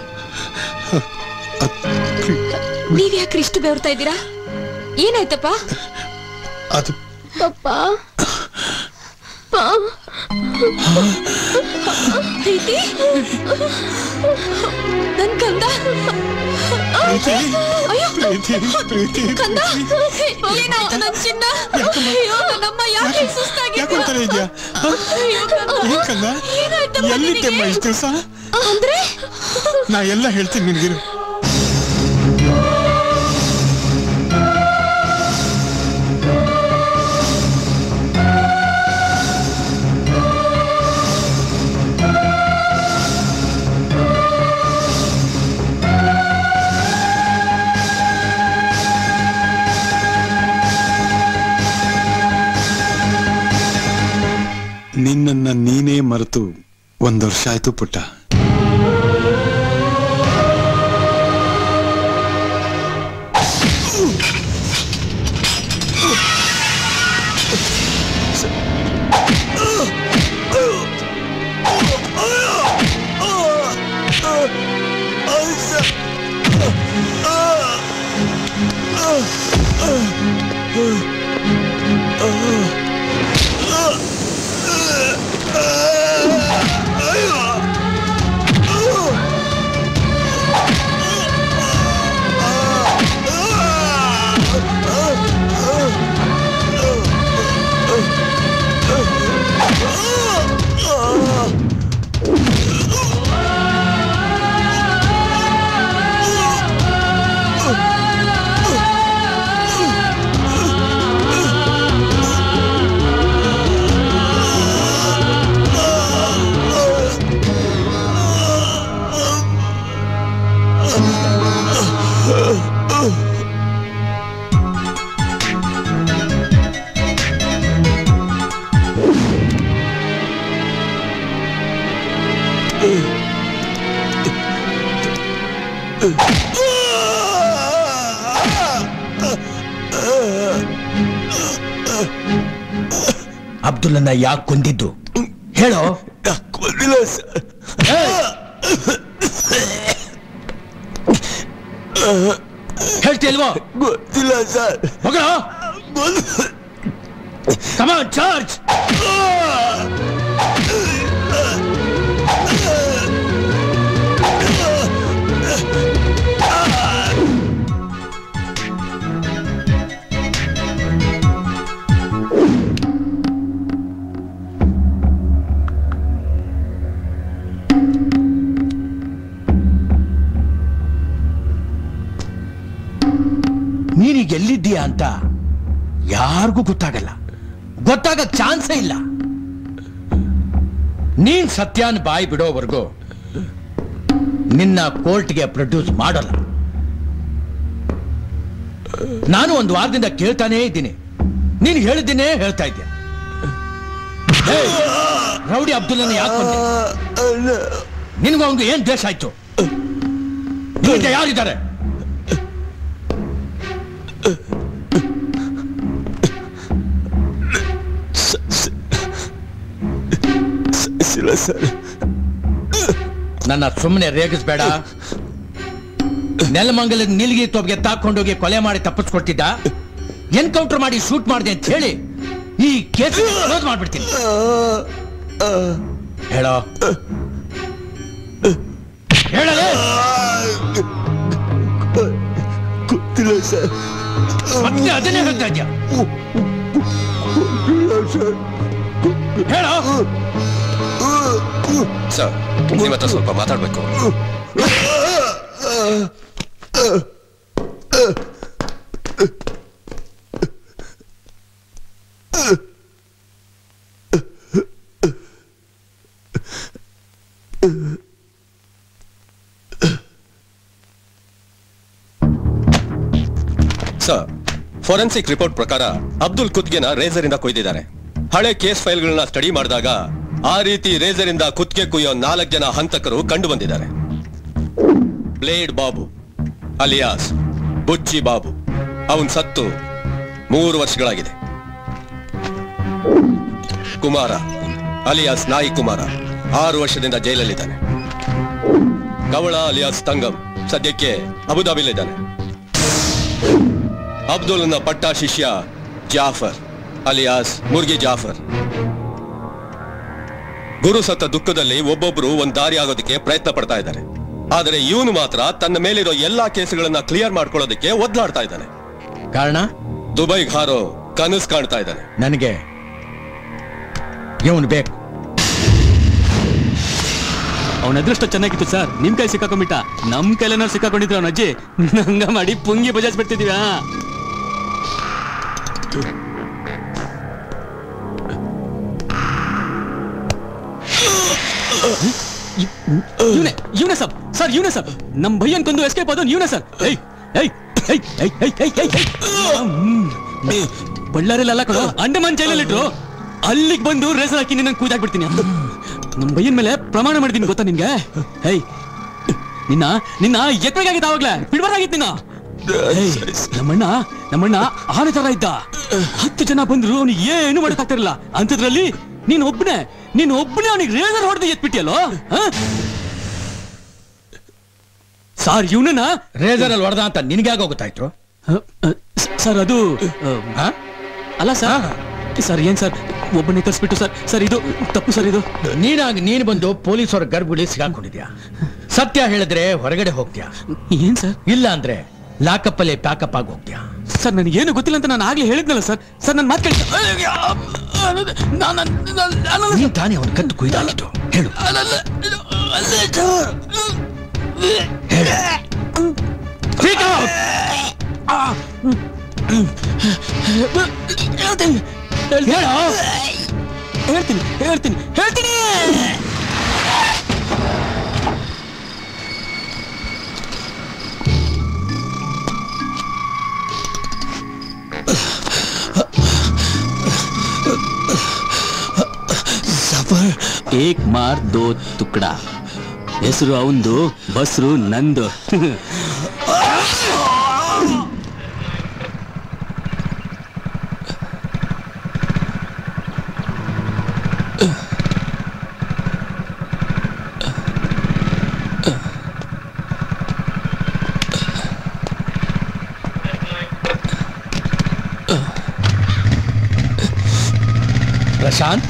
ನೀವ್ ಯಾಕ್ರಿ ಇಷ್ಟು ಬೆವರ್ತಾ ಇದ್ದೀರಾ? ಏನಾಯ್ತಪ್ಪ? ಪಪ್ಪ ಪ್ರೀತಿ ನನ್ ಕಂದ. ಕಂದ ಏನೋ ನನ್ ಚಿನ್ನ. ಅಯ್ಯೋ ನನ್ನಮ್ಮ ಯಾಕೆ ಸುಸ್ತಾಗಿದ್ಯಾ? ಎಲ್ಲಿದ್ದೆಮ್ಮ ಇಷ್ಟು ದಿವಸ? ಅಂದ್ರೆ ನಾ ಎಲ್ಲ ಹೇಳ್ತೀನಿ ನಿನ್ಗಿರು. ನಿನ್ನನ್ನ ನೀನೇ ಮರೆತು 1 ವರ್ಷ ಆಯ್ತು ಪುಟ್ಟ. ಅಬ್ದುಲ್ಲನ್ನ ಯಾಕೆ ಕೊಂದಿದ್ದು ಹೇಳೋ? ಕೊಂದಿಲ್ಲ ಸರ್. ಹೇಳ್ತಿಲ್ವಾ? ಗೊತ್ತಿಲ್ಲ ಸರ್. ಮಗಳ ಕಮಾನ್ ಚಾರ್ಜ್. ನೀನೀಗ ಎಲ್ಲಿದ್ದೀಯಾ ಅಂತ ಯಾರಿಗೂ ಗೊತ್ತಾಗಲ್ಲ, ಗೊತ್ತಾಗಕ್ ಚಾನ್ಸೇ ಇಲ್ಲ. ನೀನ್ ಸತ್ಯಾನ್ ಬಾಯಿ ಬಿಡೋವರೆಗೂ ನಿನ್ನ ಕೋರ್ಟ್ಗೆ ಪ್ರೊಡ್ಯೂಸ್ ಮಾಡಲ್ಲ. ನಾನು 1 ವಾರದಿಂದ ಕೇಳ್ತಾನೇ ಇದ್ದೀನಿ, ನೀನು ಹೇಳಿದ್ದೇನೆ ಹೇಳ್ತಾ ಇದ್ದೆ. ರೌಡಿ ಅಬ್ದುಲ್ಲನ ಯಾಕೆ ಬಂದೆ? ನಿನ್ಗೂ ಅವನಿಗೆ ಏನ್ ದ್ವೇಷ ಆಯ್ತು? ಯಾರಿದ್ದಾರೆ? ನನ್ನ ಸುಮ್ಮನೆ ರೇಗಿಸ್ಬೇಡ. ನೆಲಮಂಗಲದ ನೀಲಗಿ ತೋಬ್ಗೆ ತಾಕೊಂಡೋಗಿ ಕೊಲೆ ಮಾಡಿ ತಪ್ಪಿಸ್ಕೊಡ್ತಿದ್ದ. ಎನ್ಕೌಂಟರ್ ಮಾಡಿ ಶೂಟ್ ಮಾಡಿದೆ ಅಂತ ಹೇಳಿ ಈ ಕೇಸ್ ಕ್ಲೋಸ್ ಮಾಡ್ಬಿಡ್ತೀನಿ. ಹೇಳೋ, ಹೇಳಲೇ. ಗೊತ್ತಿಲ್ಲ ಸರ್. ಮತ್ತೆ ಅದನ್ನೇ ಹೇಳ್ತಾ ಇದ್ಯಾ? ಹೇಳೋ. ಸರ್, ನಿಮ್ಮ ಹತ್ರ ಸ್ವಲ್ಪ ಮಾತಾಡ್ಬೇಕು. ಸರ್, ಫೋರೆನ್ಸಿಕ್ ರಿಪೋರ್ಟ್ ಪ್ರಕಾರ ಅಬ್ದುಲ್ ಕುತ್ಗೆನ ರೇಸರ್ ಇಂದ ಕೊಯ್ದಿದ್ದಾರೆ. ಹಳೆ ಕೇಸ್ ಫೈಲ್ಗಳನ್ನ ಸ್ಟಡಿ ಮಾಡಿದಾಗ ಆ ರೀತಿ ರೇಸರ್ ಇಂದ ಕುತ್ಗೆ ಕುಯ್ಯೋ 4 ಜನ ಹಂತಕರು ಕಂಡು ಬಂದಿದ್ದಾರೆ. Blade Babu alias Buchchi Babu. ಅವನ್ ಸತ್ತು 3 ವರ್ಷಗಳಾಗಿದೆ. ಕುಮಾರ ಅಲಿಯಾಸ್ ನಾಯಿ ಕುಮಾರ 6 ವರ್ಷದಿಂದ ಜೈಲಲ್ಲಿದ್ದಾನೆ. ಕವಳ ಅಲಿಯಾಸ್ ತಂಗಂ ಸದ್ಯಕ್ಕೆ ಅಬುದಾಬಿಲಿದ್ದಾನೆ. ಅಬ್ದುಲ್ನ ಪಟ್ಟ ಶಿಷ್ಯ ಜಾಫರ್ ಅಲಿಯಾಸ್ ಮುರ್ಗಿ ಜಾಫರ್. ಗುರು ಸತ್ತ ದುಃಖದಲ್ಲಿ ಒಬ್ಬೊಬ್ರು ಒಂದ್ ದಾರಿ ಆಗೋದಕ್ಕೆ ಪ್ರಯತ್ನ ಪಡ್ತಾ ಇದ್ದಾರೆ. ಆದರೆ ಇವನು ಮಾತ್ರ ತನ್ನ ಮೇಲಿರೋ ಎಲ್ಲಾ ಕೇಸುಗಳನ್ನ ಕ್ಲಿಯರ್ ಮಾಡ್ಕೊಳ್ಳೋದಕ್ಕೆ ಒದ್ಲಾಡ್ತಾ ಇದ್ದಾನೆ. ಕಾರಣ ದುಬೈಗೆ ಹಾರೋ ಕನಸು ಕಾಣ್ತಾ ಇದ್ದಾನೆ. ನನಗೆ ಇವನು ಬೇಕು. ಅವನ ಅದೃಷ್ಟ ಚೆನ್ನಾಗಿತ್ತು ಸರ್, ನಿಮ್ ಕೈ ಸಿಕ್ಕಾಕೊಂಡ್ಬಿಟ್ಟ. ನಮ್ ಕೈಲೇನಾರು ಸಿಕ್ಕಾಕೊಂಡಿದ್ರು ಅವನ ಅಜ್ಜಿ ನಂಗ ಮಾಡಿ ಪುಂಗಿ ಬಜಾಜ್ ಬಿಡ್ತಿದೀವ. ಇವನೇ ಸರ್ ಇವನೇ ಸರ್ ನಮ್ ಭಯ್ಯನ್ ಕೊಂದು ಎಸ್ಕೇಪ್ ಆದವನು ಇವನೇ ಸರ್. ಬಳ್ಳಾರಿಲ್ಲ ಕಣೋ, ಅಂಡಮಾನ್ ಜೈಲಲ್ಲಿಟ್ರು. ಅಲ್ಲಿಗೆ ಬಂದು ರೇಸರ್ ಹಾಕಿ ನಿನ್ನ ಕೂದಾಕ್ಬಿಡ್ತೀನಿ. ನಮ್ ಭಯ್ಯನ್ ಮೇಲೆ ಪ್ರಮಾಣ ಮಾಡಿದೀನಿ ಗೊತ್ತಾ ನಿನ್ಗೆ? ನಿನ್ನ ಎತ್ತರಾಗಿದ್ದ ಅವಾಗ್ಲೇ ಬಿಡ್ಬಾರ್ದಾಗಿತ್ತು ನಿನ್ನ. ನಮ್ಮಣ್ಣ ಆನೆ ತರ ಇದ್ದ. 10 ಜನ ಬಂದ್ರು ಅವ್ನಿಗೆ ಏನು ಮಾಡಕ್ಕಾಗ್ತಿರಲಿಲ್ಲ. ಅಂತದ್ರಲ್ಲಿ ನೀನ್ ಒಬ್ಬನೇ ಅವನಿಗೆ ರೇಸರ್ ಹೊಡೆದು ಎತ್ಬಿಟ್ಟಿಯಲ್ಲೋ. ಸರ್ ಇವನನ್ನ ರೇಸರ್ ಅಲ್ಲಿ ಹೊಡೆದ ಅಂತ ನಿನ್ಗೆ ಯಾಕೆ ಗೊತ್ತಾಯ್ತು? ಸರ್ ಅದು ಅಲ್ಲ ಸರ್ ಏನ್ ಸರ್ ಒಬ್ಬನೇ ಕರ್ಸ್ಬಿಟ್ಟು ಸರ್ ಇದು ತಪ್ಪು ಸರ್. ಇದು ನೀನು ಬಂದು ಪೊಲೀಸರ ಗರ್ಭಗುಡಿ ಸಿಗಾಕೊಂಡಿದ್ಯಾ. ಸತ್ಯ ಹೇಳಿದ್ರೆ ಹೊರಗಡೆ ಹೋಗ್ತೀಯಾ. ಏನ್ ಸರ್? ಇಲ್ಲ ಅಂದ್ರೆ ಲಾಕಪ್ ಅಲ್ಲಿ ಪ್ಯಾಕಪ್ ಆಗಿ ಹೋಗ್ತೀಯಾ. ಸರ್ ನನಗೆ ಏನು ಗೊತ್ತಿಲ್ಲ ಅಂತ ನಾನು ಆಗ್ಲೇ ಹೇಳಿದ್ನಲ್ಲ ಸರ್. ನನ್ನ ಮಾತು ಕೇಳಿ ನೀನ್ ತಾನೇ ಅವನ ಕತ್ತು ಕುಯ್ದಾಕಿದ್ದು. ಹೇಳು ಹೇಳ್ತೀನಿ. ಏಕ್ ಮಾರ್ ದೋ ತುಕಡ. ಹೆಸರು ಅವಂದು, ಬಸ್ರು ನಂದು. Prashanth,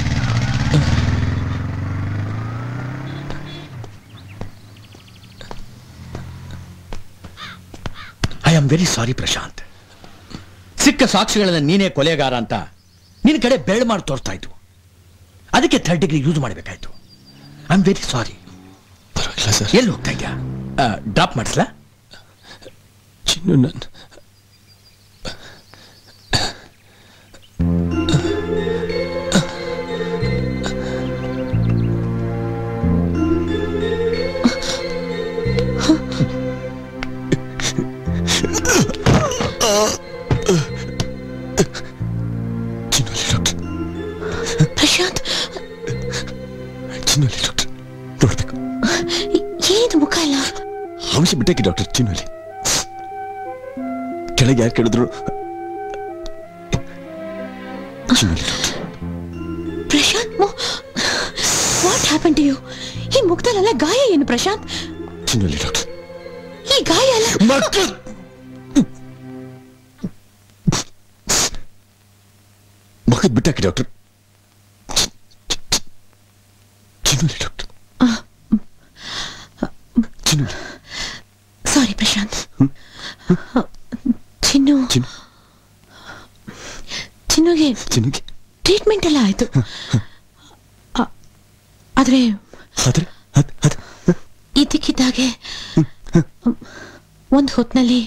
I am very sorry Prashanth. ಸಿಕ್ಕ ಸಾಕ್ಷಿಗಳನ್ನ ನೀನೇ ಕೊಲೆಗಾರ ಅಂತ ನಿನ್ನ ಕಡೆ ಬೆರಳು ಮಾಡಿ ತೋರ್ತಾ ಇತ್ತು. ಅದಕ್ಕೆ 3rd ಡಿಗ್ರಿ ಯೂಸ್ ಮಾಡಬೇಕಾಯ್ತು. I am very sorry. ಪರವಾಗಿಲ್ಲ ಸರ್. ಎಲ್ಲಿ ಹೋಗ್ತಾ ಇದ್ಯಾ? ಡ್ರಾಪ್ ಮಾಡಿಸ್ಲಾ? ಚಿನ್ನು ನನ್ನ ಪ್ರಶಾಂತ್, ಚಿನ್ನೋಲಿ ಡಾಕ್ಟರ್ ನೋಡ್ಬೇಕು. ಏನಿದು ಮುಖ ಇಲ್ಲ? ಅಂಶ ಬಿಟ್ಟಾಕಿ ಡಾಕ್ಟರ್. ಚಿನ್ನೋಲಿ ಕೆಳಗೆ ಯಾರು ಕೇಳಿದ್ರು ಚಿನ್ನೋಲಿ doctor. Prashanth, what happen to you? ಈ ಮುಖದಲ್ಲೆಲ್ಲ ಗಾಯ ಏನು ಪ್ರಶಾಂತ್? ಚಿನ್ನೋಲಿ ಡಾಕ್ಟರ್. ಈ ಗಾಯ ಅಲ್ಲ ಮಕ್ಕಳು ಮಗದ್ ಬಿಟ್ಟಾಕಿ ಡಾಕ್ಟರ್. ಚಿನ್ನೋಲಿ ಡಾಕ್ಟರ್. ಸಾರಿ ಪ್ರಶಾಂತ್. ಚಿನ್ನುಗೆ ಟ್ರೀಟ್ಮೆಂಟ್ ಎಲ್ಲ ಆಯ್ತು. ಆದ್ರೆ ಇದಕ್ಕಿದ್ದಾಗೆ ಒಂದು ಹೊತ್ನಲ್ಲಿ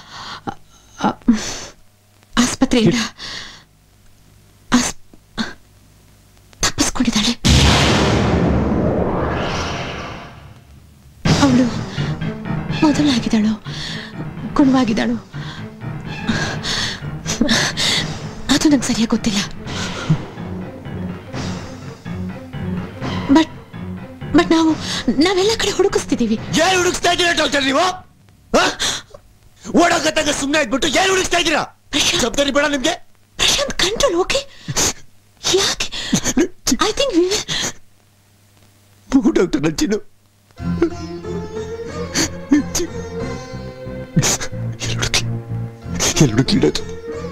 ಆಸ್ಪತ್ರೆಯಿಂದ ತಪ್ಪಿಸ್ಕೊಂಡಿದ್ದಾಳೆ. ಅವಳು ಮೊದಲಾಗಿದ್ದಾಳು, ಗುಣವಾಗಿದ್ದಾಳು. ಅದು ನಂಗೆ ಸರಿಯಾಗಿ ಗೊತ್ತಿಲ್ಲ. ಬಟ್ ನಾವೆಲ್ಲ ಕಡೆ ಹುಡುಕಿಸ್ತಿದೀವಿ. ಏನ್ ಹುಡುಕ್ತಾ ಇದ್ದೀರಾ ಡಾಕ್ಟರ್ ನೀವು? ಓಡೋಗತ್ತಾಗ ಸುಮ್ಮನೆ ಇದ್ಬಿಟ್ಟು ಏನ್ ಹುಡುಕ್ತಾ ಇದ್ದೀರಾ? ಜವಾಬ್ದಾರಿ ಬೇಡ ನಿಮ್ಗೆ? ಪ್ರಶಾಂತ್, ಕಂಟ್ರೋಲ್. ಓಕೆ? ಯಾಕೆ ಐ ಥಿಂಕ್ ಮಗು ಡಾಕ್ಟರ್ ನಚ್ಚಿನು ಎಲ್ಲಿ ಡಾಕ್ಟರ್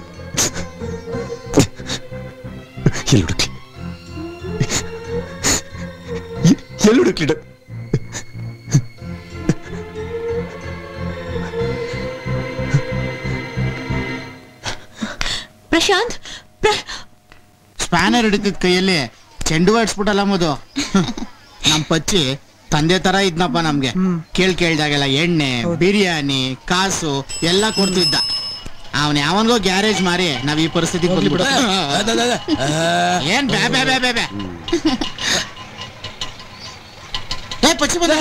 ಎಲ್ಲಿ ಹುಡುಕ್ಲಿ ಡಾಕ್ಟರ್ ಪ್ರಶಾಂತ್ ಸ್ಪ್ಯಾನರ್ ಹಿಡಿತಿದ್ ಕೈಯಲ್ಲಿ ಚೆಂಡು ಆಡ್ಸ್ಬಿಟ್ಟಲ್ಲ ಮದು ನಮ್ ಪಚ್ಚಿ ತಂದೆ ತರ ಇದ್ನಪ್ಪ ನಮ್ಗೆ ಕೇಳ್ದಾಗೆಲ್ಲ ಎಣ್ಣೆ ಬಿರಿಯಾನಿ ಕಾಸು ಎಲ್ಲ ಕೊಡ್ತಿದ್ದ. ಅವನ್ ಯಾವನ್ಗೋ ಗ್ಯಾರೇಜ್ ಮಾರಿ ನಾವ್ ಈ ಪರಿಸ್ಥಿತಿಗೆ ಬಂದ್ಬಿಡ. ಏನ್ ಬ್ಯಾ ಬ್ಯಾ ಬ್ಯಾ ಬ್ಯಾ ಬ್ಯಾ ಪಚ್ಚಿ ಬಂದ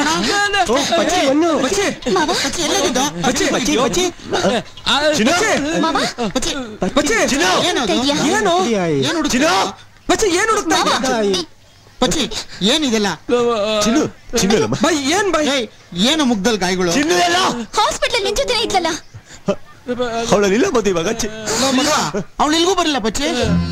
ಪಚ್ಚಿ ಏನಿದೆಲ್ಲ ಏನು ಮುಗ್ದಲ್ ಗಾಯಗಳು ಹಾಸ್ಪಿಟಲ್ ನಿಂತಿದ್ದೇನೆ ಇತ್ತಲ್ಲ ಅವಳಲ್ಲಿಲ್ಲ ಮದುವೆ ಇವಾಗ ಅವಳು ಇಲ್ಗೂ ಬರಲಿಲ್ಲ ಪಚ್ಚಿ.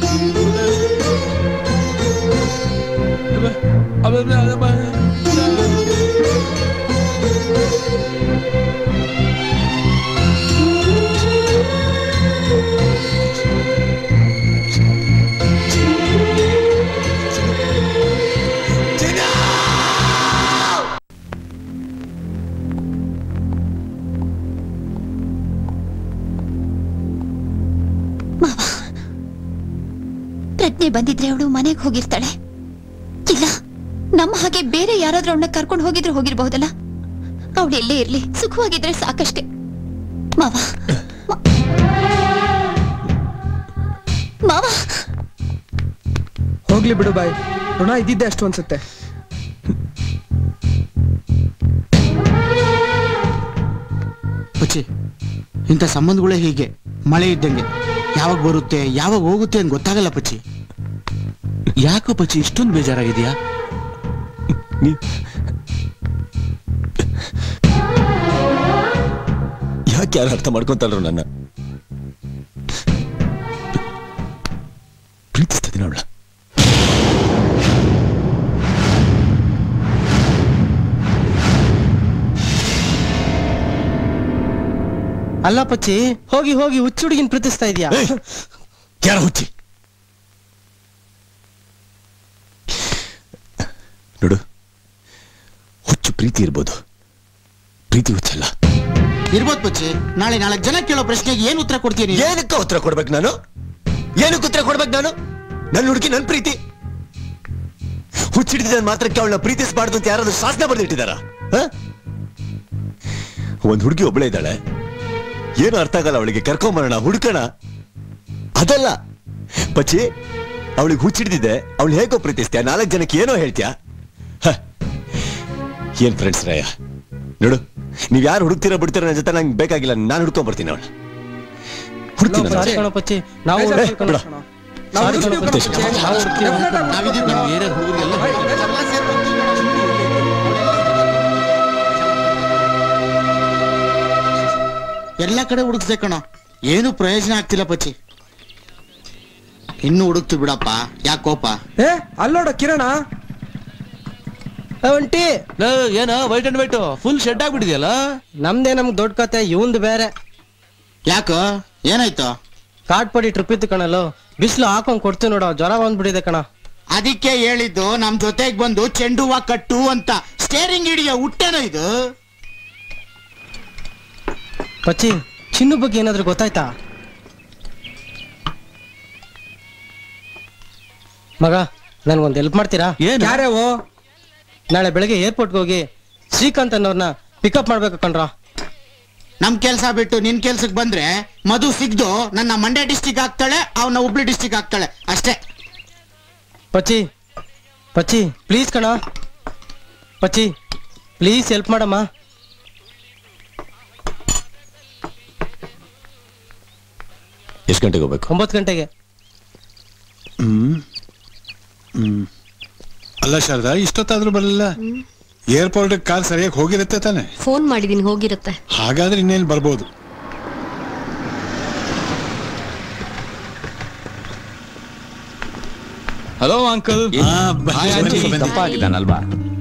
ಪ್ರಜ್ಞೆ ಬಂದಿದ್ರೆ ಅವಳು ಮನೆಗೆ ಹೋಗಿರ್ತಾಳೆ. ಇಲ್ಲ, ನಮ್ಮ ಹಾಗೆ ಬೇರೆ ಯಾರಾದ್ರೂ ಅವಳನ್ನ ಕರ್ಕೊಂಡು ಹೋಗಿದ್ರು ಹೋಗಿರ್ಬಹುದಲ್ಲ. ಅವಳು ಎಲ್ಲೇ ಇರ್ಲಿ, ಸುಖವಾಗಿದ್ರೆ ಸಾಕಷ್ಟೇ. ಮಾವ ಮಾವ ಹೋಗ್ಲಿ ಬಿಡು ಬಾಯ್, ಋಣ ಇದ್ದಿದ್ದೆ ಅಷ್ಟು ಅನ್ಸುತ್ತೆ. ಪಚ್ಚಿ, ಇಂಥ ಸಂಬಂಧಗಳೇ ಹೀಗೆ, ಮಳೆ ಇದ್ದಂಗೆ, ಯಾವಾಗ ಬರುತ್ತೆ ಯಾವಾಗ ಹೋಗುತ್ತೆ ಅಂತ ಗೊತ್ತಾಗಲ್ಲ ಪಚ್ಚಿ. ಯಾಕೋ ಪಚ್ಚಿ ಇಷ್ಟೊಂದು ಬೇಜಾರಾಗಿದ್ಯಾ? ಯಾಕೆ ಯಾರು ಅರ್ಥ ಮಾಡ್ಕೊಂತಾಳ್ರು ನನ್ನ? ಪ್ರೀತಿಸ್ತೀನಿ ಅವಳ. ಅಲ್ಲ ಪಚ್ಚಿ, ಹೋಗಿ ಹೋಗಿ ಹುಚ್ಚು ಹುಡುಗಿನ ಪ್ರೀತಿಸ್ತಾ ಇದೀಯಾ? ಯಾರ ಹುಚ್ಚಿ? ನೋಡು, ಹುಚ್ಚು ಪ್ರೀತಿ ಇರ್ಬೋದು, ಪ್ರೀತಿ ಹುಚ್ಚಲ್ಲ. ಇರ್ಬೋದು ಪಚ್ಚಿ. ನಾಳೆ 4 ಜನ ಕೇಳೋ ಪ್ರಶ್ನೆಗೆ ಏನ್ ಉತ್ತರ ಕೊಡ್ತೀನಿ? ಏನಕ್ಕೆ ಉತ್ತರ ಕೊಡ್ಬೇಕು ನಾನು? ಏನಕ್ಕೆ ಉತ್ತರ ಕೊಡ್ಬೇಕು ನಾನು? ನನ್ನ ಹುಡುಗಿ ನನ್ನ ಪ್ರೀತಿ ಹುಚ್ಚಿಡಿದ ಮಾತ್ರಕ್ಕೆ ಅವಳನ್ನ ಪ್ರೀತಿಸಬಾರ್ದು ಅಂತ ಯಾರಾದ್ರೂ ಶಾಸನ ಬರೆದಿಟ್ಟಿದಾರ? ಒಂದ್ ಹುಡುಗಿ ಒಬ್ಬಳೇ ಇದ್ದಾಳೆ, ಏನು ಅರ್ಥ ಆಗಲ್ಲ ಅವಳಿಗೆ, ಕರ್ಕೊಂಬರೋಣ, ಹುಡುಕಣ. ಅದಲ್ಲ ಪಚ್ಚಿ, ಅವಳಿಗೆ ಹುಚ್ಚಿಡ್ದಿದೆ, ಅವಳು ಹೇಗೋ ಪ್ರೀತಿಸ್ತೀಯ, 4 ಜನಕ್ಕೆ ಏನೋ ಹೇಳ್ತೀಯ. ಏನ್ ಫ್ರೆಂಡ್ಸ್ ರಾಯ, ನೋಡು, ನೀವ್ ಯಾರು ಹುಡುಕ್ತಿರೋ ಬಿಡ್ತೀರೋ ನನ್ನ ಜೊತೆ ನಂಗೆ ಬೇಕಾಗಿಲ್ಲ, ನಾನು ಹುಡ್ಕೊಂಡ್ ಬರ್ತೀನಿ ಅವಳು. ಪಚ್ಚಿ, ನಾವು ಎಲ್ಲ ಕಡೆ ಹುಡುಕ್ದೆ ಕಣೋ, ಏನು ಪ್ರಯೋಜನ ಆಗ್ತಿಲ್ಲ ಪಚ್ಚಿ. ಇನ್ನು ಹುಡುಕ್ತು ಬಿಡಪ್ಪ, ಯಾಕೆ ಕೋಪ? ಅಲ್ಲೋಡ ಕಿರಣ ಒಂಟಿ ಏನ white and white full shed ಆಗ್ಬಿಟ್ಟಿದೆಯಲ್ಲ. ನಮ್ದೇ ನಮ್ಗೆ ದೊಡ್ಡ ಕತೆ, ಇವಂದು ಬೇರೆ. ಯಾಕೋ ಏನಾಯ್ತು? ಕಾಟ್ಪಡಿ ಟ್ರಿಪ್ ಇತ್ತು ಕಣಲು, ಬಿಸಿಲು ಹಾಕೊಂಡ್ ಕೊಡ್ತೀವಿ ನೋಡ, ಜ್ವರ ಬಂದ್ಬಿಟ್ಟಿದೆ ಕಣ. ಅದಕ್ಕೆ ಹೇಳಿದ್ದು ನಮ್ ಜೊತೆಗ್ ಬಂದು ಚೆಂಡು ಹೂವ ಕಟ್ಟು ಅಂತ. ಸ್ಟೇರಿಂಗ್ ಹಿಡಿಯೋ ಹುಟ್ಟೇನೋ ಇದು? ಪಚ್ಚಿ, ಚಿನ್ನು ಬಗ್ಗೆ ಏನಾದ್ರೂ ಗೊತ್ತಾಯ್ತಾ? ಮಗ, ನನ್ಗೊಂದು ಹೆಲ್ಪ್ ಮಾಡ್ತೀರಾ? ಯಾರ್ಯಾವೋ? ನಾಳೆ ಬೆಳಗ್ಗೆ ಏರ್ಪೋರ್ಟ್ಗೆ ಹೋಗಿ ಶ್ರೀಕಾಂತ್ ಅನ್ನೋರ್ನ ಪಿಕಪ್ ಮಾಡ್ಬೇಕು ಕಣ್ರ. ನಮ್ ಕೆಲ್ಸ ಬಿಟ್ಟು ನಿನ್ ಕೆಲ್ಸಕ್ಕೆ ಬಂದ್ರೆ ಮಧು ಸಿಗ್ದು ನನ್ನ ಮಂಡ್ಯ ಡಿಸ್ಟಿಕ್ ಆಗ್ತಾಳೆ, ಅವನ ಹುಬ್ಳಿ ಡಿಸ್ಟಿಕ್ ಆಗ್ತಾಳೆ ಅಷ್ಟೇ. ಪಚ್ಚಿ ಪಚ್ಚಿ ಪ್ಲೀಸ್ ಕಣ, ಪಚ್ಚಿ ಪ್ಲೀಸ್ ಹೆಲ್ಪ್ ಮಾಡಮ್ಮ. ಎಷ್ಟು ಗಂಟೆಗೆ ಹೋಗ್ಬೇಕು? 9 ಗಂಟೆಗೆ. ಅಲ್ಲ ಶಾರದಾ, ಇಷ್ಟೊತ್ತಾದ್ರೂ ಬರಲಿಲ್ಲ? ಏರ್ಪೋರ್ಟ್ ಕಾರ್ ಸರಿಯಾಗಿ ಹೋಗಿರುತ್ತೆ ತಾನೆ? ಫೋನ್ ಮಾಡಿದೀನಿ, ಹೋಗಿರುತ್ತೆ. ಹಾಗಾದ್ರೆ ಇನ್ನೇನು ಬರ್ಬೋದು. Hello uncle. ದಪ್ಪ ಆಗಿದ್ದಾನಲ್ವಾ?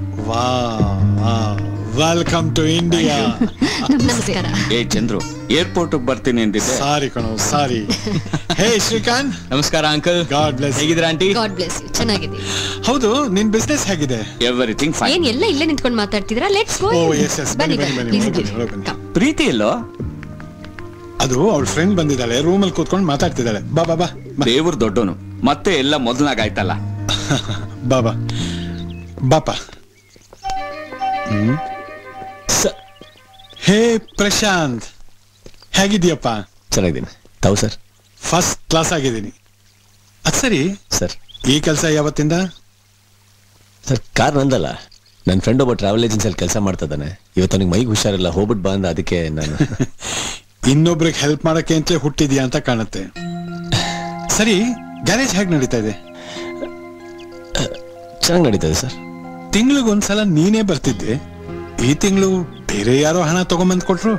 Welcome to India. ನಮಸ್ಕಾರ. ಏ ಚಂದ್ರು, ಏರ್ಪೋರ್ಟ್ ಬರ್ತೀನಿ ಅಂದಿದ್ದೆ. ಸಾರಿ ಕಣೋ, ಸಾರಿ. ಹೇ ಶ್ರೀಕಾಂತ್. ನಮಸ್ಕಾರ ಅಂಕಲ್. God bless. ಹೇಗಿದ್ದೀರಾ ಆಂಟಿ? God bless you. ಚೆನ್ನಾಗಿದೆ. ಹೌದು, ನಿನ್ ಬಿಸ್ನೆಸ್ ಹೇಗಿದೆ? Everything fine. ಏನ್ ಎಲ್ಲ ಇಲ್ಲೇ ನಿಂತ್ಕೊಂಡು ಮಾತಾಡ್ತಿದ್ರಾ? Let's go. Oh yes yes, ಬನ್ನಿ ಬನ್ನಿ. ಪ್ರೀತಿ ಇಲ್ಲೋ? ಅದು ಅವಳ ಫ್ರೆಂಡ್ ಬಂದಿದ್ದಾಳೆ, ರೂಮಲ್ಲಿ ಕೂತ್ಕೊಂಡು ಮಾತಾಡ್ತಿದ್ದಾಳೆ. ಬಾ ಬಾ ಬಾ. ದೇವ್ರು ದೊಡ್ಡೋನು, ಮತ್ತೆ ಎಲ್ಲ ಮೊದಲಾಗ ಆಯ್ತಲ್ಲ. ಬಾಬಾ ಬಾಪ. ಹೇ ಪ್ರಶಾಂತ್, ಹೇಗಿದ್ಯಪ್ಪ? ಚೆನ್ನಾಗಿದ್ದೀನಿ. ತಾವು ಸರ್? ಫಸ್ಟ್ ಕ್ಲಾಸ್ ಆಗಿದ್ದೀನಿ. ಅದ್ ಸರಿ ಸರ್, ಈ ಕೆಲಸ ಯಾವತ್ತಿಂದ? ಸರ್, ಕಾರ್ ನಂದಲ್ಲ, ನನ್ನ ಫ್ರೆಂಡ್ ಒಬ್ಬ ಟ್ರಾವೆಲ್ ಏಜೆನ್ಸಿಯಲ್ಲಿ ಕೆಲಸ ಮಾಡ್ತಾ ಇದ್ದಾನೆ. ಇವತ್ತು ಅವನಿಗೆ ಮೈಗೆ ಹುಷಾರಿಲ್ಲ, ಹೋಗ್ಬಿಟ್ಟು ಬಂದ. ಅದಕ್ಕೆ ನಾನು ಇನ್ನೊಬ್ರಿಗೆ ಹೆಲ್ಪ್ ಮಾಡಕ್ಕೆ ಅಂತಲೇ ಹುಟ್ಟಿದ್ಯಾ ಅಂತ ಕಾಣುತ್ತೆ. ಸರಿ, ಗ್ಯಾರೇಜ್ ಹೇಗೆ ನಡೀತಾ ಇದೆ? ಚೆನ್ನಾಗಿ ನಡೀತಾ ಇದೆ ಸರ್. ತಿಂಗಳಿಗೊಂದ್ಸಲ ನೀನೇ ಬರ್ತಿದ್ದೆ, ಈ ತಿಂಗಳು ಬೇರೆ ಯಾರೋ ಹಣ ತಗೊಂಬಂದ್ ಕೊಟ್ರು?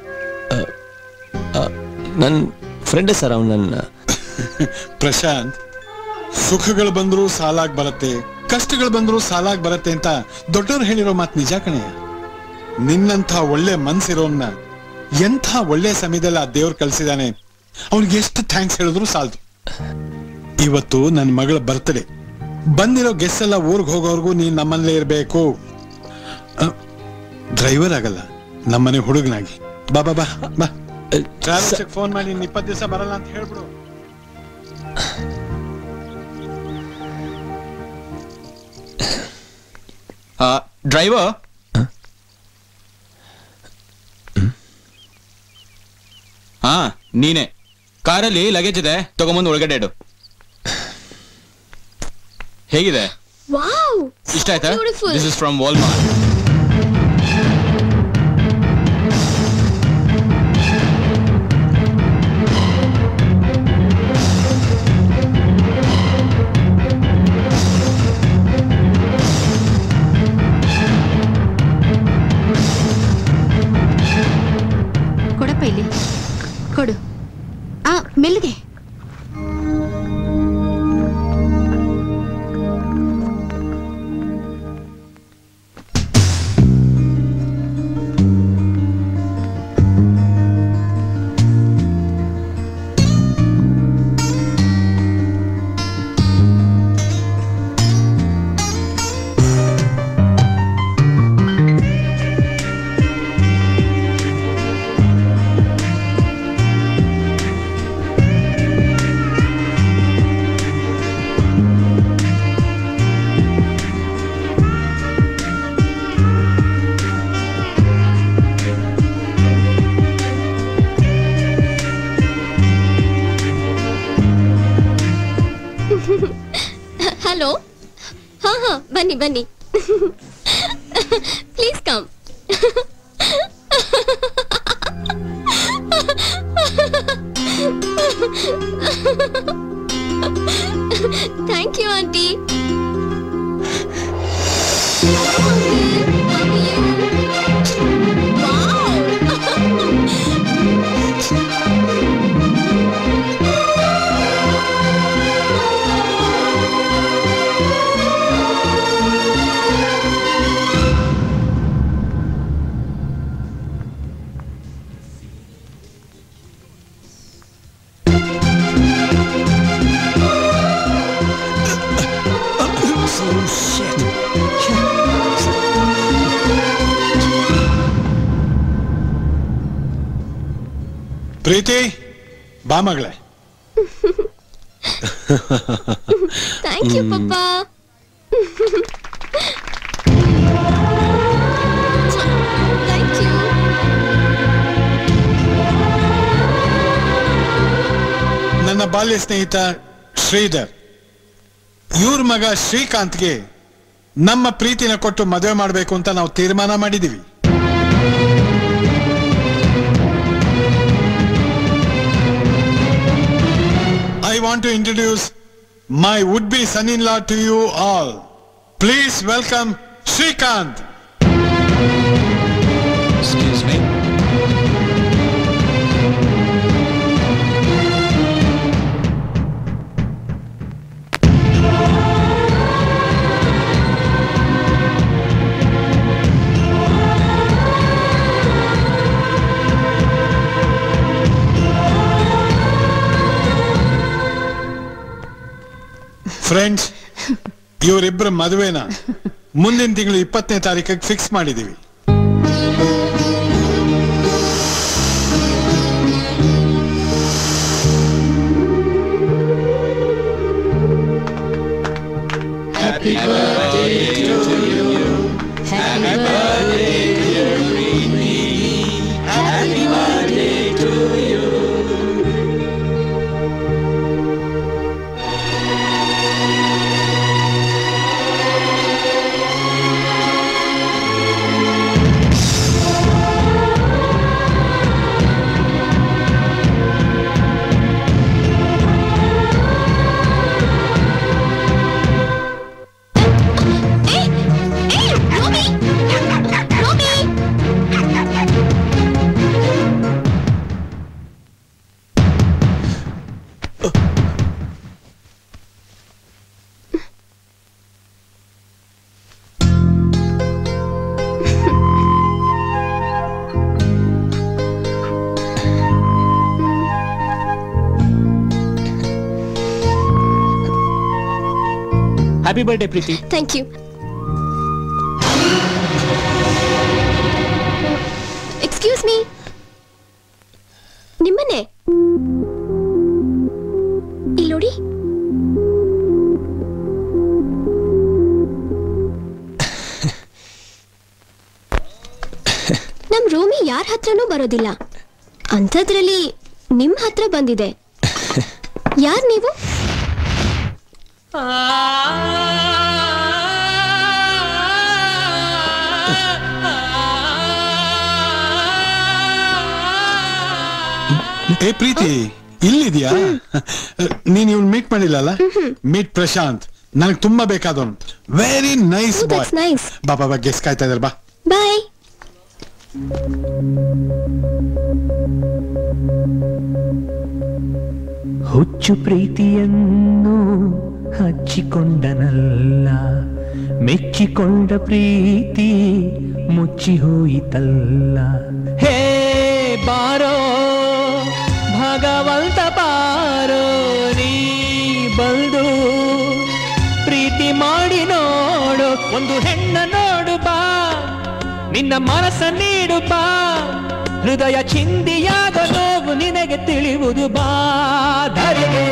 ನನ್ನ ಫ್ರೆಂಡೇ ಸರ್. ಅವನು ನನ್ನ ಪ್ರಶಾಂತ್, ಸುಖಗಳು ಬಂದ್ರು ಸಾಲಾಗಿ ಬರುತ್ತೆ, ಕಷ್ಟಗಳು ಬಂದ್ರು ಸಾಲಾಗಿ ಬರುತ್ತೆ ಅಂತ ದೊಡ್ಡವ್ರು ಹೇಳಿರೋ ಮಾತು ನಿಜ ಕಣೆಯ. ನಿನ್ನಂಥ ಒಳ್ಳೆ ಮನ್ಸಿರೋನ್ನ ಎಂಥ ಒಳ್ಳೆ ಸಮಯದಲ್ಲಿ ಆ ದೇವ್ರು ಕಳ್ಸಿದಾನೆ. ಅವ್ನಿಗೆ ಎಷ್ಟು ಥ್ಯಾಂಕ್ಸ್ ಹೇಳಿದ್ರು ಸಾಲದು. ಇವತ್ತು ನನ್ನ ಮಗಳ ಬರ್ತ್ಡೇ. ಬಂದಿರೋ ಗೆಸ್ಟ್ ಎಲ್ಲ ಊರ್ಗ್ ಹೋಗೋರ್ಗು ನೀನ್ ನಮ್ಮಲ್ಲೇ ಇರ್ಬೇಕು. ಡ್ರೈವರ್ ಆಗಲ್ಲ, ನಮ್ಮನೆ ಹುಡುಗನಾಗಿ. ಬಾ ಬಾ ಬಾ ಬಾ. ಟ್ರಾವೆಲ್ಸ್ ಫೋನ್ ಮಾಡಿ 20 ದಿವಸ ಬರಲ್ಲ ಅಂತ ಹೇಳ್ಬಿಡು. ಡ್ರೈವರ್, ಹಾ ನೀನೆ. ಕಾರಲ್ಲಿ ಲಗೇಜ್ ಇದೆ, ತಗೊಂಬಂದು ಒಳಗಡೆ ಇಡು. ಹೇಗಿದೆ? ವಾವ್, ಇಷ್ಟ ಆಯ್ತಾ? Beautiful. This is from Walmart. ಕೊಡಪ್ಪ ಇಲ್ಲಿ, ಕೊಡು. ಮೆಲ್ಲಗೆ. ಹಲೋ. ಹಾ ಹಾ, ಬನ್ನಿ ಬನ್ನಿ. Please come. Thank you aunty. Preethi, ಬಾ ಮಗಳೇ. ಥ್ಯಾಂಕ್ ಯು ಪಪ್ಪ. Thank you. ನನ್ನ ಬಾಲ್ಯ ಸ್ನೇಹಿತ ಶ್ರೀಧರ್, ಇವ್ರ ಮಗ ಶ್ರೀಕಾಂತ್ಗೆ ನಮ್ಮ ಪ್ರೀತಿನ ಕೊಟ್ಟು ಮದುವೆ ಮಾಡಬೇಕು ಅಂತ ನಾವು ತೀರ್ಮಾನ ಮಾಡಿದೀವಿ. I want to introduce my would-be son-in-law to you all. Please welcome Srikanth. Excuse me. Friends, ಇವರಿಬ್ಬರ ಮದುವೆನ ಮುಂದಿನ ತಿಂಗಳು 20ನೇ ತಾರೀಕಿಗೆ ಫಿಕ್ಸ್ ಮಾಡಿದೀವಿ. Happy birthday to you. Happy birthday dear Preeti. Happy birthday to you. Happy birthday Preethi. Thank you. Excuse me, ನಿಮ್ಮನೆ ಇಲ್ಲಿ ನೋಡಿ. ನಮ್ ರೂಮಿ ಯಾರ ಹತ್ರನೂ ಬರೋದಿಲ್ಲ, ಅಂಥದ್ರಲ್ಲಿ ನಿಮ್ ಹತ್ರ ಬಂದಿದೆ. ಯಾರ್ ನೀವು? ಏ ಪ್ರೀತಿ, ಇಲ್ಲಿದ್ಯಾ? ನೀನ್ ಇವ್ನು ಮೀಟ್ ಮಾಡಿಲ್ಲಲ್ಲ? ಮೀಟ್ ಪ್ರಶಾಂತ್, ನನಗೆ ತುಂಬಾ ಬೇಕಾದವನು. Very nice boy. ಬಾ ಗೆಸ್ ಕಾಯ್ತಾ ಇದಾರೆ, ಬಾ. ಬಾಯ್. ಹುಚ್ಚು ಪ್ರೀತಿಯನ್ನು ಹಚ್ಚಿಕೊಂಡನಲ್ಲ, ಮೆಚ್ಚಿಕೊಂಡ ಪ್ರೀತಿ ಮುಚ್ಚಿ ಹೋಯಿತಲ್ಲ. ಹೇ ಬಾರೋ ಭಗವಂತ ಬಾರೋ, ನೀ ಬಂದು ಪ್ರೀತಿ ಮಾಡಿ ನೋಡು. ಒಂದು ಹೆಣ್ಣ ನೋಡು ಬಾ, ನಿನ್ನ ಮನಸ್ಸ ನೀಡು ಬಾ. ಹೃದಯ ಚಿಂದಿಯಾದ ನೋವು ನಿನಗೆ ತಿಳಿಯುವುದು ಬಾ. ಧರೆಗೆ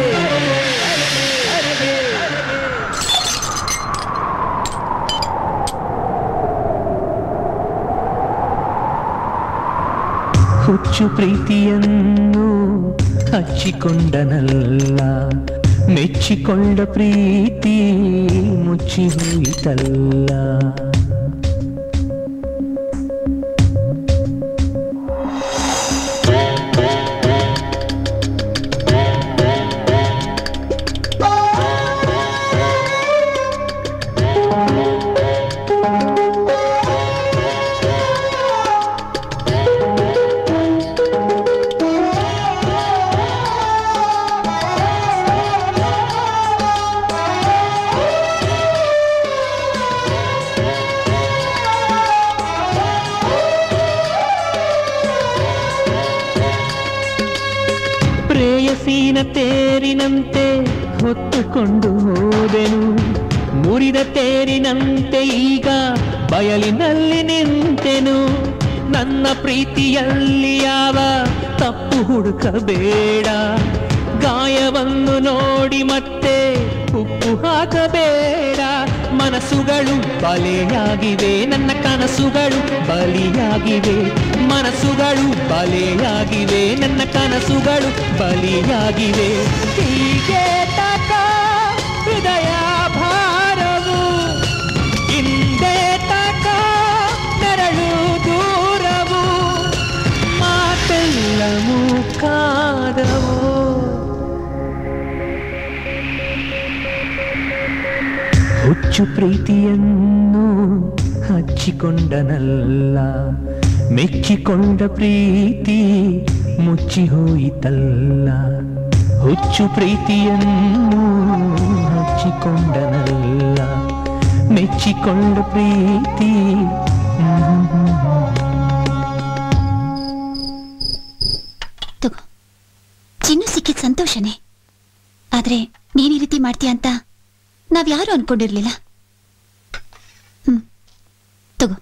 ಹುಚ್ಚು ಪ್ರೀತಿಯನ್ನು ಹಚ್ಚಿಕೊಂಡನಲ್ಲ, ಮೆಚ್ಚಿಕೊಂಡ ಪ್ರೀತಿ ಮುಚ್ಚಿ ಹೋಯಿತಲ್ಲ. ಪ್ರೇಯಸೀನ ತೇರಿನಂತೆ ಹೊತ್ತುಕೊಂಡು ಹೋದೆನು, ಮುರಿದ ತೇರಿನಂತೆ ಈಗ ಬಯಲಿನಲ್ಲಿ ನಿಂತೆನು. ನನ್ನ ಪ್ರೀತಿಯಲ್ಲಿ ಯಾವ ತಪ್ಪು ಹುಡುಕಬೇಡ, ಗಾಯವನ್ನು ನೋಡಿ ಮತ್ತೆ ಉಪ್ಪು ಹಾಕಬೇಡ. ಮನಸ್ಸುಗಳು ಬಲೆಯಾಗಿವೆ, ನನ್ನ ಕನಸುಗಳು ಬಲಿಯಾಗಿವೆ. ಮನಸ್ಸುಗಳು ಬಲೆಯಾಗಿವೆ, ನನ್ನ ಕನಸುಗಳು ಬಲಿಯಾಗಿವೆ. ಹೀಗೆ ತಕ ಹೃದಯ ಭಾರವು, ಹಿಂದೆ ತಕ ನೆರಳು ದೂರವು, ಮಾತೆಲ್ಲ ಮುಖಾದವು. ಹುಚ್ಚು ಪ್ರೀತಿಯನ್ನು ಹಚ್ಚಿಕೊಂಡನಲ್ಲ, ಮೆಚ್ಚಿಕೊಂಡ ಪ್ರೀತಿ ಮುಚ್ಚಿ ಹೋಯಿತಲ್ಲ. ಹುಚ್ಚು ಪ್ರೀತಿಯನ್ನು ಹಚ್ಚಿಕೊಂಡನಲ್ಲ, ಮೆಚ್ಚಿಕೊಂಡ ಪ್ರೀತಿ. ತಗೋ, ಚಿನ್ನು ಸಿಕ್ಕಿದ ಸಂತೋಷನೇ, ಆದ್ರೆ ನೀನ್ ಈ ರೀತಿ ಮಾಡ್ತೀಯ ಅಂತ ನಾವ್ಯಾರು ಅನ್ಕೊಂಡಿರ್ಲಿಲ್ಲ. ತಗೋ.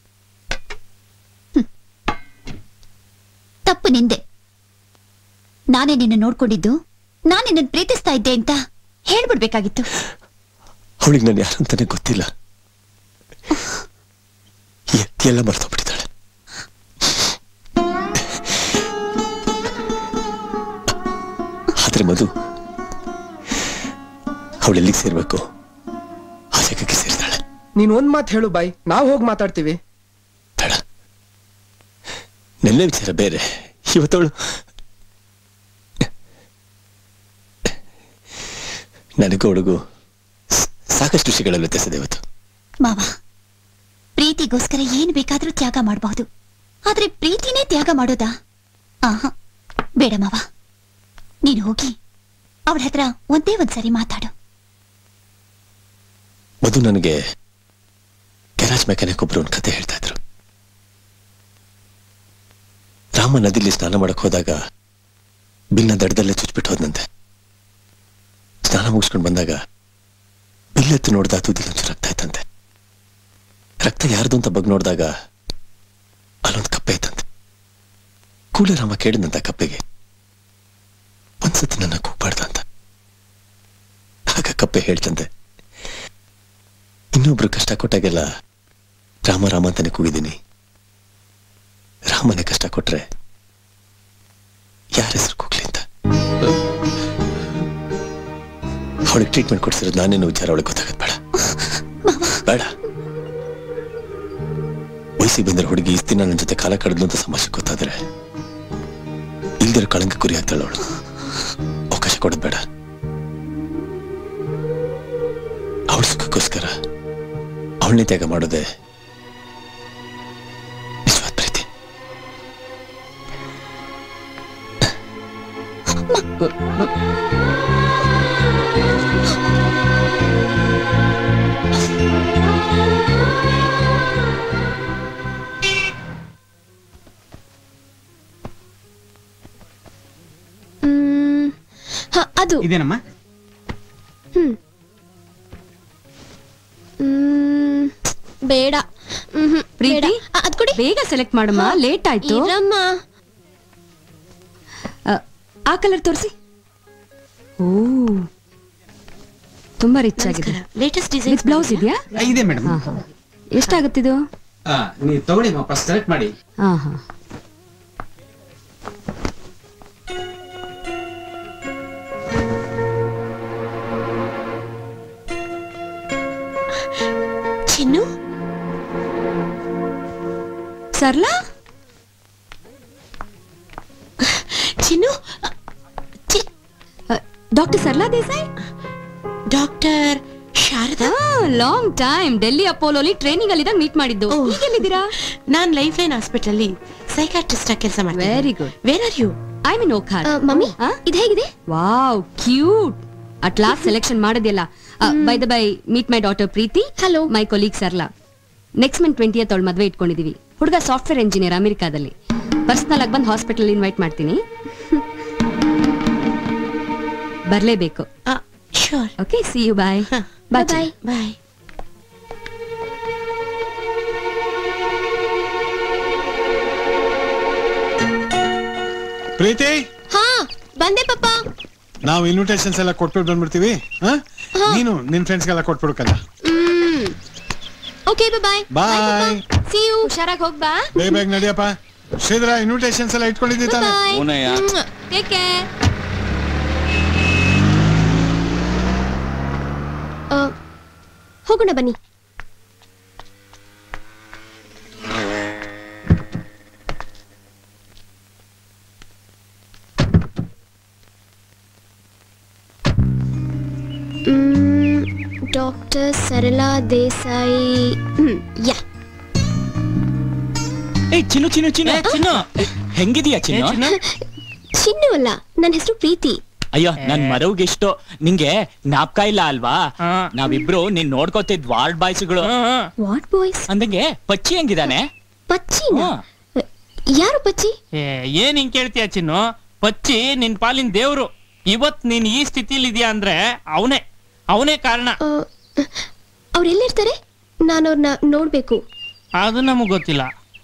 ತಪ್ಪು ನಿಂದೆ. ನಾನೇ ನಿನ್ನ ನೋಡ್ಕೊಂಡಿದ್ದು, ನಾನೇ ನಿನ್ನ ಪ್ರೀತಿಸ್ತಾ ಇದ್ದೆ ಅಂತ ಹೇಳ್ಬಿಡ್ಬೇಕಾಗಿತ್ತು. ಅವಳಿಗೆ ನಾನು ಯಾರು ಅಂತಾನೆ ಗೊತ್ತಿಲ್ಲ. ಎಲ್ಲ ಮರ್ತೋಗ್ಬಿಟ್ಟಿದ್ದಾಳೆ. ಆದ್ರೆ ಮಧು ಅವಳೆಲ್ಲಿಗೆ ಸೇರ್ಬೇಕು ಆ ಜಾಗಕ್ಕೆ ಸೇರಿದಾಳೆ. ನೀನ್ ಒಂದ್ ಮಾತು ಹೇಳು ಬಾಯ್, ನಾವ್ ಹೋಗಿ ಮಾತಾಡ್ತೀವಿ. ಬೇಡ, ನೆನ್ನೆ ವಿಚಾರ ಬೇರೆ. ಇವತ್ತವಳು ನನಗೂ ಅವಳಿಗೂ ಸಾಕಷ್ಟು ವಿಷಯಗಳ ವ್ಯತ್ಯಾಸ ಇದೆ ಇವತ್ತು. ಮಾವ, ಪ್ರೀತಿಗೋಸ್ಕರ ಏನು ಬೇಕಾದ್ರೂ ತ್ಯಾಗ ಮಾಡಬಹುದು, ಆದ್ರೆ ಪ್ರೀತಿನೇ ತ್ಯಾಗ ಮಾಡೋದಾ? ಆಹಾ, ಬೇಡ ಮಾವ. ನೀನು ಹೋಗಿ ಅವಳ ಹತ್ರ ಒಂದೇ ಒಂದ್ಸರಿ ಮಾತಾಡು. ಮಧು ನನಗೆ ಗ್ಯಾರೇಜ್ ಮೆಕ್ಯಾನಿಕ್ ಒಬ್ರು ಒಂದು ಕತೆ ಹೇಳ್ತಾ ಇದ್ರು. ರಾಮ ನದಿಲಿ ಸ್ನಾನ ಮಾಡಕ್ ಹೋದಾಗ ಬಿಲ್ನ ದಡದಲ್ಲೇ ಚುಚ್ಬಿಟ್ಟು ಹೋದಂತೆ. ಸ್ನಾನ ಮುಗಿಸ್ಕೊಂಡು ಬಂದಾಗ ಬಿಲ್ಲೆತ್ತು ನೋಡ್ದ ತುದಿಲ್ ಒಂಚೂರು ರಕ್ತ ಇತ್ತಂತೆ. ರಕ್ತ ಯಾರ್ದು ಅಂತ ಬಗ್ ನೋಡಿದಾಗ ಅಲ್ಲೊಂದು ಕಪ್ಪೆ ಇತ್ತಂತೆ. ಕೂಡಲೇ ರಾಮ ಕೇಳಿದಂತ ಕಪ್ಪೆಗೆ, ಒಂದ್ಸತಿ ನನ್ನ ಕೂಗ್ಬಾರ್ದ ಅಂತ. ಆಗ ಕಪ್ಪೆ ಹೇಳ್ತಂತೆ, ಇನ್ನೊಬ್ರು ಕಷ್ಟ ಕೊಟ್ಟಾಗೆಲ್ಲ ರಾಮ ರಾಮ ಅಂತಾನೆ ಕೂಗಿದ್ದೀನಿ, ರಾಮನೇ ಕಷ್ಟ ಕೊಟ್ರೆ ಯಾರ ಹೆಸರು ಕೂಗ್ಲಿ ಅಂತ. ಅವಳಿಗೆ ಟ್ರೀಟ್ಮೆಂಟ್ ಕೊಡ್ಸಿರೋದು ನಾನೇನು ವಿಚಾರ ಅವಳಿಗೆ ಗೊತ್ತಾಗದ್ ಬೇಡ. ಬೇಡ, ವಯಸ್ಸಿಗೆ ಬಂದ್ರೆ ಹುಡುಗಿ ಇಷ್ಟು ದಿನ ನನ್ನ ಜೊತೆ ಕಾಲ ಕಳೆದ್ಲು ಅಂತ ಸಮಾಜಕ್ಕೆ ಗೊತ್ತಾದ್ರೆ ಇಲ್ದಿರೋ ಕಳಂಕ ಗುರಿ ಆಗ್ತಾಳೆ ಅವಳು. ಅವಕಾಶ ಕೊಡೋದು ಬೇಡ. ಅವಳ ಸುಖಕ್ಕೋಸ್ಕರ ಅವಳನ್ನೇ ತ್ಯಾಗ ಮಾಡೋದೆ ನಿಜವಾದ ಪ್ರೀತಿ. ಅದು ಇದೇನಮ್ಮ? ಬೇಡ. ಪ್ರೀತಿ, ಅದ್ಕೊಡಿ. ಬೇಗ ಸೆಲೆಕ್ಟ್ ಮಾಡಮ್ಮ, ಲೇಟ್ ಆಯ್ತು. ಆ ಕಲರ್ ತೋರಿಸಿ. ಓ, ತುಂಬಾ ರಿಚ್ ಆಗಿದೆ. ಲೇಟೆಸ್ಟ್ ಡಿಸೈನ್ ಬ್ಲೌಸ್ ಇದೆಯಾ? ಇದೆ ಮೇಡಮ್. ಎಷ್ಟಾಗುತ್ತಿದು? ನೀವು ತಗೊಳ್ಳಿ, ಫಸ್ಟ್ ಸೆಲೆಕ್ಟ್ ಮಾಡಿ. ಹಾ ಹಾ. Chinnu, Sarla, Chinnu, doctor Sarla Desai, doctor Sharada. Long time. Delhi ಅಪೋಲೋಲಿ ಟ್ರೈನಿಂಗ್ ಅಲ್ಲಿ ಮೀಟ್ ಮಾಡಿದ್ದು. ಈಗೆಲ್ಲಿದ್ದೀರಾ? ನಾನ್ ಲೈಫ್ ಲೈನ್ ಹಾಸ್ಪಿಟಲ್ ಅಲ್ಲಿ ಸೈಕಾಟ್ರಿಸ್ಟ್ ಆಗಿ ಕೆಲಸ ಮಾಡ್ತೀನಿ. Very good. Where are you? I mean ಓಖಾರ್. ಮಮ್ಮಿ, ಇದು ಹೇಗಿದೆ? Wow, cute. At last selection ಮಾಡೋದಿಲ್ಲ. By the by, meet my daughter Preethi. Hello, my colleague Sarla. Next month 20th ಅವಳ ಮದ್ವೆ ಇಟ್ಕೊಂಡಿದೀವಿ. ಹುಡುಗ ಸಾಫ್ಟ್ವೇರ್ ಇಂಜಿನಿಯರ್ ಅಮೆರಿಕಾದಲ್ಲಿ. ಪರ್ಸನಲ್ ಆಗಿ ಬಂದು ಹಾಸ್ಪಿಟಲ್ ಇನ್ವೈಟ್ ಮಾಡ್ತೀನಿ. ಬರ್ಲೇಬೇಕು. Sure. Okay, see you. Bye bye bye. Preethi, ಹಾ ಬಂದೆ ಪಪ್ಪ. ನಾವು ಇನ್ವಿಟೇಷನ್ಸ್ ಎಲ್ಲ ಕೊಟ್ಬಿಟ್ಟು ಬಂದ್ಬಿಡ್ತೀವಿ. ನೀನು ನಿನ್ ಫ್ರೆಂಡ್ಸ್ಗೆಲ್ಲ ಕೊಟ್ಬಿಡ್ಕಲ್ಲ. Okay, bye bye. See you. ಹುಷಾರಾಗಿ ಹೋಗ್ಬಾ. ಬೇಗ ನಡಿಯಪ್ಪ. ಶ್ರೀಧರ, ಇನ್ವಿಟೇಷನ್ಸ್ ಎಲ್ಲ ಇಟ್ಕೊಂಡಿದ್ದೀವಿ ತಾನೆ? Take care. ಹೋಗೋಣ ಬನ್ನಿ. ಡಾಕ್ಟರ್ ಸರಳಾ ದೇಸಾಯಿ. ಯಾ. ಚಿನ್ನು ಚಿನ್ನು ಚಿನ್ನು ಚಿನ್ನು, ಹೆಂಗಿದೀಯಾ ಚಿನ್ನು? ಚಿನ್ನು ಅಲ್ಲ, ನನ್ನ ಹೆಸರು ಪ್ರೀತಿ. ಅಯ್ಯೋ, ನನ್ ಮರವ್ಗೆ ಇಷ್ಟು ನಿಂಗೆ ಜ್ಞಾಪಕ ಇಲ್ಲ ಅಲ್ವಾ? ನಾವಿಬ್ರು ನೀನ್ ನೋಡ್ಕೋತಿದ್ ವಾರ್ಡ್ ಬಾಯ್ಸ್ಗಳು. What boys? ಅಂದಂಗೆ ಪಚ್ಚಿ ಹೆಂಗಿದಾನೆ? ಪಚ್ಚಿನ? ಯಾರು ಪಚ್ಚಿ? ಏನ್ ಹಿಂಗ್ ಕೇಳ್ತೀಯ ಚಿನ್ನು? ಪಚ್ಚಿ ನಿನ್ ಪಾಲಿನ ದೇವ್ರು. ಇವತ್ ನೀನ್ ಈ ಸ್ಥಿತಿಲಿ ಇದೆಯಾ ಅಂದ್ರೆ ಅವನೇ. ಅವನೇ ಕಾರಣ. ಅವ್ರು ಎಲ್ಲಿರ್ತಾರೆ? ನಾನು ಅವ್ರನ್ನ ನೋಡ್ಬೇಕು. ಅದು ನಮಗ್ ಗೊತ್ತಿಲ್ಲ.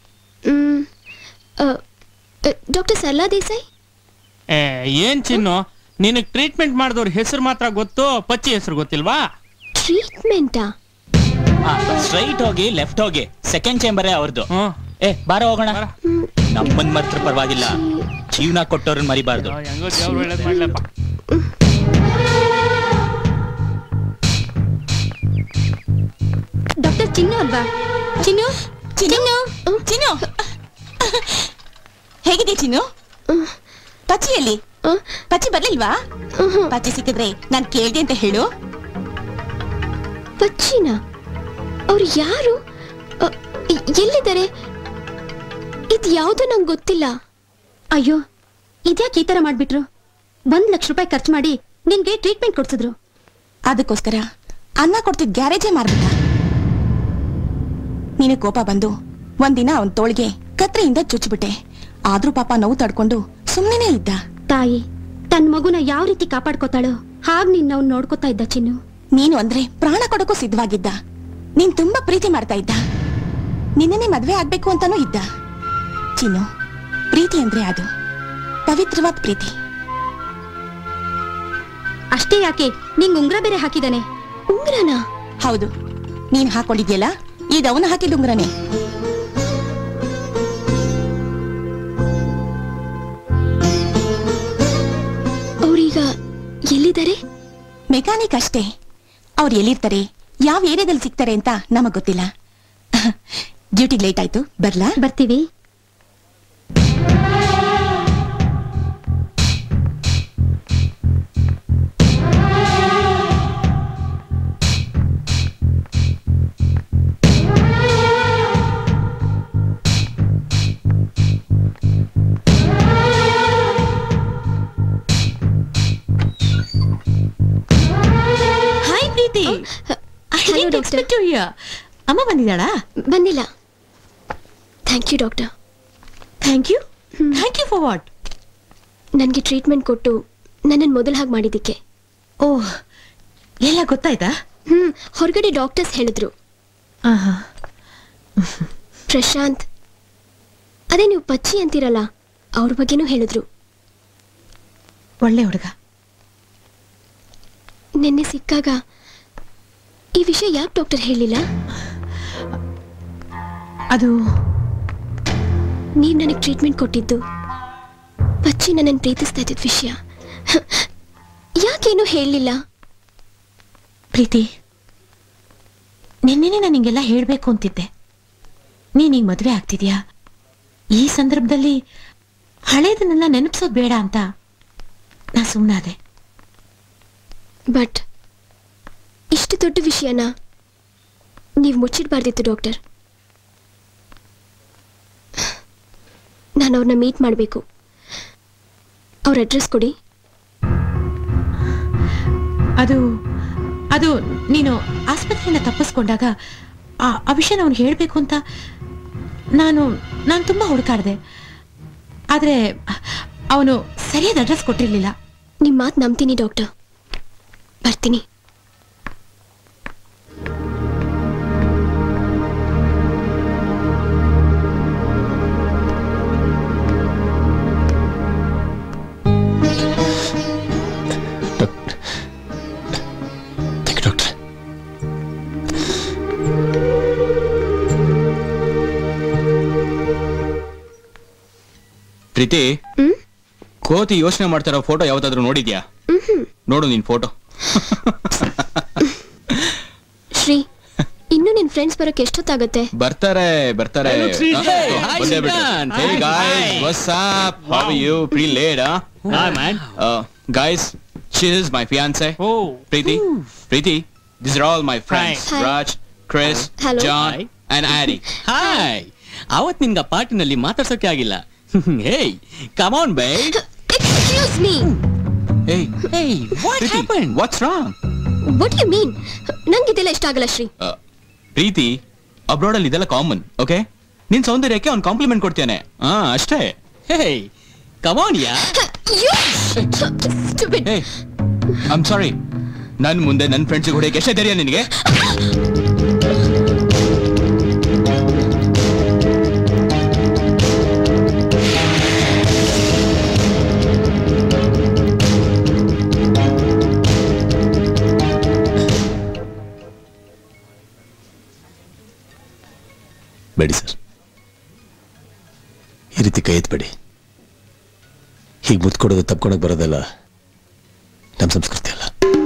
ಡಾಕ್ಟರ್ ಸರ್ಲಾ ದೇಸಾಯಿ. ಏನ್ ಚಿನ್ನು, ನಿನಗ್ ಟ್ರೀಟ್ಮೆಂಟ್ ಮಾಡಿದವ್ರ ಹೆಸರು ಮಾತ್ರ ಗೊತ್ತು, ಪಚ್ಚಿ ಹೆಸರು ಗೊತ್ತಿಲ್ವಾ? ಟ್ರೀಟ್ಮೆಂಟಾ? ಸ್ಟ್ರೈಟ್ ಹೋಗಿ ಲೆಫ್ಟ್ ಹೋಗಿ ಸೆಕೆಂಡ್ ಚೇಂಬರೇ ಅವ್ರದ್ದು. ಬಾರ ಹೋಗೋಣ. ನಮ್ಮನ್ ಮಾತ್ರ ಪರವಾಗಿಲ್ಲ, ಜೀವನ ಕೊಟ್ಟವ್ರನ್ನ ಮರಿಬಾರ್ದು. ಡಾಕ್ಟರ್ ಚಿನ್ನು ಅಲ್ವಾ? ಚಿನ್ನು ಚಿನ್ನು ಚಿನ್ನು ಹೇಗಿದೆ ಚಿನ್ನು? ಪಚ್ಚಿಯಲ್ಲಿ ಪಚ್ಚಿ ಬರ್ಲಿಲ್ವಾ? ಪಚ್ಚಿ ಸಿಕ್ಕಿದ್ರೆ ನಾನ್ ಕೇಳ್ದೆ ಅಂತ ಹೇಳು. ಪಚ್ಚಿನ? ಅವ್ರು ಯಾರು? ಎಲ್ಲಿದ್ದಾರೆ? ಇದು ಯಾವ್ದು ನಂಗೆ ಗೊತ್ತಿಲ್ಲ. ಅಯ್ಯೋ, ಇದ್ಯಾಕೆ ಈ ತರ ಮಾಡ್ಬಿಟ್ರು? 1 ಲಕ್ಷ ರೂಪಾಯಿ ಖರ್ಚು ಮಾಡಿ ನಿನ್ಗೆ ಟ್ರೀಟ್ಮೆಂಟ್ ಕೊಡ್ಸಿದ್ರು. ಅದಕ್ಕೋಸ್ಕರ ಅನ್ನ ಕೊಡ್ತಿದ್ ಗ್ಯಾರೇಜೇ ಮಾರ್ಬಿಟ್ಟ. ನೀನು ಕೋಪ ಬಂದು ಒಂದಿನ ಅವನ್ ತೋಳಿಗೆ ಕತ್ರೆಯಿಂದ ಚುಚ್ಚಿಬಿಟ್ಟೆ. ಆದ್ರೂ ಪಾಪ ನೋವು ತಡ್ಕೊಂಡು ಸುಮ್ಮನೆ ಇದ್ದ. ತಾಯಿ ತನ್ನ ಮಗುನ ಯಾವ ರೀತಿ ಕಾಪಾಡ್ಕೋತಾಳೋ ಹಾಗ್ ನಿನ್ನ ಅವ್ನು ನೋಡ್ಕೋತಾ ಇದ್ದ ಚಿನ್ನು. ನೀನು ಅಂದ್ರೆ ಪ್ರಾಣ ಕೊಡೋಕ್ಕೂ ಸಿದ್ಧವಾಗಿದ್ದ. ನೀನ್ ತುಂಬಾ ಪ್ರೀತಿ ಮಾಡ್ತಾ ಇದ್ದ. ನಿನ್ನೆ ಮದ್ವೆ ಆಗ್ಬೇಕು ಅಂತಾನೂ ಇದ್ದ. ಚಿನ್ನು, ಪ್ರೀತಿ ಅಂದ್ರೆ ಅದು ಪವಿತ್ರವಾದ ಪ್ರೀತಿ. ಅಷ್ಟೇ ಯಾಕೆ, ನಿಂಗ್ ಉಂಗ್ರ ಬೇರೆ ಹಾಕಿದಾನೆ. ಉಂಗ್ರನಾ? ಹೌದು, ನೀನ್ ಹಾಕೊಂಡಿದ್ಯಲ್ಲ, ಈಗ ಅವನು ಹಾಕಿದ ಉಂಗ್ರನೇ. ಅವ್ರೀಗ ಎಲ್ಲಿದ್ದಾರೆ? ಮೆಕ್ಯಾನಿಕ್ ಅಷ್ಟೇ. ಅವ್ರು ಎಲ್ಲಿರ್ತಾರೆ, ಯಾವ ಏರಿಯಾದಲ್ಲಿ ಸಿಗ್ತಾರೆ ಅಂತ ನಮಗ್ ಗೊತ್ತಿಲ್ಲ. ಡ್ಯೂಟಿಗೆ ಲೇಟ್ ಆಯ್ತು, ಬರ್ಲಾ? ಬರ್ತೀವಿ. ಹಾಯ್ ಪ್ರೀತಿ. ಅಮ್ಮ ಬಂದಿದ್ದಾಳಾ? ಬಂದಿಲ್ಲ. Thank you doctor. Thank you? Thank you for what? ನನಗೆ ಟ್ರೀಟ್ಮೆಂಟ್ ಕೊಟ್ಟು ನನ್ನನ್ನು ಮೊದಲು ಹಾಗೆ ಮಾಡಿದ್ದಕ್ಕೆ. ಓಹ್, ಎಲ್ಲ ಗೊತ್ತಾಯ್ತಾ? ಹೊರಗಡೆ ಡಾಕ್ಟರ್ಸ್ ಹೇಳಿದ್ರು. ಪ್ರಶಾಂತ್, ಅದೇ ನೀವು ಪಚ್ಚಿ ಅಂತೀರಲ್ಲ, ಅವ್ರ ಬಗ್ಗೆನೂ ಹೇಳಿದ್ರು. ಒಳ್ಳೆ ಹುಡುಗ. ನಿನ್ನೆ ಸಿಕ್ಕಾಗ ಈ ವಿಷಯ ಯಾಕೆ ಡಾಕ್ಟರ್ ಹೇಳಿಲ್ಲ? ಅದು ನೀವು ನನಗೆ ಟ್ರೀಟ್ಮೆಂಟ್ ಕೊಟ್ಟಿದ್ದು, ಪಚ್ಚಿ ನನ್ನನ್ನು ಪ್ರೀತಿಸ್ತಾ ಇದ್ದಿದ್ದ ವಿಷಯ ಯಾಕೇನು ಹೇಳಲಿಲ್ಲ? ಪ್ರೀತಿ, ನಿನ್ನೆನೆ ನಾನು ಹಿಂಗೆಲ್ಲ ಹೇಳ್ಬೇಕು ಅಂತಿದ್ದೆ. ನೀನೀಗ ಮದುವೆ ಆಗ್ತಿದ್ಯಾ, ಈ ಸಂದರ್ಭದಲ್ಲಿ ಹಳೇದನ್ನೆಲ್ಲ ನೆನಪಿಸೋದು ಬೇಡ ಅಂತ ನಾ ಸುಮ್ಮನಾದೆ. ಬಟ್ ಇಷ್ಟು ದೊಡ್ಡ ವಿಷಯನ ನೀವು ಮುಚ್ಚಿಡಬಾರ್ದಿತ್ತು ಡಾಕ್ಟರ್. ನಾನು ಅವ್ರನ್ನ ಮೀಟ್ ಮಾಡಬೇಕು. ಅವ್ರ ಅಡ್ರೆಸ್ ಕೊಡಿ. ಅದು ಅದು ನೀನು ಆಸ್ಪತ್ರೆಯಿಂದ ತಪ್ಪಿಸ್ಕೊಂಡಾಗ ಆ ವಿಷಯ ಅವನು ಹೇಳಬೇಕು ಅಂತ ನಾನು ತುಂಬಾ ಹುಡುಕಾಡಿದೆ. ಆದ್ರೆ ಅವನು ಸರಿಯಾದ ಅಡ್ರೆಸ್ ಕೊಟ್ಟಿರ್ಲಿಲ್ಲ. ನಿಮ್ಮ ಮಾತು ನಂಬ್ತೀನಿ ಡಾಕ್ಟರ್, ಬರ್ತೀನಿ. ಪ್ರೀತಿ, ಕೋತಿ ಯೋಚನೆ ಮಾಡ್ತಾರೋ ಫೋಟೋ ಯಾವತ್ತಾದ್ರೂ ನೋಡಿದ್ಯಾ? ನೋಡು ನಿನ್ ಫೋಟೋ. ಶ್ರೀ, ಇನ್ನು ನಿನ್ ಫ್ರೆಂಡ್ಸ್ ಬರೋಕೆ ಎಷ್ಟೊತ್ತಾಗತ್ತೆ? ಬರ್ತಾರೆ. Hey guys, what's up? How are you? Pretty late, huh? Hi man. Guys, she is my fiance. Preeti, these are all my friends. Hi. Raj, Chris, Hello. John, and Addy. Hi. ಅವತ್ ನಿನ್ಗ ಪಾರ್ಟಿನಲ್ಲಿ ಮಾತಾಡ್ಸೋಕೆ ಆಗಿಲ್ಲ. Hey, come on babe. Excuse me. Hey, what happened? What's wrong? What do you mean? ನಂಗಿದೆಲ್ಲ ಇಷ್ಟ ಆಗಲ್ಲ ಶ್ರೀ. ಪ್ರೀತಿ, abroad ಅಲ್ಲಿ ಇದೆಲ್ಲ common, okay? ನಿನ್ ಸೌಂದರ್ಯಕ್ಕೆ ಅವ್ನು ಕಾಂಪ್ಲಿಮೆಂಟ್ ಕೊಡ್ತೇನೆ, ಅಷ್ಟೇ. Hey, come on, yeah. You stupid. Hey, I'm sorry. ನನ್ ಮುಂದೆ ನನ್ನ ಫ್ರೆಂಡ್ಸ್ ಹೊಡೆಯಕ್ಕೆ ಎಷ್ಟೇ ಧೈರ್ಯ ನಿನಗೆ? ಬೇಡಿ ಸರ್, ಈ ರೀತಿ ಕೈ ಎತ್ಬೇಡಿ. ಹೀಗೆ ಮುತ್ಕೊಡೋದು ತಪ್ಕೊಳಕ್ ಬರೋದಲ್ಲ ನಮ್ಮ ಸಂಸ್ಕೃತಿ ಅಲ್ಲ.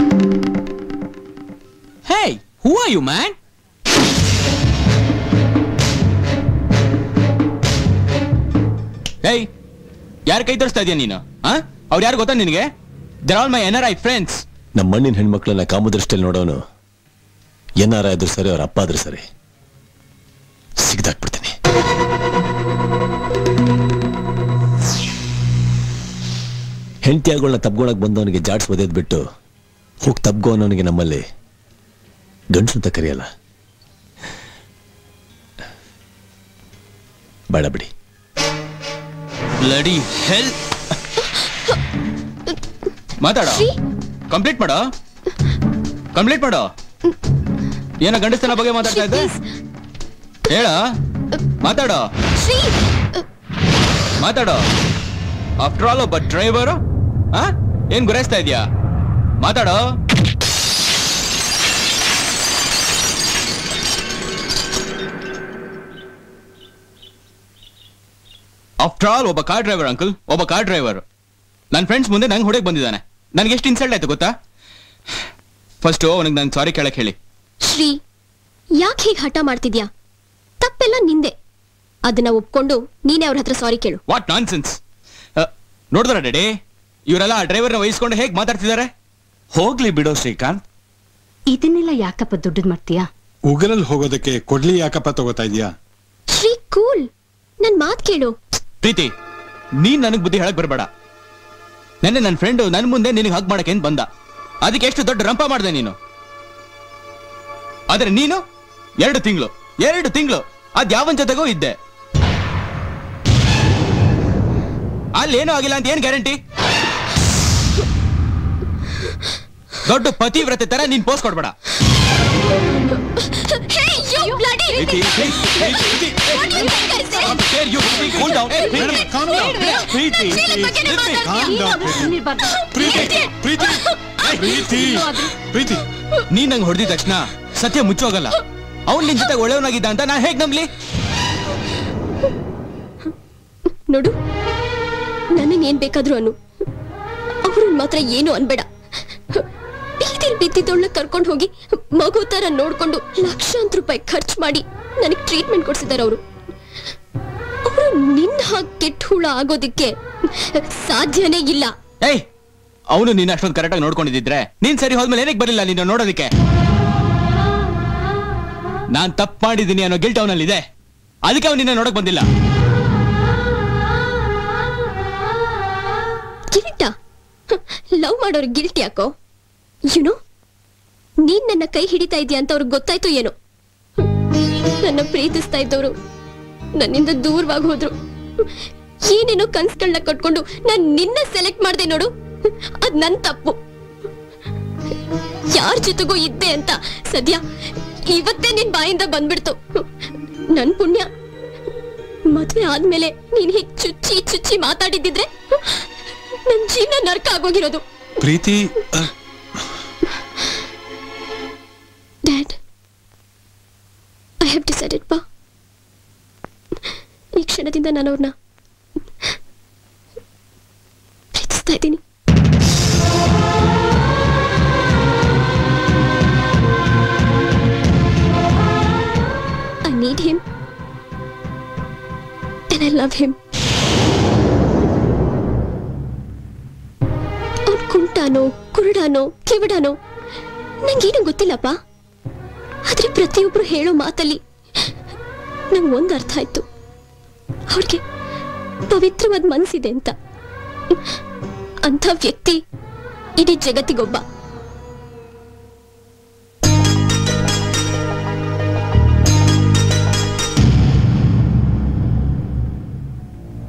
Hey, who are you, man? Hey, ಯಾರ ಕೈ ತೋರಿಸ್ತಾ ಇದೀಯ ನೀನು? ಅವ್ರು ಯಾರು ಗೊತ್ತಾ ನಿನಗೆ? They're all my NRI friends. ನಮ್ಮ ಮಣ್ಣಿನ ಹೆಣ್ಮಕ್ಳನ್ನ ಕಾಮದೃಷ್ಟಿಯಲ್ಲಿ ನೋಡೋನು NRI ಆದ್ರೂ ಸರಿ, ಅವ್ರ ಅಪ್ಪ ಆದ್ರೂ ಸರಿ, ಸಿಗ್ದಾಕ್ಬಿಡ್ತೀನಿ. ಹೆಂಡತಿಯಾಗಳನ್ನ ತಬ್ಗೊಳಕ್ ಬಂದವನಿಗೆ ಜಾಡ್ಸ್ ಒದೇದ್ ಬಿಟ್ಟು ಹೋಗಿ ತಬ್ಗೋ ಅನ್ನೋನಿಗೆ ನಮ್ಮಲ್ಲಿ ಗಂಡಸು ಅಂತ ಕರೆಯಲ್ಲ. ಬೇಡ ಬಿಡಿ. Bloody hell. ಮಾತಾಡೋ, ಕಂಪ್ಲೀಟ್ ಮಾಡೋ, ಕಂಪ್ಲೀಟ್ ಮಾಡೋ. ಏನೋ ಗಂಡಸ್ತನ ಬಗ್ಗೆ ಮಾತಾಡ್ತಾ ಇದ್ದೆ, ಹೇಳ. ಮಾತಾಡೋ, ಮಾತಾಡೋ. ಆಫ್ಟರ್ ಆಲ್ ಒಬ್ಬ ಡ್ರೈವರು ಏನ್ ಗುರಾಯಿಸ್ತಾ ಇದೆಯಾ? ಮಾತಾಡೋ. ಆಫ್ಟರ್ ಆಲ್ ಒಬ್ಬ ಕಾರ್ ಡ್ರೈವರ್ ಅಂಕಲ್, ಒಬ್ಬ ಕಾರ್ ಡ್ರೈವರ್ ನನ್ನ ಫ್ರೆಂಡ್ಸ್ ಮುಂದೆ ನಂಗೆ ಹೊಡೆಗೆ ಬಂದಿದ್ದಾನೆ. ನನಗೆ ಎಷ್ಟು ಇನ್ಸಲ್ಟ್ ಆಯ್ತು ಗೊತ್ತಾ? ಫಸ್ಟ್ ಅವನಿಗೆ ನಾನು ಸಾರಿ ಕೇಳಕ್ ಹೇಳಿ. ಶ್ರೀ, ಯಾಕೆ ಹೀಗೆ ಹಠ ಮಾಡ್ತಿದ್ಯಾ? ತಪ್ಪೆಲ್ಲ ನಿಂದೆ. ಅದನ್ನ ಒಪ್ಕೊಂಡು ನೀನೇ ಅವ್ರ ಹತ್ರ ಸಾರಿ ಕೇಳು. What nonsense. ನೋಡಿದ್ರ ಡ್ಯಾಡಿ, ಇವರೆಲ್ಲ ಆ ಡ್ರೈವರ್ನ ವಹಿಸ್ಕೊಂಡು ಹೇಗೆ ಮಾತಾಡ್ತಿದ್ದಾರೆ? ಹೋಗ್ಲಿ ಬಿಡೋ ಶ್ರೀಕಾಂತ್. ಇದನ್ನೆಲ್ಲ ಯಾಕಪ್ಪ ದುಡ್ಡು ಮಾಡ್ತೀಯಾ? ಉಗರಲ್ಲಿ ಹೋಗೋದಕ್ಕೆ ಕೊಡ್ಲಿ ಯಾಕಪ್ಪ ತಗೋತಾ ಇದೀಯಾ? ಶ್ರೀ ಕೂಲ್, ನನ್ ಮಾತ್ ಕೇಳು. ಪ್ರೀತಿ, ನೀನ್ ನನಗ್ ಬುದ್ಧಿ ಹೇಳಕ್ ಬರಬೇಡ. ನೆನ್ನೆ ನನ್ನ ಫ್ರೆಂಡ್ ನನ್ ಮುಂದೆ ನಿನಗೆ ಹಗ್ ಮಾಡಕ್ಕೆ ಏನ್ ಬಂದ, ಅದಕ್ಕೆ ಎಷ್ಟು ದೊಡ್ಡ ರಂಪ ಮಾಡಿದೆ ನೀನು. ಆದ್ರೆ ನೀನು 2 ತಿಂಗಳು ಅದ್ ಯಾವನ್ ಜೊತೆಗೂ ಇದ್ದೆ. ಅಲ್ಲೇನೂ ಆಗಿಲ್ಲ ಅಂತ ಏನ್ ಗ್ಯಾರಂಟಿ? ದೊಡ್ಡ ಪತಿವ್ರತೆ ತರ ನೀನ್ ಪೋಸ್ ಕೊಡ್ಬೇಡ. ನೀನ್ ನಂಗೆ ಹೊಡೆದಿದ ತಕ್ಷಣ ಸತ್ಯ ಮುಚ್ಚೋಗಲ್ಲ. ಅವ್ನ್ ನಿನ್ ಜೊತೆ ಒಳ್ಳೆಯವನಾಗಿದ್ದ ಅಂತ ನಾ ಹೇಗ್ ನಂಬ್ಲಿ? ನೋಡು, ನನ್ನ ಏನ್ ಬೇಕಾದ್ರೂ ಅನ್ನು, ಅವ್ರನ್ನ ಮಾತ್ರ ಏನು ಅನ್ಬೇಡ. ಬೀದಿಲ್ ಬಿದ್ದಿದ್ದೊಳ್ಳೆ ಕರ್ಕೊಂಡು ಹೋಗಿ ಮಗು ತರ ನೋಡ್ಕೊಂಡು ಲಕ್ಷಾಂತರ ರೂಪಾಯಿ ಖರ್ಚು ಮಾಡಿ ನನಗೆ ಟ್ರೀಟ್ಮೆಂಟ್ ಕೊಡ್ಸಿದ್ದಾರೆ ಅವರು. ಅವರು ನಿನ್ನ ಹಾಗೆ ಕೆಟ್ಟ ಹುಳ ಆಗೋದಿಕ್ಕೆ ಸಾಧ್ಯನೇ ಇಲ್ಲ. ಏಯ್, ಅವನು ನಿನ್ನ ಅಷ್ಟೊಂದು ಕರೆಕ್ಟಾಗಿ ನೋಡ್ಕೊಂಡಿದ್ರೆ ನೀನ್ ಸರಿ ಹೋದ್ಮೇಲೆ ಏನಕ್ಕೆ ಬರಲಿಲ್ಲ ನೀನು ನೋಡೋದಕ್ಕೆ? ನಾನ್ ತಪ್ಪು ಮಾಡಿದ್ದೀನಿ ಅನ್ನೋ ಗಿಲ್ಟ್ ಅವನಲ್ಲಿದೆ, ಅದಕ್ಕೆ ಅವನು ನಿನ್ನ ನೋಡಕ್ ಬಂದಿಲ್ಲ. ಗಿಲ್ಟ? ಲವ್ ಮಾಡೋರು ಗಿಲ್ಟ್ ಯಾಕೋ? ಯುನೋ, ನೀನ್ ನನ್ನ ಕೈ ಹಿಡಿತಾ ಇದೀಯ ಅಂತ ಅವ್ರಿಗೆ ಗೊತ್ತಾಯ್ತು ಏನೋ. ನನ್ನ ಪ್ರೀತಿಸ್ತಾ ಇದ್ದವರು ನನ್ನಿಂದ ದೂರವಾಗಿ ಹೋದ್ರು. ಏನೇನೋ ಕನ್ಸ್ಗಳನ್ನ ಕಟ್ಕೊಂಡು ನಾನ್ ನಿನ್ನ ಸೆಲೆಕ್ಟ್ ಮಾಡ್ದೆ ನೋಡು, ಅದ್ ನನ್ ತಪ್ಪು. ಯಾರ ಜೊತೆಗೂ ಇದ್ದೆ ಅಂತ ಸದ್ಯ ಇವತ್ತೇ ನಿನ್ ಬಾಯಿಂದ ಬಂದ್ಬಿಡ್ತು. ನನ್ ಪುಣ್ಯ. ಮದ್ವೆ ಆದ್ಮೇಲೆ ನೀನ್ ಹೀಗ್ ಚುಚ್ಚಿ ಚುಚ್ಚಿ ಮಾತಾಡಿದ್ದಿದ್ರೆ ನನ್ ಜೀವನ ನರ್ಕ ಆಗೋಗಿರೋದು. Preethi, dad, I have decided ಪಾ. ಈ ಕ್ಷಣದಿಂದ ನಾನು ಅವ್ರನ್ನ ಪ್ರೀತಿಸ್ತಾ ಇದ್ದೀನಿ. I need him and I love him. ಅವ್ನು ಕುಂಟಾನೋ ಕುರುಡಾನೋ ಕಿವಿಡಾನೋ ನಂಗೇನು ಗೊತ್ತಿಲ್ಲಪ್ಪ. ಆದ್ರೆ ಪ್ರತಿಯೊಬ್ರು ಹೇಳೋ ಮಾತಲ್ಲಿ ನಂಗೆ ಒಂದು ಅರ್ಥ ಆಯ್ತು, ಅವ್ರಿಗೆ ಪವಿತ್ರವಾದ ಮನಸ್ಸಿದೆ ಅಂತ. ಅಂಥ ವ್ಯಕ್ತಿ ಇಡೀ ಜಗತ್ತಿಗೊಬ್ಬ.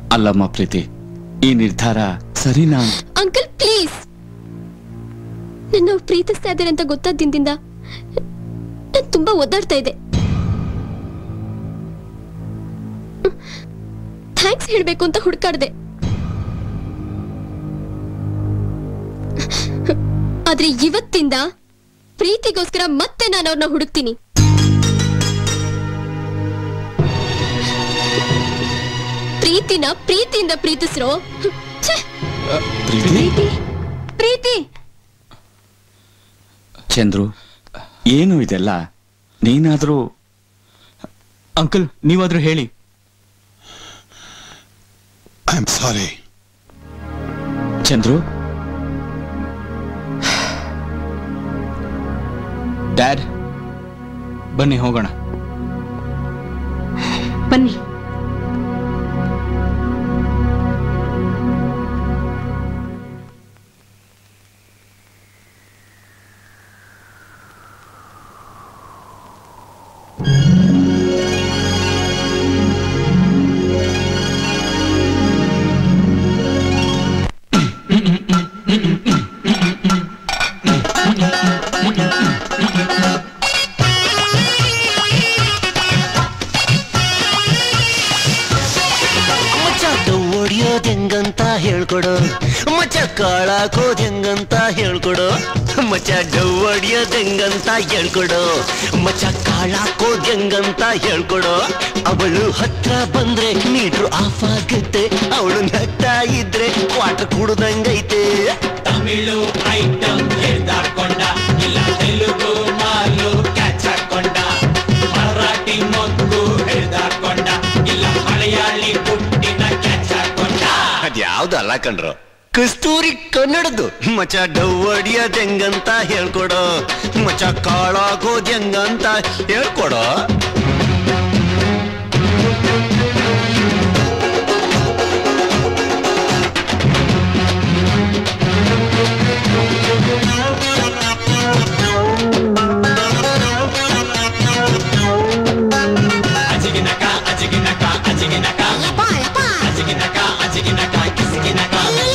ಅಲ್ಲಮ್ಮ ಪ್ರೀತಿ, ಈ ನಿರ್ಧಾರ ಸರಿನಾ? ಅಂಕಲ್ ಪ್ಲೀಸ್, ನನ್ನ ಪ್ರೀತಿಸ್ತಾ ಇದ್ದಾರೆ ಅಂತ ಗೊತ್ತಾದ ದಿನದಿಂದ ನಾನು ತುಂಬಾ ಒದ್ದಾಡ್ತಾ ಇದ್ದೆ. ಥ್ಯಾಂಕ್ಸ್ ಹೇಳ್ಬೇಕು ಅಂತ ಹುಡುಕಾಡ್ದೆ. ಆದ್ರೆ ಇವತ್ತಿಂದ ಪ್ರೀತಿಗೋಸ್ಕರ ಮತ್ತೆ ನಾನು ಅವ್ರನ್ನ ಹುಡುಕ್ತೀನಿ. ಪ್ರೀತಿನ ಪ್ರೀತಿಯಿಂದ ಪ್ರೀತಿಸ್ರೋ. ಪ್ರೀತಿ ಚಂದ್ರು, ಏನು ಇದೆಲ್ಲ? ನೀನಾದ್ರೂ ಅಂಕಲ್ ನೀವಾದ್ರೂ ಹೇಳಿ. I am sorry. Chandru, dad ಬನ್ನಿ ಹೋಗೋಣ. ಬನ್ನಿ. ಹೆಂಗಂತ ಹೇಳ್ಕೊಡು ಮಚ್ಚ, ಕಾಳಾಕೋದ್ ಹೆಂಗಂತ ಹೇಳ್ಕೊಡು ಮಚ್ಚ, ಡವ್ವಡಿಯೋದ್ ಹೆಂಗಂತ ಹೇಳ್ಕೊಡು ಮಚ್ಚ, ಕಾಳಾಕೋದ್ ಹೆಂಗಂತ ಹೇಳ್ಕೊಡು. ಅವಳು ಹತ್ರ ಬಂದ್ರೆ ಮೀಟ್ರು ಆಫ್ ಆಗುತ್ತೆ, ಅವಳು ನಗ್ತಾ ಇದ್ರೆ ಕ್ವಾರ್ಟರ್ ಕುಡ್ದಂಗೈತೆ. ತಮಿಳು ಐಟಮ್ ಹೇಳ್ದಾಕೊಂಡ, ಇಲ್ಲ ತೆಲುಗು ಮಾಲು ಕ್ಯಾಚ್ ಹಾಕೊಂಡ, ಮರಾಠಿ ಮೊಗ್ಗು ಹೇಳ್ದಾಕೊಂಡ, ಇಲ್ಲ ಮಲಯಾಳಿ ಪುಟ್ಟಿನ ಕ್ಯಾಚ್ ಹಾಕೊಂಡ. ಅದ್ಯಾವ್ದಲ್ಲ ಕಣ್ರು, ಕಸ್ತೂರಿ ಕನ್ನಡದ್ದು. ಮಚ ಡವ್ವಡಿಯೋದ್ ಹೆಂಗಂತ ಹೇಳ್ಕೊಡೋ ಮಚ, ಕಾಳಾಗೋದ್ ಹೆಂಗಂತ ಹೇಳ್ಕೊಡೋ. ಅಜಿಗಿನಕ ಅಜಿಗಿನಕ ಅಜಿಗಿನಕ ಅಜಿಗಿನಕ ಅಜಿಗಿನಕ ಕಿಸಿಗಿನಕ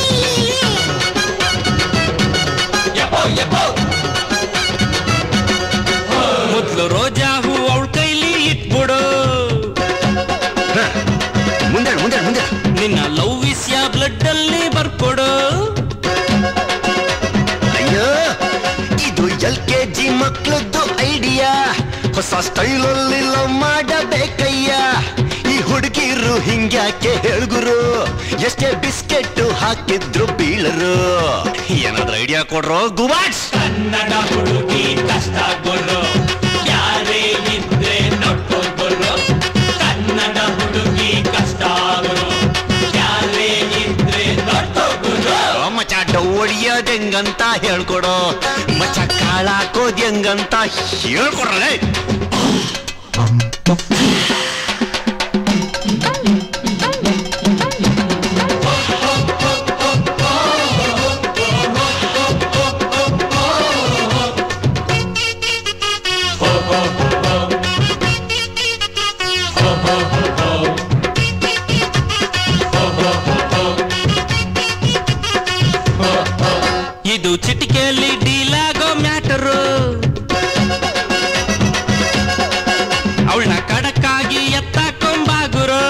ಮೊದ್ಲು ರೋಜಾ ಹೂ ಅವಳ ಕೈಲಿ ಇಟ್ಬಿಡು. ಮುಂದೆ ಮುಂದೆ ಮುಂದೆ ನಿನ್ನ ಲವ್ ವಿಷಯ ಬ್ಲಡ್ ಅಲ್ಲಿ ಬರ್ಕೊಡು. ಅಯ್ಯೋ, ಇದು LKG ಮಕ್ಳದ್ದು ಐಡಿಯಾ, ಹೊಸ ಸ್ಟೈಲಲ್ಲಿ ಲವ್ ಮಾಡಬೇಕಯ್ಯ. ಈ ಹುಡುಗಿರು ಹಿಂಗ್ಯಾಕೆ ಹೇಳ್ಗುರು, ಎಷ್ಟೇ ಬಿಸ್ಕೆಟ್ ಹಾಕಿದ್ರು ಬೀಳರು. ಏನಾದ್ರೂ ಐಡಿಯಾ ಕೊಡ್ರೋ ಗುಬಾಟ್ಸ್. ಕನ್ನಡ ಹುಡುಗಿ ಕಷ್ಟ ಗೊರು, ಯಾರೇ ಇದ್ರೆ ನೋಡ್ಕೊಳ್ಬರು. ಕನ್ನಡ ಹುಡುಗಿ ಕಷ್ಟ ಗುರು, ಯಾರೇ ಇದ್ರೆ ನೋಡ್ಕೊಳ್ಬರು. ಮಚ ಡವ್ವಡಿಯೋದ್ ಹೆಂಗಂತ ಹೇಳ್ಕೊಡೋ ಮಚ, ಕಾಳಾಕೋದ್ ಹೆಂಗಂತ ಹೇಳ್ಕೊಡ್ರೇ. ಇದು ಚಿಟಿಕೆಯಲ್ಲಿ ಡೀಲಾಗೋ ಮ್ಯಾಟರು. ಅವಳನ್ನ ಕಡಕ್ಕಾಗಿ ಎತ್ತಾಕೊಂಬಾಗುರು.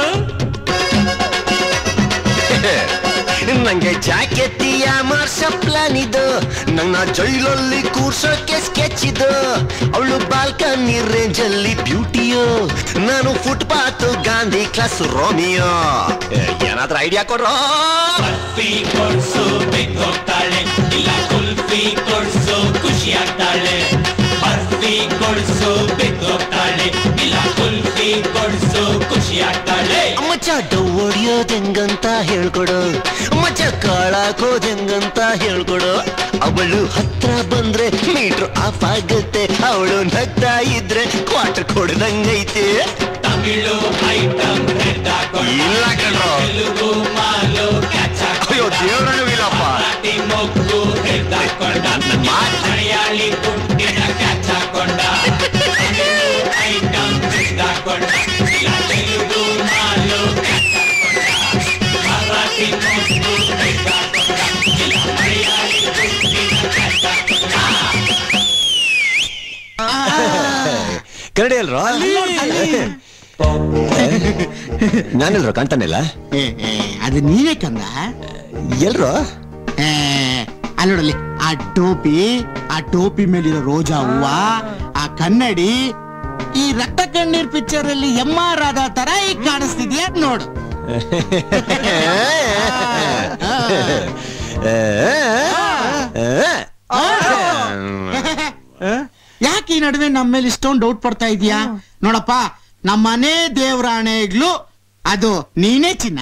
ನಂಗೆ ಜಾಕೆತಿಯ ಮಾರ್ಸ ಪ್ಲಾನ್ ಇದು, ನನ್ನ ಜೈಲಲ್ಲಿ ಕೂರ್ಸೋಕೆ ಸ್ಕೆಚ್ ಇದು. ಅವಳು ಬಾಲ್ಕನಿ ರೇಂಜ್ ಅಲ್ಲಿ ಬ್ಯೂಟಿಯೋ, ನಾನು ಫುಟ್ಪಾತ್ ಗಾಂಧಿ ಕ್ಲಾಸ್ ರೋಮಿಯೋ. ಏನಾದ್ರೂ ಐಡಿಯಾ ಕೊಡ್ರೋ. ಬರ್ಫಿ ಕೊಡ್ಸು ಬಿದ್ದೋಗ್ತಾಳೆ, ಇಲ್ಲ ಕುಲ್ಫಿ ಕೊಡ್ಸು ಖುಷಿ ಆಗ್ತಾಳೆ. ಬರ್ಫಿ ಕೊಡ್ಸು ಬಿದ್ದೋಗ್ತಾಳೆ, ಇಲ್ಲ ಕುಲ್ಫಿ ಕೊಡ್ಸು ಖುಷಿ ಆಗ್ತಾಳೆ. ಮಚ್ಚ ಡವ್ವಡಿಯೋದ್ ಹೆಂಗಂತ ಹೇಳ್ಕೊಡು ಮಚ್ಚ, ಕಾಳಾಕೋದ್ ಹೆಂಗಂತ ಹೇಳ್ಕೊಡು. ಅವಳು ಹತ್ರ ಬಂದ್ರೆ ಮೀಟ್ರು ಆಫ್ ಆಗುತ್ತೆ, ಅವಳು ನಗ್ತಾ ಇದ್ರೆ ಕ್ವಾರ್ಟರ್ ಕೊಡ್ದಂಗೈತೆ. ತಮಿಳು ಐಟಮ್ ಇಲ್ಲ ಕಣ್ರೋ, ತೆಲುಗು ಮಾಲು ಕ್ಯಾಚ್ ಅಯ್ಯೋ ದೇವ್ರನು ಇಲ್ಲಪ್ಪ. ಮರಾಠಿ ಮೊಗ್ಗು ಹೇಳ್ದಾಕೊಂಡ, ಮಲಯಾಳಿ ಪುಟ್ಟಿನ ಕ್ಯಾಚ್ ಹಾಕೊಂಡ. ಐಟಮ್ ಹೇಳ್ದಾಕೊಂಡ, ಇಲ್ಲ ತೆಲುಗು ಮಾಲು ಕ್ಯಾಚ್ ಹಾಕೊಂಡ. ಮರಾಠಿ ಮೊಗ್ಗು ಹೇಳ್ದಾಕೊಂಡ, ಇಲ್ಲ ಮಲಯಾಳಿ ಪುಟ್ಟಿನ ಕ್ಯಾಚ್ ಹಾಕೊಂಡ. ಕರಡಿ ಅಲ್ರೋ ನಾನೆಲ್ರೋ ಕಾಣ್ತಾನಿಲ್ಲ ಅದು ನೀವೇ ಕಂದ ಎಲ್ರೋ ಅಲ್ಲಿ ನೋಡಲ್ಲಿ ಆ ಟೋಪಿ ಮೇಲಿರೋ ರೋಜಾ ಹೂವ ಆ ಕನ್ನಡಿ ಈ ರಕ್ತ ಕಣ್ಣೀರ್ ಪಿಕ್ಚರ್ ಅಲ್ಲಿ MR ರಾಧಾ ತರ ಈಗ ಕಾಣಿಸ್ತಿದ್ಯಾ ನೋಡು ಯಾಕೆ ಈ ನಡುವೆ ನಮ್ಮ ಮೇಲೆ ಇಷ್ಟೊಂದು ಡೌಟ್ ಪಡ್ತಾ ಇದೀಯಾ ನೋಡಪ್ಪ ನಮ್ಮ ಮನೆ ದೇವರಾಣೆಗ್ಲು ಅದು ನೀನೇ ಚಿನ್ನ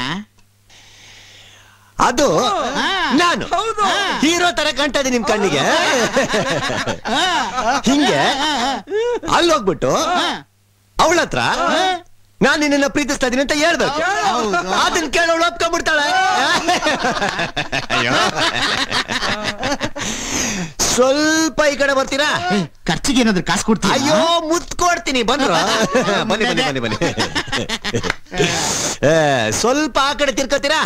ಅದು ನಾನು ಹೀರೋ ತರ ಕಾಣ್ತಾ ಇದೆ ನಿಮ್ ಕಣ್ಣಿಗೆ ಹಿಂಗೆ ಅಲ್ಲಿ ಹೋಗ್ಬಿಟ್ಟು ಅವಳ ಹತ್ರ ನಾನ್ ನಿನ್ನ ಪ್ರೀತಿಸ್ತಾ ಇದೀನಿ ಅಂತ ಹೇಳ್ಬೇಕು ಅದನ್ನ ಕೇಳೋಳು ಒಪ್ಕೊಂಡ್ಬಿಡ್ತಾಳೆ ಸ್ವಲ್ಪ ಈ ಕಡೆ ಬರ್ತೀರಾ ಖರ್ಚಿಗೆ ಏನಾದ್ರು ಕಾಸು ಕೊಡ್ತೀರಾ ಅಯ್ಯೋ ಮುತ್ ಕೊಡ್ತೀನಿ ಬಂದ್ರು ಬನ್ನಿ ಬನ್ನಿ ಬನ್ನಿ ಬನ್ನಿ ಸ್ವಲ್ಪ ಆ ಕಡೆ ತಿರ್ಕೋತೀರಾ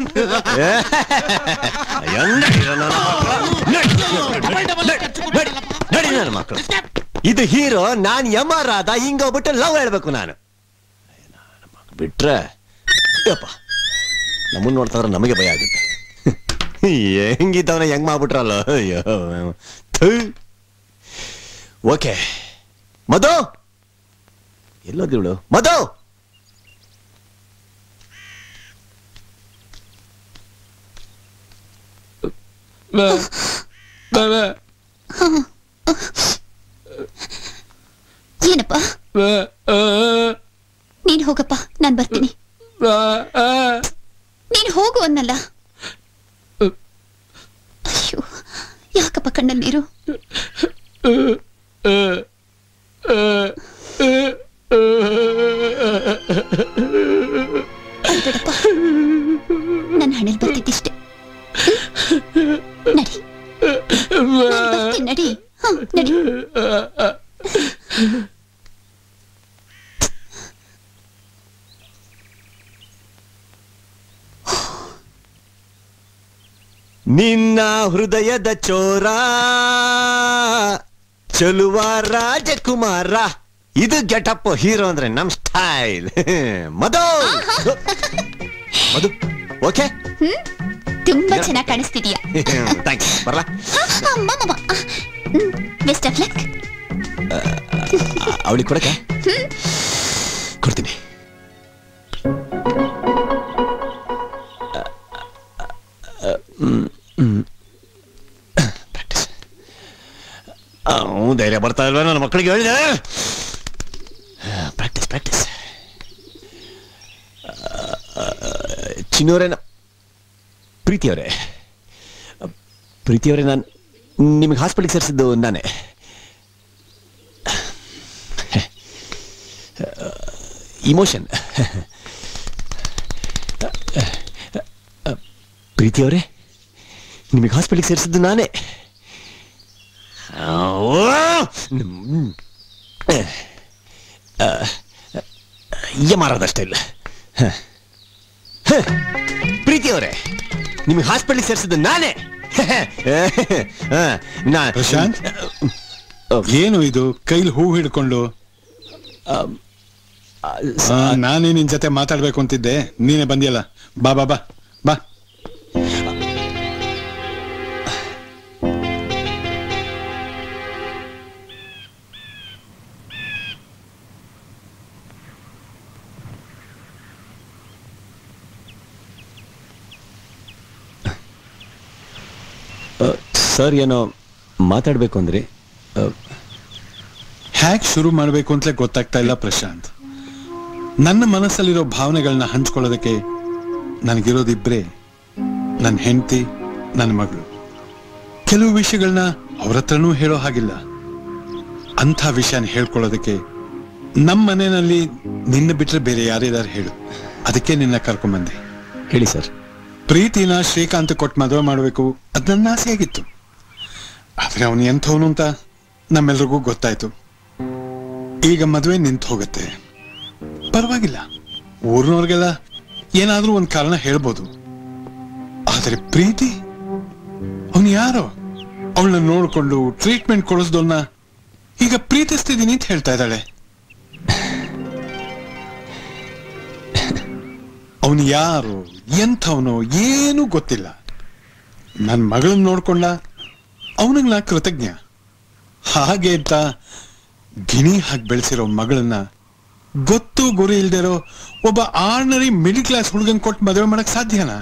ನಡಿ ನನ್ನ ಮಕ್ಕಳು ಇದು ಹೀರೋ ನಾನ್ MR ರಾಧಾ ಹಿಂಗೋಗ್ಬಿಟ್ಟು ಲವ್ ಹೇಳ್ಬೇಕು ನಾನು ಬಿಟ್ರೆ ಯಪ್ಪ ನಮ್ಮನ್ನ ನೋಡ್ತಾರ ನಮಗೆ ಭಯ ಆಗುತ್ತೆ ಹೆಂಗಿದ್ದವನ ಹೆಂಗ್ ಮಾಡ್ಬಿಟ್ರಲ್ಲ ಅಯ್ಯೋ ಓಕೆ ಮಧು ಎಲ್ಲೋದಿವಳು ಮಧು ಏನಪ್ಪ ನೀನ್ ಹೋಗಪ್ಪ ನಾನ್ ಬರ್ತೀನಿ ನೀನ್ ಹೋಗು ಅನ್ನಲ್ಲ ಅಯ್ಯೋ ಯಾಕಪ್ಪ ಕಣ್ಣಲ್ಲಿ ನೀರು ಅಲ್ಬೇಡಪ್ಪ ನನ್ನ ಹಣೆಲ್ ಬರ್ತಿದ್ದಿಷ್ಟೆ ನಡಿ ನಡಿ ನಡಿ ನಿನ್ನ ಹೃದಯದ ಚೋರ ಚಲುವ ರಾಜಕುಮಾರ ಇದು ಗೆಟಪ್ ಹೀರೋ ಅಂದ್ರೆ ನಮ್ ಸ್ಟೈಲ್ ಮಧು ಮಧು ಓಕೆ ತುಂಬಾ ಚೆನ್ನಾಗಿ ಕಾಣಿಸ್ತಿದೀಯ ಥ್ಯಾಂಕ್ಸ್ ಬರಲಾ ಬೆಸ್ಟ್ ಆಫ್ ಲಕ್ ಅವಳಿಗೆ ಕೊಡಕ ಕೊಡ್ತೀನಿ ಧೈರ್ಯ ಬರ್ತಾ ಇಲ್ವ ನನ್ನ ಮಕ್ಕಳಿಗೆ ಹೇಳಿದೆ ಪ್ರಾಕ್ಟೀಸ್ ಪ್ರಾಕ್ಟೀಸ್ ಚಿನ್ನೋರೇನ ಪ್ರೀತಿಯವರೇ ನಾನು ನಿಮಗೆ ಹಾಸ್ಪಿಟಲ್ಗೆ ಸೇರಿಸಿದ್ದು ನಾನೇ ಇಮೋಷನ್ ಪ್ರೀತಿಯವರೇ ನಿಮಗೆ ಹಾಸ್ಪಿಟಲ್ಗೆ ಸೇರಿಸಿದ್ದು ನಾನೇ ಮಾರೋದಷ್ಟೇ ಇಲ್ಲ ಪ್ರೀತಿಯವರೇ ನಿಮಗೆ ಹಾಸ್ಪಿಟಲ್ಗೆ ಸೇರಿಸಿದ್ದು ನಾನೇ ಪ್ರಶಾಂತ್ ಏನು ಇದು ಕೈಲಿ ಹೂ ಹಿಡ್ಕೊಂಡು ನಾನೇ ನಿನ್ ಜೊತೆ ಮಾತಾಡ್ಬೇಕು ಅಂತಿದ್ದೆ ನೀನೇ ಬಂದಿಯಲ್ಲ ಬಾ ಬಾ ಬಾ ಬಾ ಸರ್ ಏನೋ ಮಾತಾಡ್ಬೇಕು ಅಂದ್ರೆ ಹ್ಯಾಕ್ ಶುರು ಮಾಡ್ಬೇಕು ಅಂತಲೇ ಗೊತ್ತಾಗ್ತಾ ಇಲ್ಲ ಪ್ರಶಾಂತ್ ನನ್ನ ಮನಸ್ಸಲ್ಲಿರೋ ಭಾವನೆಗಳನ್ನ ಹಂಚ್ಕೊಳ್ಳೋದಕ್ಕೆ ನನಗಿರೋದಿಬ್ರೆ ನನ್ನ ಹೆಂಡತಿ ನನ್ನ ಮಗಳು ಕೆಲವು ವಿಷಯಗಳನ್ನ ಅವ್ರ ಹತ್ರನೂ ಹೇಳೋ ಹಾಗಿಲ್ಲ ಅಂಥ ವಿಷಯನ ಹೇಳ್ಕೊಳ್ಳೋದಕ್ಕೆ ನಮ್ಮ ಮನೆಯಲ್ಲಿ ನಿನ್ನ ಬಿಟ್ರೆ ಬೇರೆ ಯಾರಿದಾರು ಹೇಳು ಅದಕ್ಕೆ ನಿನ್ನ ಕರ್ಕೊಂಬಂದೆ ಹೇಳಿ ಸರ್ ಪ್ರೀತಿನ ಶ್ರೀಕಾಂತ್ ಕೊಟ್ಟು ಮದುವೆ ಮಾಡಬೇಕು ಅದು ನನ್ನ ಆಸೆ ಆಗಿತ್ತು ಆದ್ರೆ ಅವನು ಎಂಥವನು ಅಂತ ನಮ್ಮೆಲ್ರಿಗೂ ಗೊತ್ತಾಯ್ತು ಈಗ ಮದುವೆ ನಿಂತು ಹೋಗುತ್ತೆ ಪರವಾಗಿಲ್ಲ ಊರಿನವ್ರಿಗೆಲ್ಲ ಏನಾದ್ರೂ ಒಂದ್ ಕಾರಣ ಹೇಳ್ಬೋದು ಆದ್ರೆ ಪ್ರೀತಿ ಅವನು ಯಾರೋ ಅವಳನ್ನ ನೋಡ್ಕೊಂಡು ಟ್ರೀಟ್ಮೆಂಟ್ ಕೊಡಿಸ್ದವನ್ನ ಈಗ ಪ್ರೀತಿಸ್ತಿದ್ದೀನಿ ಅಂತ ಹೇಳ್ತಾ ಇದ್ದಾಳೆ ಅವನು ಯಾರು ಎಂಥವನು ಏನೂ ಗೊತ್ತಿಲ್ಲ. ನನ್ನ ಮಗಳನ್ನ ನೋಡ್ಕೊಂಡ ಅವನಿಗೆ ನಾ ಕೃತಜ್ಞ. ಹಾಗೆ ಅಂತ ಗಿಣಿ ಹಾಕಿ ಬೆಳೆಸಿರೋ ಮಗಳನ್ನ ಗೊತ್ತು ಗುರಿ ಇಲ್ದಿರೋ ಒಬ್ಬ ಆರ್ಡಿನರಿ ಮಿಡಿಲ್ ಕ್ಲಾಸ್ ಹುಡುಗನ್ ಕೊಟ್ಟು ಮದುವೆ ಮಾಡಕ್ ಸಾಧ್ಯನಾ?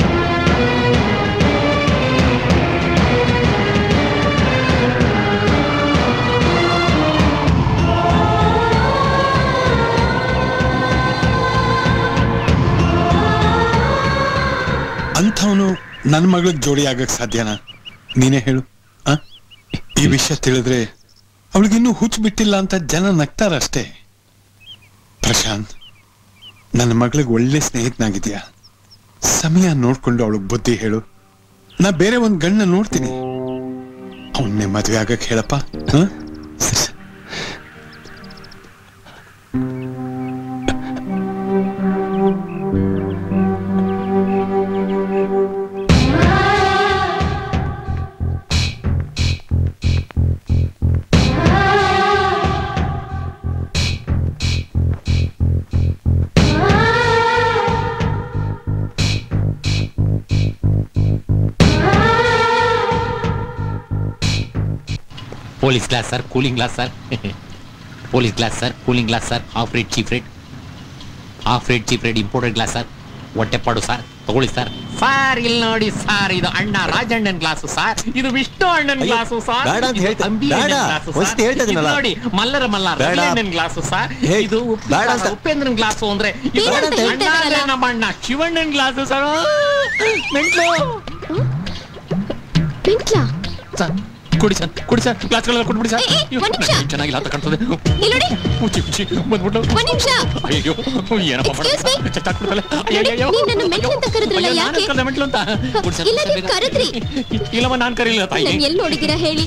ಅಂಥವನು ನನ್ನ ಮಗಳಿಗೆ ಜೋಡಿ ಆಗಕ್ ಸಾಧ್ಯನಾ? ನೀನೇ ಹೇಳು. ಈ ವಿಷಯ ತಿಳಿದ್ರೆ ಅವಳಿಗಿನ್ನೂ ಹುಚ್ಚು ಬಿಟ್ಟಿಲ್ಲ ಅಂತ ಜನ ನಗ್ತಾರಷ್ಟೇ. ಪ್ರಶಾಂತ್, ನನ್ನ ಮಗಳಿಗೆ ಒಳ್ಳೆ ಸ್ನೇಹಿತನಾಗಿದ್ಯಾ. ಸಮಯ ನೋಡ್ಕೊಂಡು ಅವಳಿಗೆ ಬುದ್ಧಿ ಹೇಳು. ನಾ ಬೇರೆ ಒಂದ್ ಗಂಡ ನೋಡ್ತೀನಿ. ಅವನ್ನೇ ಮದುವೆ ಆಗಕ್ ಹೇಳಪ್ಪ. Police glass sir, cooling glass sir. Police glass sir, cooling glass sir, half rate cheap rate. Half rate cheap rate imported glass sir. ಹೊಟ್ಟೆ ಪಾಡು ಸರ್, ತಗೊಳ್ಳಿ ಸರ್. ಸರ್ ಇಲ್ಲಿ ನೋಡಿ ಸರ್, ಇದು ಅಣ್ಣ ರಾಜಣ್ಣನ್ ಗ್ಲಾಸು ಸರ್, ಇದು ವಿಷ್ಣು ಅಣ್ಣನ್ ಗ್ಲಾಸು ಸರ್, ನೋಡಿ ಮಲ್ಲರ ರವಿಯಣ್ಣನ್ ಗ್ಲಾಸು ಸರ್, ಇದು ಉಪೇಂದ್ರನ್ ಗ್ಲಾಸು ಅಂದ್ರೆ ನಮ್ಮ ಅಣ್ಣ ಶಿವಣ್ಣನ್ ಗ್ಲಾಸು ಸರ್. ಕುಡಿ ಸರ್, ಕುಡಿ ಸರ್, ಗ್ಲಾಸ್ಗಳೆಲ್ಲ ಕೊಟ್ಬಿಡಿ ಸರ್. ಚೆನ್ನಾಗಿಲ್ಲ ಅಂತ ಕಾಣ್ತದೆ. ಮುಚ್ಚಿ ಮುಚ್ಚಿ ಬಂದ್ಬಿಟ್ಟು ಅಯ್ಯೋ ಏನಪ್ಪ ಮೆಂಟ್ಲು ಅಂತ. ಇಲ್ಲಮ್ಮ ನಾನ್ ಕರೀಲಿಲ್ಲ ತಾಯಿ. ಎಲ್ಲಿ ನೋಡಿದ್ದೀರಾ ಹೇಳಿ,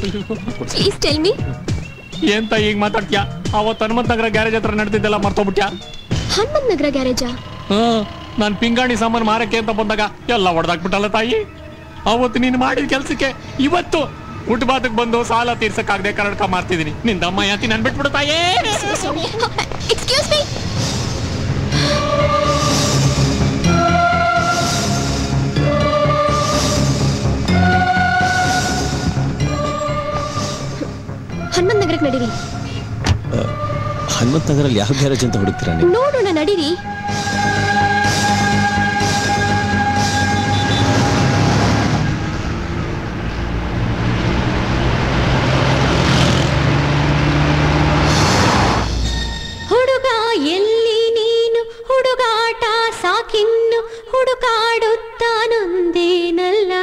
ಏನ್ ತಾಯಿ ಈಗ ಮಾತಾಡ್ತೀಯಾ? ಅವತ್ತು ಹನುಮಂತ ನಗರ ಗ್ಯಾರೇಜ್ ಹತ್ರ ನಡೆದಿದ್ದೆಲ್ಲ ಮರ್ತೋಗ್ಬಿಟ್ಯಾ? ಹನುಮಂತ ನಗರ ಗ್ಯಾರೇಜಾ? ನಾನ್ ಪಿಂಗಾಣಿ ಸಾಮಾನು ಮಾರಕ್ಕೆ ಅಂತ ಬಂದಾಗ ಎಲ್ಲ ಹೊಡೆದಾಕ್ಬಿಟ್ಟಲ್ಲ ತಾಯಿ. ಅವತ್ತು ನೀನು ಮಾಡಿದ ಕೆಲ್ಸಕ್ಕೆ ಇವತ್ತು ಹುಟ್ಟುಬಾತಕ್ ಬಂದು ಸಾಲ ತೀರ್ಸಕ್ಕಾಗದೆ ಕನ್ನಡಕ ಮಾರ್ತಿದೀನಿ. ನಿಂದ ಅಮ್ಮ ಯಾತಿ ನನ್ ಬಿಟ್ಬಿಡು ತಾಯೇ. ಹನುಮಂತ ನಗರಕ್ಕೆ ನಡೀರಿ. ಹನುಮಂತ ನಗರಲ್ಲಿ ಯಾವ ಗ್ಯಾರೇಜ್ ಅಂತ ಹುಡುಕ್ತೀರಾ ನೀವು? ನೋಡೋಣ ನಡೀರಿ. ಎಲ್ಲಿ ನೀನು ಹುಡುಗಾಟ ಸಾಕಿನ್ನು ಹುಡುಕಾಡುತ್ತಾನೊಂದೇನಲ್ಲ.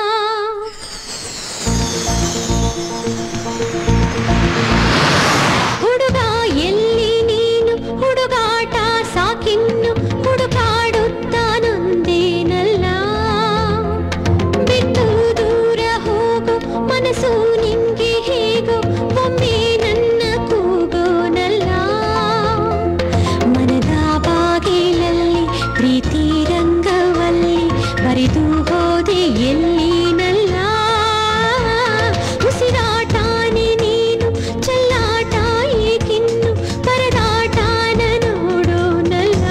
ಹುಡುಗ ಎಲ್ಲಿ ನೀನು ಹುಡುಗಾಟ ಸಾಕಿನ್ನು ಹುಡುಕಾಡುತ್ತಾನೊಂದೇನಲ್ಲ. ಬಿಟ್ಟು ದೂರ ಹೋಗು ಮನಸ್ಸು ನಿನ್ಗೆ ಹೇಗೋ ಒಮ್ಮೆ ನನ್ನ ಕೂಗೋನಲ್ಲ. ಪ್ರೀತಿ ರಂಗವಲ್ಲಿ ಬರೆದು ಹೋದೆ ಎಲ್ಲಿನಲ್ಲ. ಉಸಿರಾಟಾನೆ ನೀನು ಚೆಲ್ಲಾಟ ಏಕಿನ್ನು ಪರದಾಟಾನ ನೋಡೋನಲ್ಲ.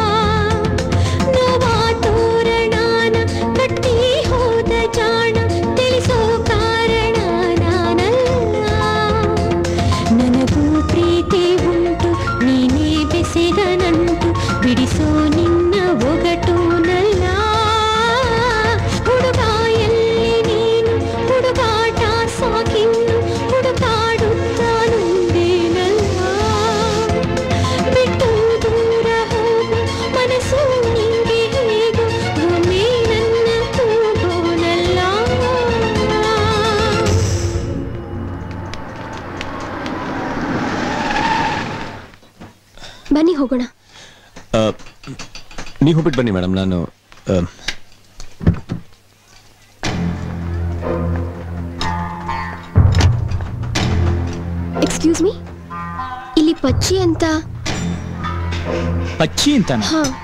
ನೋವಾ ತೋರಣಾನ ಕಟ್ಟಿ ಹೋದ ಜಾಣ ತಿಳಿಸೋ ಕಾರಣ ನಾನಲ್ಲ. ನನಗೂ ಪ್ರೀತಿ ಉಂಟು ನೀನೇ ಬೆಸೆದ ನಂಟು ಬಿಡಿಸೋ ನಿನ್ನ ಒಗಟು ನಲ್ಲ. ಹುಡುಗ ಎಲ್ಲಿ ನೀನು ಹುಡುಗಾಟ ಸಾಕಿನ್ನು ಹುಡುಕಾಡುತ್ತಾನೊಂದೇನಲ್ಲ. ಬಿಟ್ಟು ದೂರ ಹೋಗು ಮನಸ್ಸು ನಿಂಗೆ ಹೇಗೋ ಒಮ್ಮೆ ನನ್ನ ಕೂಗೋನಲ್ಲ. ಬನ್ನಿ ಹೋಗೋಣ. ನೀವು ಹೋಗ್ಬಿಟ್ಟು ಬನ್ನಿ ಮೇಡಮ್. ನಾನು ಎಕ್ಸ್ಕ್ಯೂಸ್ ಮೀ, ಇಲ್ಲಿ ಪಚ್ಚಿ ಅಂತ. ಪಚ್ಚಿ ಅಂತ?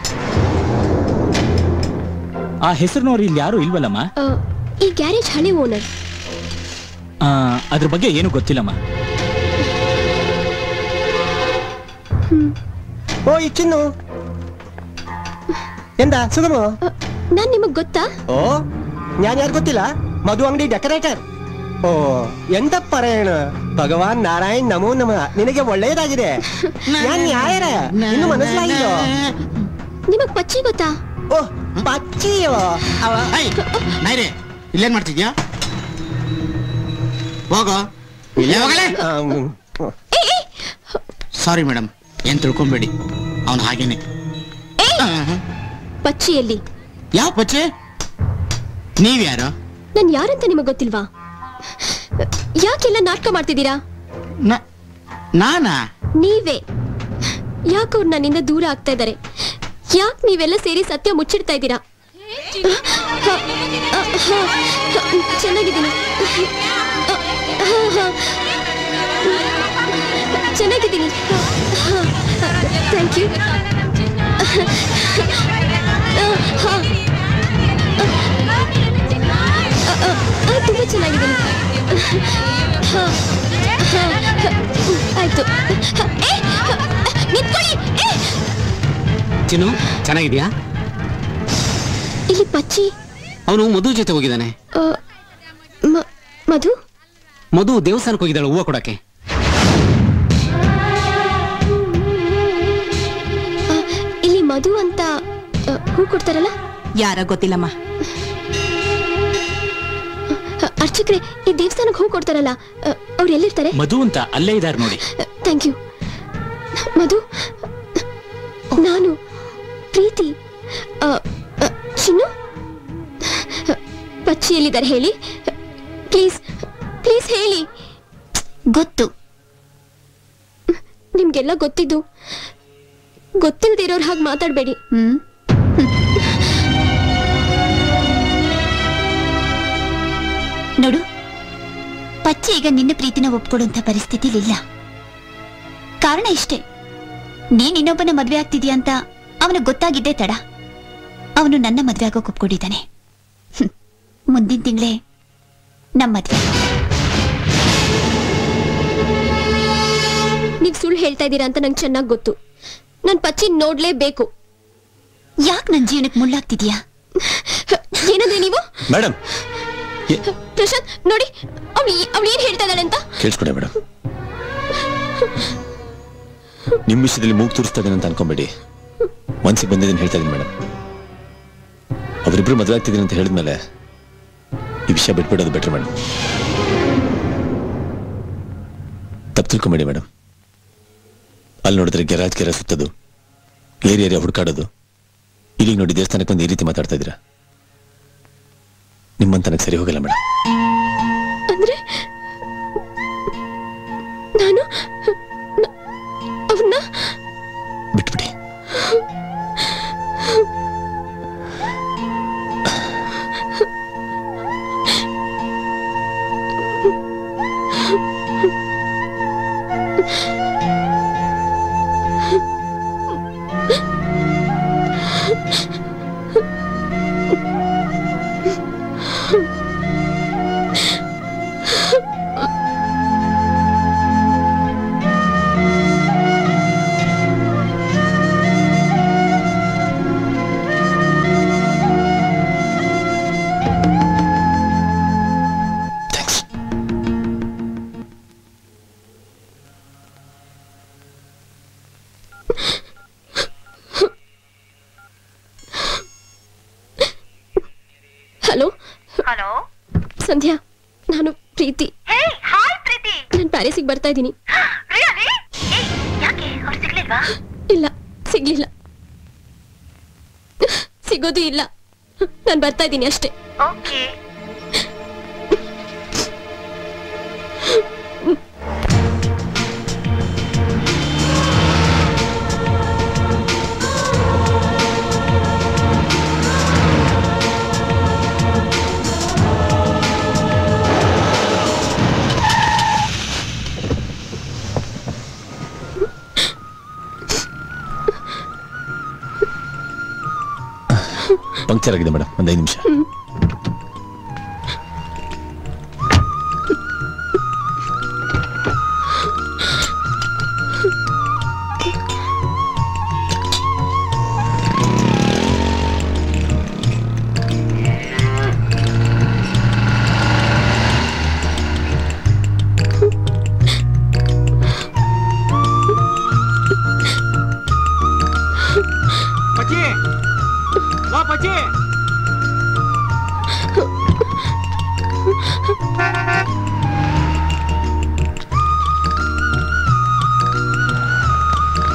ಆ ಹೆಸರಿನವ್ರು ಇಲ್ಲಿ ಯಾರು ಇಲ್ವಲ್ಲಮ್ಮ? ಈ ಗ್ಯಾರೇಜ್ ಹಳೆ ಓನರ್. ಅದ್ರ ಬಗ್ಗೆ ಏನು ಗೊತ್ತಿಲ್ಲಮ್ಮ. ಓ ಈ ಚಿನ್ನು എന്താ സുഖമോ? ನಾನ್ ನಿಮಗ್ ಗೊತ್ತಾ? ഓ ഞാൻ ಯಾರು ಗೊತ್ತಿಲ್ಲ, ಮಧು ಅಂಗಡಿ ಡೆಕೋರೇಟರ್. ಓ ಎಂತ പറയണ, ಭಗವಾನ್ ನಾರಾಯಣ್ ನಮೋ ನಮಃ. ನಿನಗೆ ಒಳ್ಳೆಯದಾಗಿದೆ. ഞാൻ ಯಾರ ಇನ್ನು ಮನಸ್ಸಿಲಾಗಿಲ್ಲೋ? ನಿಮಗ್ ಪಚ್ಚಿ ಗೊತ್ತಾ? ಓ ಪಚ್ಚಿಯೋ? ನೈರೆ ಇಲ್ಲೇನ್ ಮಾಡ್ತಿದ್ಯಾ? ಹೋಗೋ ಇಲ್ಲೇ ಹೋಗಲೇ. ಸಾರಿ ಮೇಡಮ್, ಏನ್ ತಿಳ್ಕೊಂಬೇಡಿ, ಅವನು ಹಾಗೇನೆ. ಪಚ್ಚಿಯಲ್ಲಿ ಯಾವ ಪಚ್ಚೆ? ನೀವ್ಯಾರು? ನಾನ್ ಯಾರಂತ ನಿಮಗ್ ಗೊತ್ತಿಲ್ವಾ? ಯಾಕೆಲ್ಲ ನಾಟಕ ಮಾಡ್ತಿದ್ದೀರಾ? ನಾನಾ? ನೀವೇ. ಯಾಕೆ ಅವ್ರು ನನ್ನಿಂದ ದೂರ ಆಗ್ತಾ ಇದ್ದಾರೆ? ಯಾಕೆ ನೀವೆಲ್ಲ ಸೇರಿ ಸತ್ಯ ಮುಚ್ಚಿಡ್ತಾ ಇದ್ದೀರಾ? ಚೆನ್ನಾಗಿದ್ದೀನಿ, ಚೆನ್ನಾಗಿದ್ದೀನಿ. Thank you. ತುಂಬಾ ಚೆನ್ನಾಗಿದ್ದೀನಿ. ಆಯ್ತು, ನಿಂತ್ಕೊಳ್ಳಿ. ಚಿನ್ನು ಚೆನ್ನಾಗಿದ್ಯಾ? ಇಲ್ಲಿ ಪಚ್ಚಿ ಅವನು ಮಧು ಜೊತೆ ಹೋಗಿದ್ದಾನೆ. ಮಧು? ಮಧು ದೇವಸ್ಥಾನಕ್ಕೆ ಹೋಗಿದ್ದಾಳೆ ಹೂವು ಕೊಡಕ್ಕೆ. ಇಲ್ಲಿ ಮಧು ಅಂತ ಹೂ ಕೊಡ್ತಾರಲ್ಲ? ಯಾರ ಗೊತ್ತಿಲ್ಲಮ್ಮ. ಅರ್ಚಕ್ರೆ, ಈ ದೇವಸ್ಥಾನಕ್ಕೆ ಹೂ ಕೊಡ್ತಾರಲ್ಲ, ಅವ್ರು ಎಲ್ಲಿರ್ತಾರೆ? ಮಧು ಅಂತ ಅಲ್ಲೇ ಇದ್ದಾರೆ ನೋಡಿ. Thank you. ಮಧು, ನಾನು ಪ್ರೀತಿ. ಚಿನ್ನು, ಪಚ್ಚಿ ಎಲ್ಲಿದ್ದಾರೆ ಹೇಳಿ ಪ್ಲೀಸ್, ಪ್ಲೀಸ್ ಹೇಳಿ. ಗೊತ್ತು, ನಿಮ್ಗೆಲ್ಲ ಗೊತ್ತಿದ್ದು ಗೊತ್ತಿಲ್ಲದೆ ಇರೋರು ಹಾಗೆ ಮಾತಾಡಬೇಡಿ. ನೋಡು, ಪಚ್ಚಿ ಈಗ ನಿನ್ನ ಪ್ರೀತಿನ ಒಪ್ಕೊಡುವಂತ ಪರಿಸ್ಥಿತಿಲಿಲ್ಲ. ಕಾರಣ ಇಷ್ಟೇ, ನೀನ್ ಇನ್ನೊಬ್ಬನ ಮದ್ವೆ ಆಗ್ತಿದ್ಯಾ ಅಂತ ಅವನು ಗೊತ್ತಾಗಿದ್ದೇ ತಡ. ಅವನು ನನ್ನ ಮದ್ವೆ ಆಗೋಕೆ ಒಪ್ಕೊಂಡಿದ್ದಾನೆ. ಮುಂದಿನ ತಿಂಗಳೇ ನಮ್ಮ ಮದ್ವೆ. ನೀವ್ ಸುಳ್ಳು ಹೇಳ್ತಾ ಇದ್ದೀರಾ ಅಂತ ನಂಗೆ ಚೆನ್ನಾಗಿ ಗೊತ್ತು. ನನ್ ಪಚ್ಚಿ ನೋಡ್ಲೇಬೇಕು. ಯಾಕೆ ನನ್ ಜೀವನಕ್ಕೆ ಮುಳ್ಳಾಗ್ತಿದ್ಯಾ? ಏನಂದ್ರೆ ನೀವು? ಮೇಡಮ್, ಪ್ರಶಾಂತ್ ನೋಡಿ, ಅವಳು ಏನ್ ಹೇಳ್ತಾ ಇದ್ದಾಳೆ ಅಂತ ಕೇಳಿಸ್ಕೊಂಡೆ ಮೇಡಮ್. ನಿಮ್ ವಿಷಯದಲ್ಲಿ ಮೂಗ್ ತೋರಿಸ್ತಾ ಇದ್ದೇನೆ ಅಂತ ಅನ್ಕೊಂಬೇಡಿ. ಮನ್ಸಿಗೆ ಬಂದಿದ್ದೀನಿ ಹೇಳ್ತಾ ಇದೀನಿ ಮೇಡಮ್. ಅವರಿಬ್ರು ಮದುವೆ ಆಗ್ತಿದ್ದೀನಿ ಅಂತ ಹೇಳಿದ್ಮೇಲೆ ಈ ವಿಷಯ ಬಿಟ್ಬಿಡೋದು ಬೆಟ್ರ್ ಮೇಡಮ್. ತಪ್ಪು ತಿಳ್ಕೊಂಬೇಡಿ ಮೇಡಮ್. ಅಲ್ಲಿ ನೋಡಿದ್ರೆ ಗೆರಾಜ್ ಸುತ್ತದು, ಏರಿಯಾ ಹುಡುಕಾಡೋದು, ಇಲ್ಲಿಗೆ ನೋಡಿ ದೇವಸ್ಥಾನಕ್ಕೆ ಬಂದು ಈ ರೀತಿ ಮಾತಾಡ್ತಾ ಇದ್ದೀರಾ. ನಿಮ್ಮಂತ ನನಗೆ ಸರಿ ಹೋಗಲ್ಲ ಮೇಡಮ್. ಅಂದ್ರೆ ನಾನು ಅವನ್ನ ಬಿಟ್ಬಿಡಿ. ಹಲೋ ಹಲೋ ಸಂಧ್ಯಾ, ನಾನು ಪ್ರೀತಿ. ನಾನು ಪ್ಯಾರಿಸಿಗೆ ಬರ್ತಾ ಇದ್ದೀನಿ. ಇಲ್ಲ, ಸಿಗ್ಲಿಲ್ಲ, ಸಿಗೋದು ಇಲ್ಲ. ನಾನು ಬರ್ತಾ ಇದ್ದೀನಿ ಅಷ್ಟೇ. ಪಂಕ್ಚರ್ ಆಗಿದೆ ಮೇಡಮ್, ಒಂದು 5 ನಿಮಿಷ.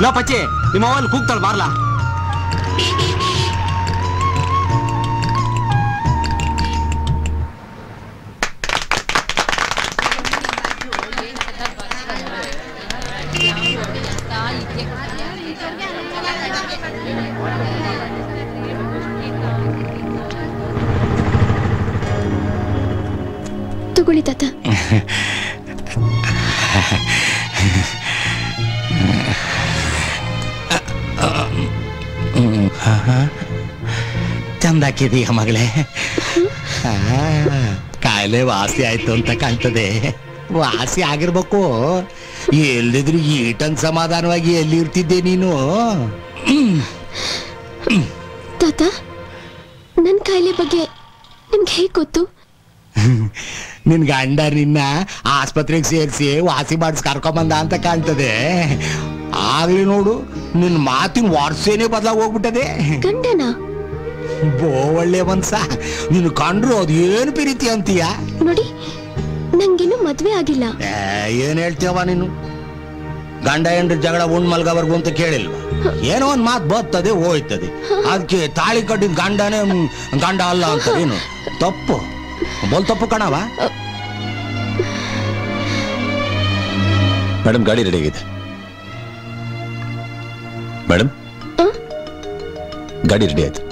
ಲೋ ಪಚ್ಚಿ ನಿಮ್ಮ ಅವಲ್ಲಿ ಕೂಗ್ತಾಳ ಬಾರ್ಲಾ. ತಗೊಳ್ಳಿ ತಾತ. ಚಂದಾಕಿದೀಯ ಮಗಳೇ. ಕಾಯಿಲೆ ವಾಸಿ ಆಯ್ತು ಅಂತ ಕಾಣ್ತದೆ. ವಾಸಿ ಆಗಿರ್ಬೇಕು. ಎಲ್ಲಿದ್ರು ಈಟನ್ ಸಮಾಧಾನವಾಗಿ ಎಲ್ಲಿ ಇರ್ತಿದ್ದೆ ನೀನು? ತಾತ, ನನ್ ಕಾಯಿಲೆ ಬಗ್ಗೆ ನಿಮ್ಗೆ ಹೇಗ್ ಗೊತ್ತು? ನಿನ್ ಗಂಡ ನಿನ್ನ ಆಸ್ಪತ್ರೆಗೆ ಸೇರಿಸಿ ವಾಸಿ ಮಾಡಿಸ್ ಕರ್ಕೊಂಬಂದ ಅಂತ ಕಾಣ್ತದೆ. ಆಗ್ಲಿ ನೋಡು, ನಿನ್ ಮಾತಿನ ವಾರ್ಸೇನೆ ಬದಲಾಗಿ ಹೋಗ್ಬಿಟ್ಟದೆ. ಗಂಡನ ಒಳ್ಳೆ ಮನ್ಸ. ನೀನು ಕಂಡ್ರು ಅದು ಏನು ಪ್ರೀತಿ ಅಂತೀಯ ನೋಡಿ. ನಂಗಿನ್ನು ಮದ್ವೆ ಆಗಿಲ್ಲ. ಏನ್ ಹೇಳ್ತೀಯವ ನೀನು? ಗಂಡ ಹೆಂಡ್ರ ಜಗಳ ಉಂಡ್ ಮಲ್ಗವರ್ಗು ಅಂತ ಕೇಳಿಲ್ವ? ಏನೋ ಒಂದ್ ಮಾತು ಬರ್ತದೆ ಹೋಯ್ತದೆ. ಅದಕ್ಕೆ ತಾಳಿ ಕಟ್ಟಿದ ಗಂಡನೇ ಗಂಡ ಅಲ್ಲ ಅಂತ ಏನು ತಪ್ಪು? ಬೋಲ್ ತಪ್ಪು ಕಣವ. ಮೇಡಮ್ ಗಾಡಿ ರೆಡಿ ಆಗಿದೆ. ಮೇಡಮ್ ಗಾಡಿ ರೆಡಿ ಆಯ್ತು.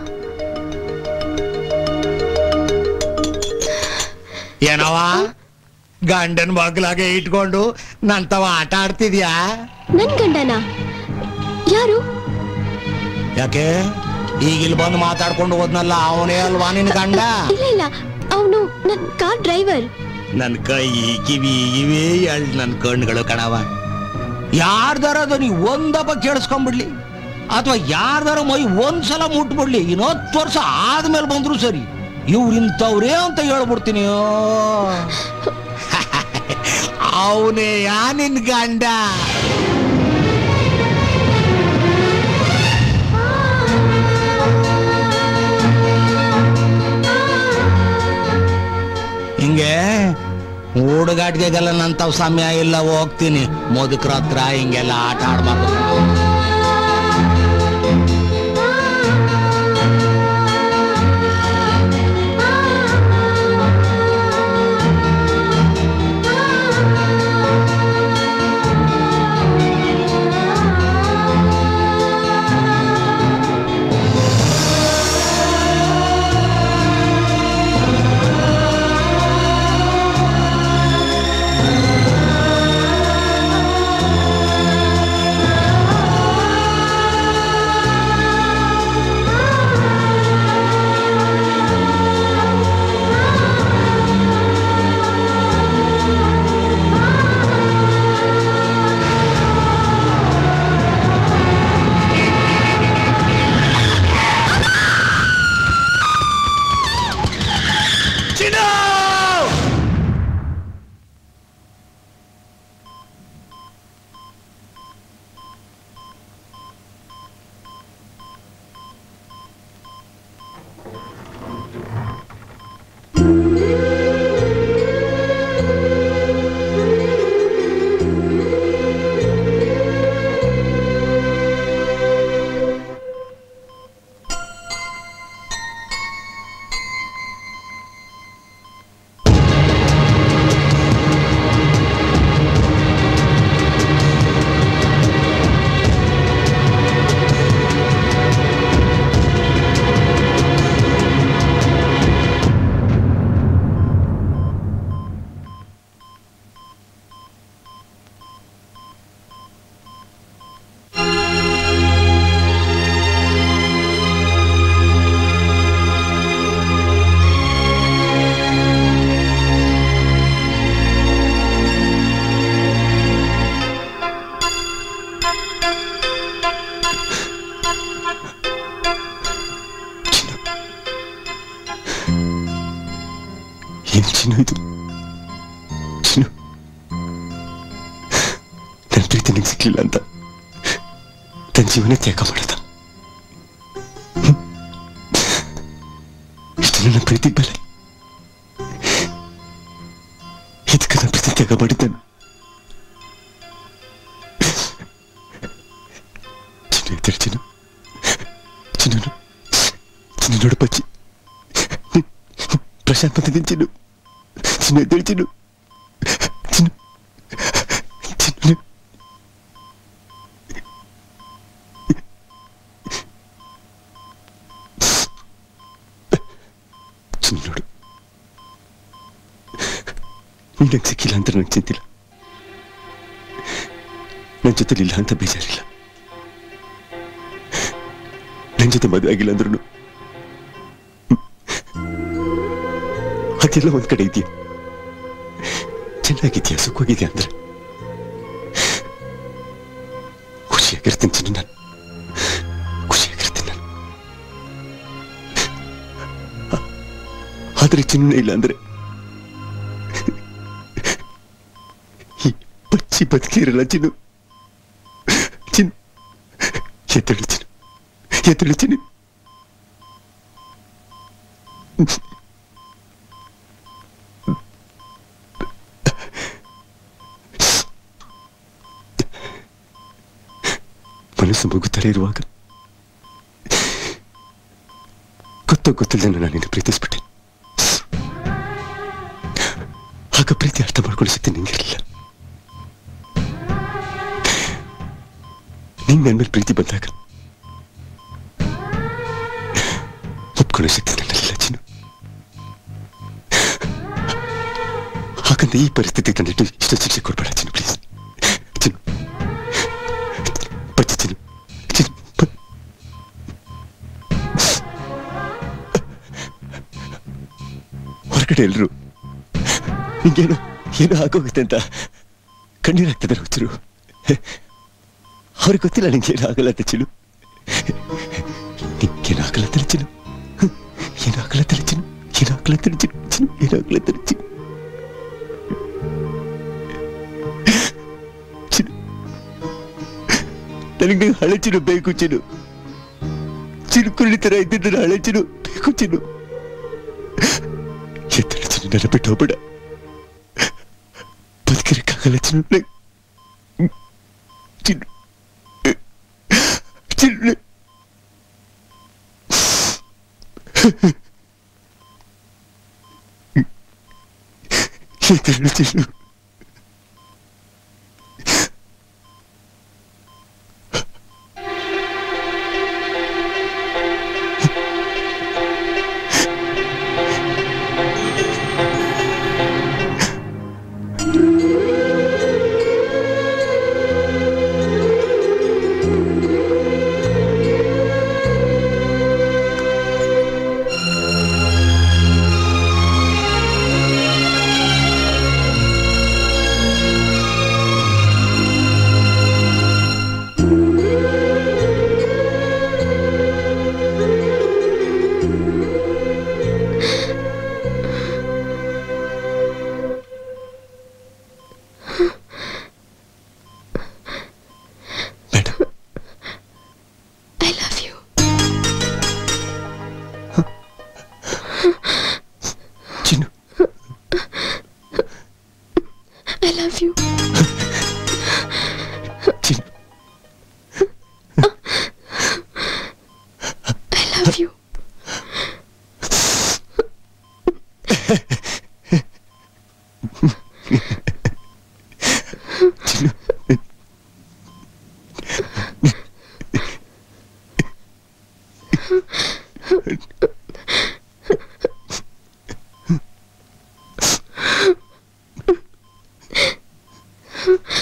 ಏನವ ಗಂಡನ್ ಮಗ್ಲಾಗೆ ಇಟ್ಕೊಂಡು ನಂತವ ಆಟ ಆಡ್ತಿದ್ಯಾ? ನನ್ ಗಂಡನ ಯಾರು? ಯಾಕೆ ಈಗ ಇಲ್ಲಿ ಬಂದು ಮಾತಾಡ್ಕೊಂಡು ಹೋದ್ನಲ್ಲ ಅವನೇ ಅಲ್ವಾ ನಿನ್ ಗಂಡ? ಇಲ್ಲ ಇಲ್ಲ, ಅವನು ನನ್ ಕಾರ್ ಡ್ರೈವರ್. ನನ್ ಕೈ ಕಿವಿ ಇವೇ ನನ್ ಕಣ್ಗಳು ಕಣವ. ಯಾರ್ದಾರ ನೀ ಒಂದಪ್ಪ ಕೇಳಿಸ್ಕೊಂಡ್ಬಿಡ್ಲಿ ಅಥವಾ ಯಾರ್ದಾರ ಮೈ ಒಂದ್ಸಲ ಮುಟ್ಬಿಡ್ಲಿ, 20 ವರ್ಷ ಆದ್ಮೇಲೆ ಬಂದ್ರು ಸರಿ, ಇವ್ರು ಇಂಥವ್ರೇ ಅಂತ ಹೇಳ್ಬಿಡ್ತೀನಿ. ಅವನೇ ಯಾ ನಿನ್ ಗಂಡ? ಹಿಂಗೆ ಹುಡುಗಾಟಿಗೆಲ್ಲ ನಂತವ್ ಸಮಯ ಇಲ್ಲ, ಹೋಗ್ತೀನಿ. ಮುದುಕ್ರ ಹತ್ರ ಹಿಂಗೆಲ್ಲ ಆಟ ಆಡ್ಬಾರ್ದು. ಏನ್ ಚಿನ್ನು ಇದು? ಚಿನ್ನು, ನನ್ನ ಪ್ರೀತಿ ನಿಂಗೆ ಸಿಗ್ಲಿಲ್ಲ ಅಂತ ತನ್ನ ಜೀವನ ತ್ಯಾಗ ಮಾಡದ. ಇಷ್ಟು ನನ್ನ ಪ್ರೀತಿ ಬೆಲೆ, ಇದಕ್ಕೆ ನನ್ನ ಪ್ರೀತಿ ತ್ಯಾಗ ಮಾಡಿದ್ದಾನೆ. ಚಿನ್ನು ಚಿನ್ನು ಚಿನ್ನು ನೋಡು ಪಚ್ಚಿ ಪ್ರಶಾಂತ್ ಬಂದಿದ್ದೀನಿ ಚಿನ್ನು ಚಿನ್ನು ಎದ್ದೇಳು ಚಿನ್ನು ಚಿನ್ನು ಚಿನ್ನು ಚಿನ್ನು ನೋಡು ನೀನ್ ನಂಗೆ ಸಿಕ್ಕಿಲ್ಲ ಅಂತ ನಂಗೆ ಚಿಂತಿಲ್ಲ ನನ್ನ ಜೊತೆಲಿಲ್ಲ ಅಂತ ಬೇಜಾರಿಲ್ಲ ನನ್ನ ಜೊತೆ ಮದುವೆ ಆಗಿಲ್ಲ ಅಂದ್ರೂ ಅದೆಲ್ಲ ಒಂದ್ ಕಡೆ ಇದೆಯಾ ಚೆನ್ನಾಗಿದ್ಯಾ ಸುಖವಾಗಿದ್ಯಾ ಅಂದ್ರೆ ಖುಷಿಯಾಗಿರ್ತೀನಿ ಚಿನ್ನು ನಾನು ಖುಷಿಯಾಗಿರ್ತೀನಿ ನಾನು ಆದ್ರೆ ಚಿನ್ನ ಇಲ್ಲ ಅಂದ್ರೆ ಈ ಪಚ್ಚಿ ಬದುಕಿರಲ್ಲ ಚಿನ್ನು ಚಿನ್ನು ಎತ್ತಳು ಚಿನ್ನು ಎತ್ತಳು ಚಿನ್ನು ಮನಸ್ಸು ಮುಗುತ್ತಲೇ ಇರುವಾಗ ಗೊತ್ತಿಲ್ಲದೆ ನಾನು ನಿನ್ನ ಪ್ರೀತಿಸ್ಬಿಟ್ಟೆ ಆಗ ಪ್ರೀತಿ ಅರ್ಥ ಮಾಡ್ಕೊಳ್ಳೋ ಶಕ್ತಿ ನಿಂಗಿರಲಿಲ್ಲ ನಿಂಗೆ ನನ್ನ ಮೇಲೆ ಪ್ರೀತಿ ಬಂದಾಗ ಒಪ್ಕೊಳ್ಳೋ ಶಕ್ತಿ ನನ್ನಲ್ಲಿಲ್ಲ ಚಿನ್ನು ಹಾಗಂತ ಈ ಪರಿಸ್ಥಿತಿ ತಂದಿಟ್ಟು ಇಷ್ಟ ಶಿಕ್ಷೆ ಕೊಡ್ಬೇಡ ಚಿನ್ನು ಪ್ಲೀಸ್ ಚಿನ್ನು ಪಚ್ಚಿ ಚಿನ್ನು ಚಿನ್ನು ಹೊರಗಡೆ ಎಲ್ರು ನಿಂಗೇನು ಏನೋ ಆಗೋಗುತ್ತೆ ಅಂತ ಕಣ್ಣೀರಾಗ್ತಿದ್ದಾರೆ ಹುಚ್ಚರು ಅವ್ರಿಗೆ ಗೊತ್ತಿಲ್ಲ ನಿಂಗೇನು ಆಗಲ್ಲ ಅಂತ ಚಿನ್ನು ನಿಂಗೇನು ಆಗಲ್ಲ ಅಂತ ಚಿನ್ನು ಏನು ಆಗಲ್ಲ ಅಂತ ಚಿನ್ನು ಏನು ಆಗಲ್ಲ ಅಂತ ಚಿನ್ನು ಚಿನ್ನು ಏನು ಆಗಲ್ಲ ಅಂತ ಚಿನ್ನು ಚಿನ್ನು ನನಗೆ ಹಳೆ ಚಿನ್ನು ಬೇಕು ಚಿನ್ನು ಚಿನ್ನು ಕುರುಳಿ ತರ ಇದ್ದಿದ್ದ ಹಳೆ ಚಿನ್ನು ಬೇಕು ಚಿನ್ನು ಎತ್ತಡ ಚಿನ್ನು ನನ್ನ ಬಿಟ್ಟು ಹೋಗ್ಬೇಡ ಬದುಕಿರಕ್ಕಾಗಲ್ಲ ಚಿನ್ನು ಚಿನ್ನು ಚಿನ್ನು ಎತ್ತಡ ಚಿನ್ನು Huh?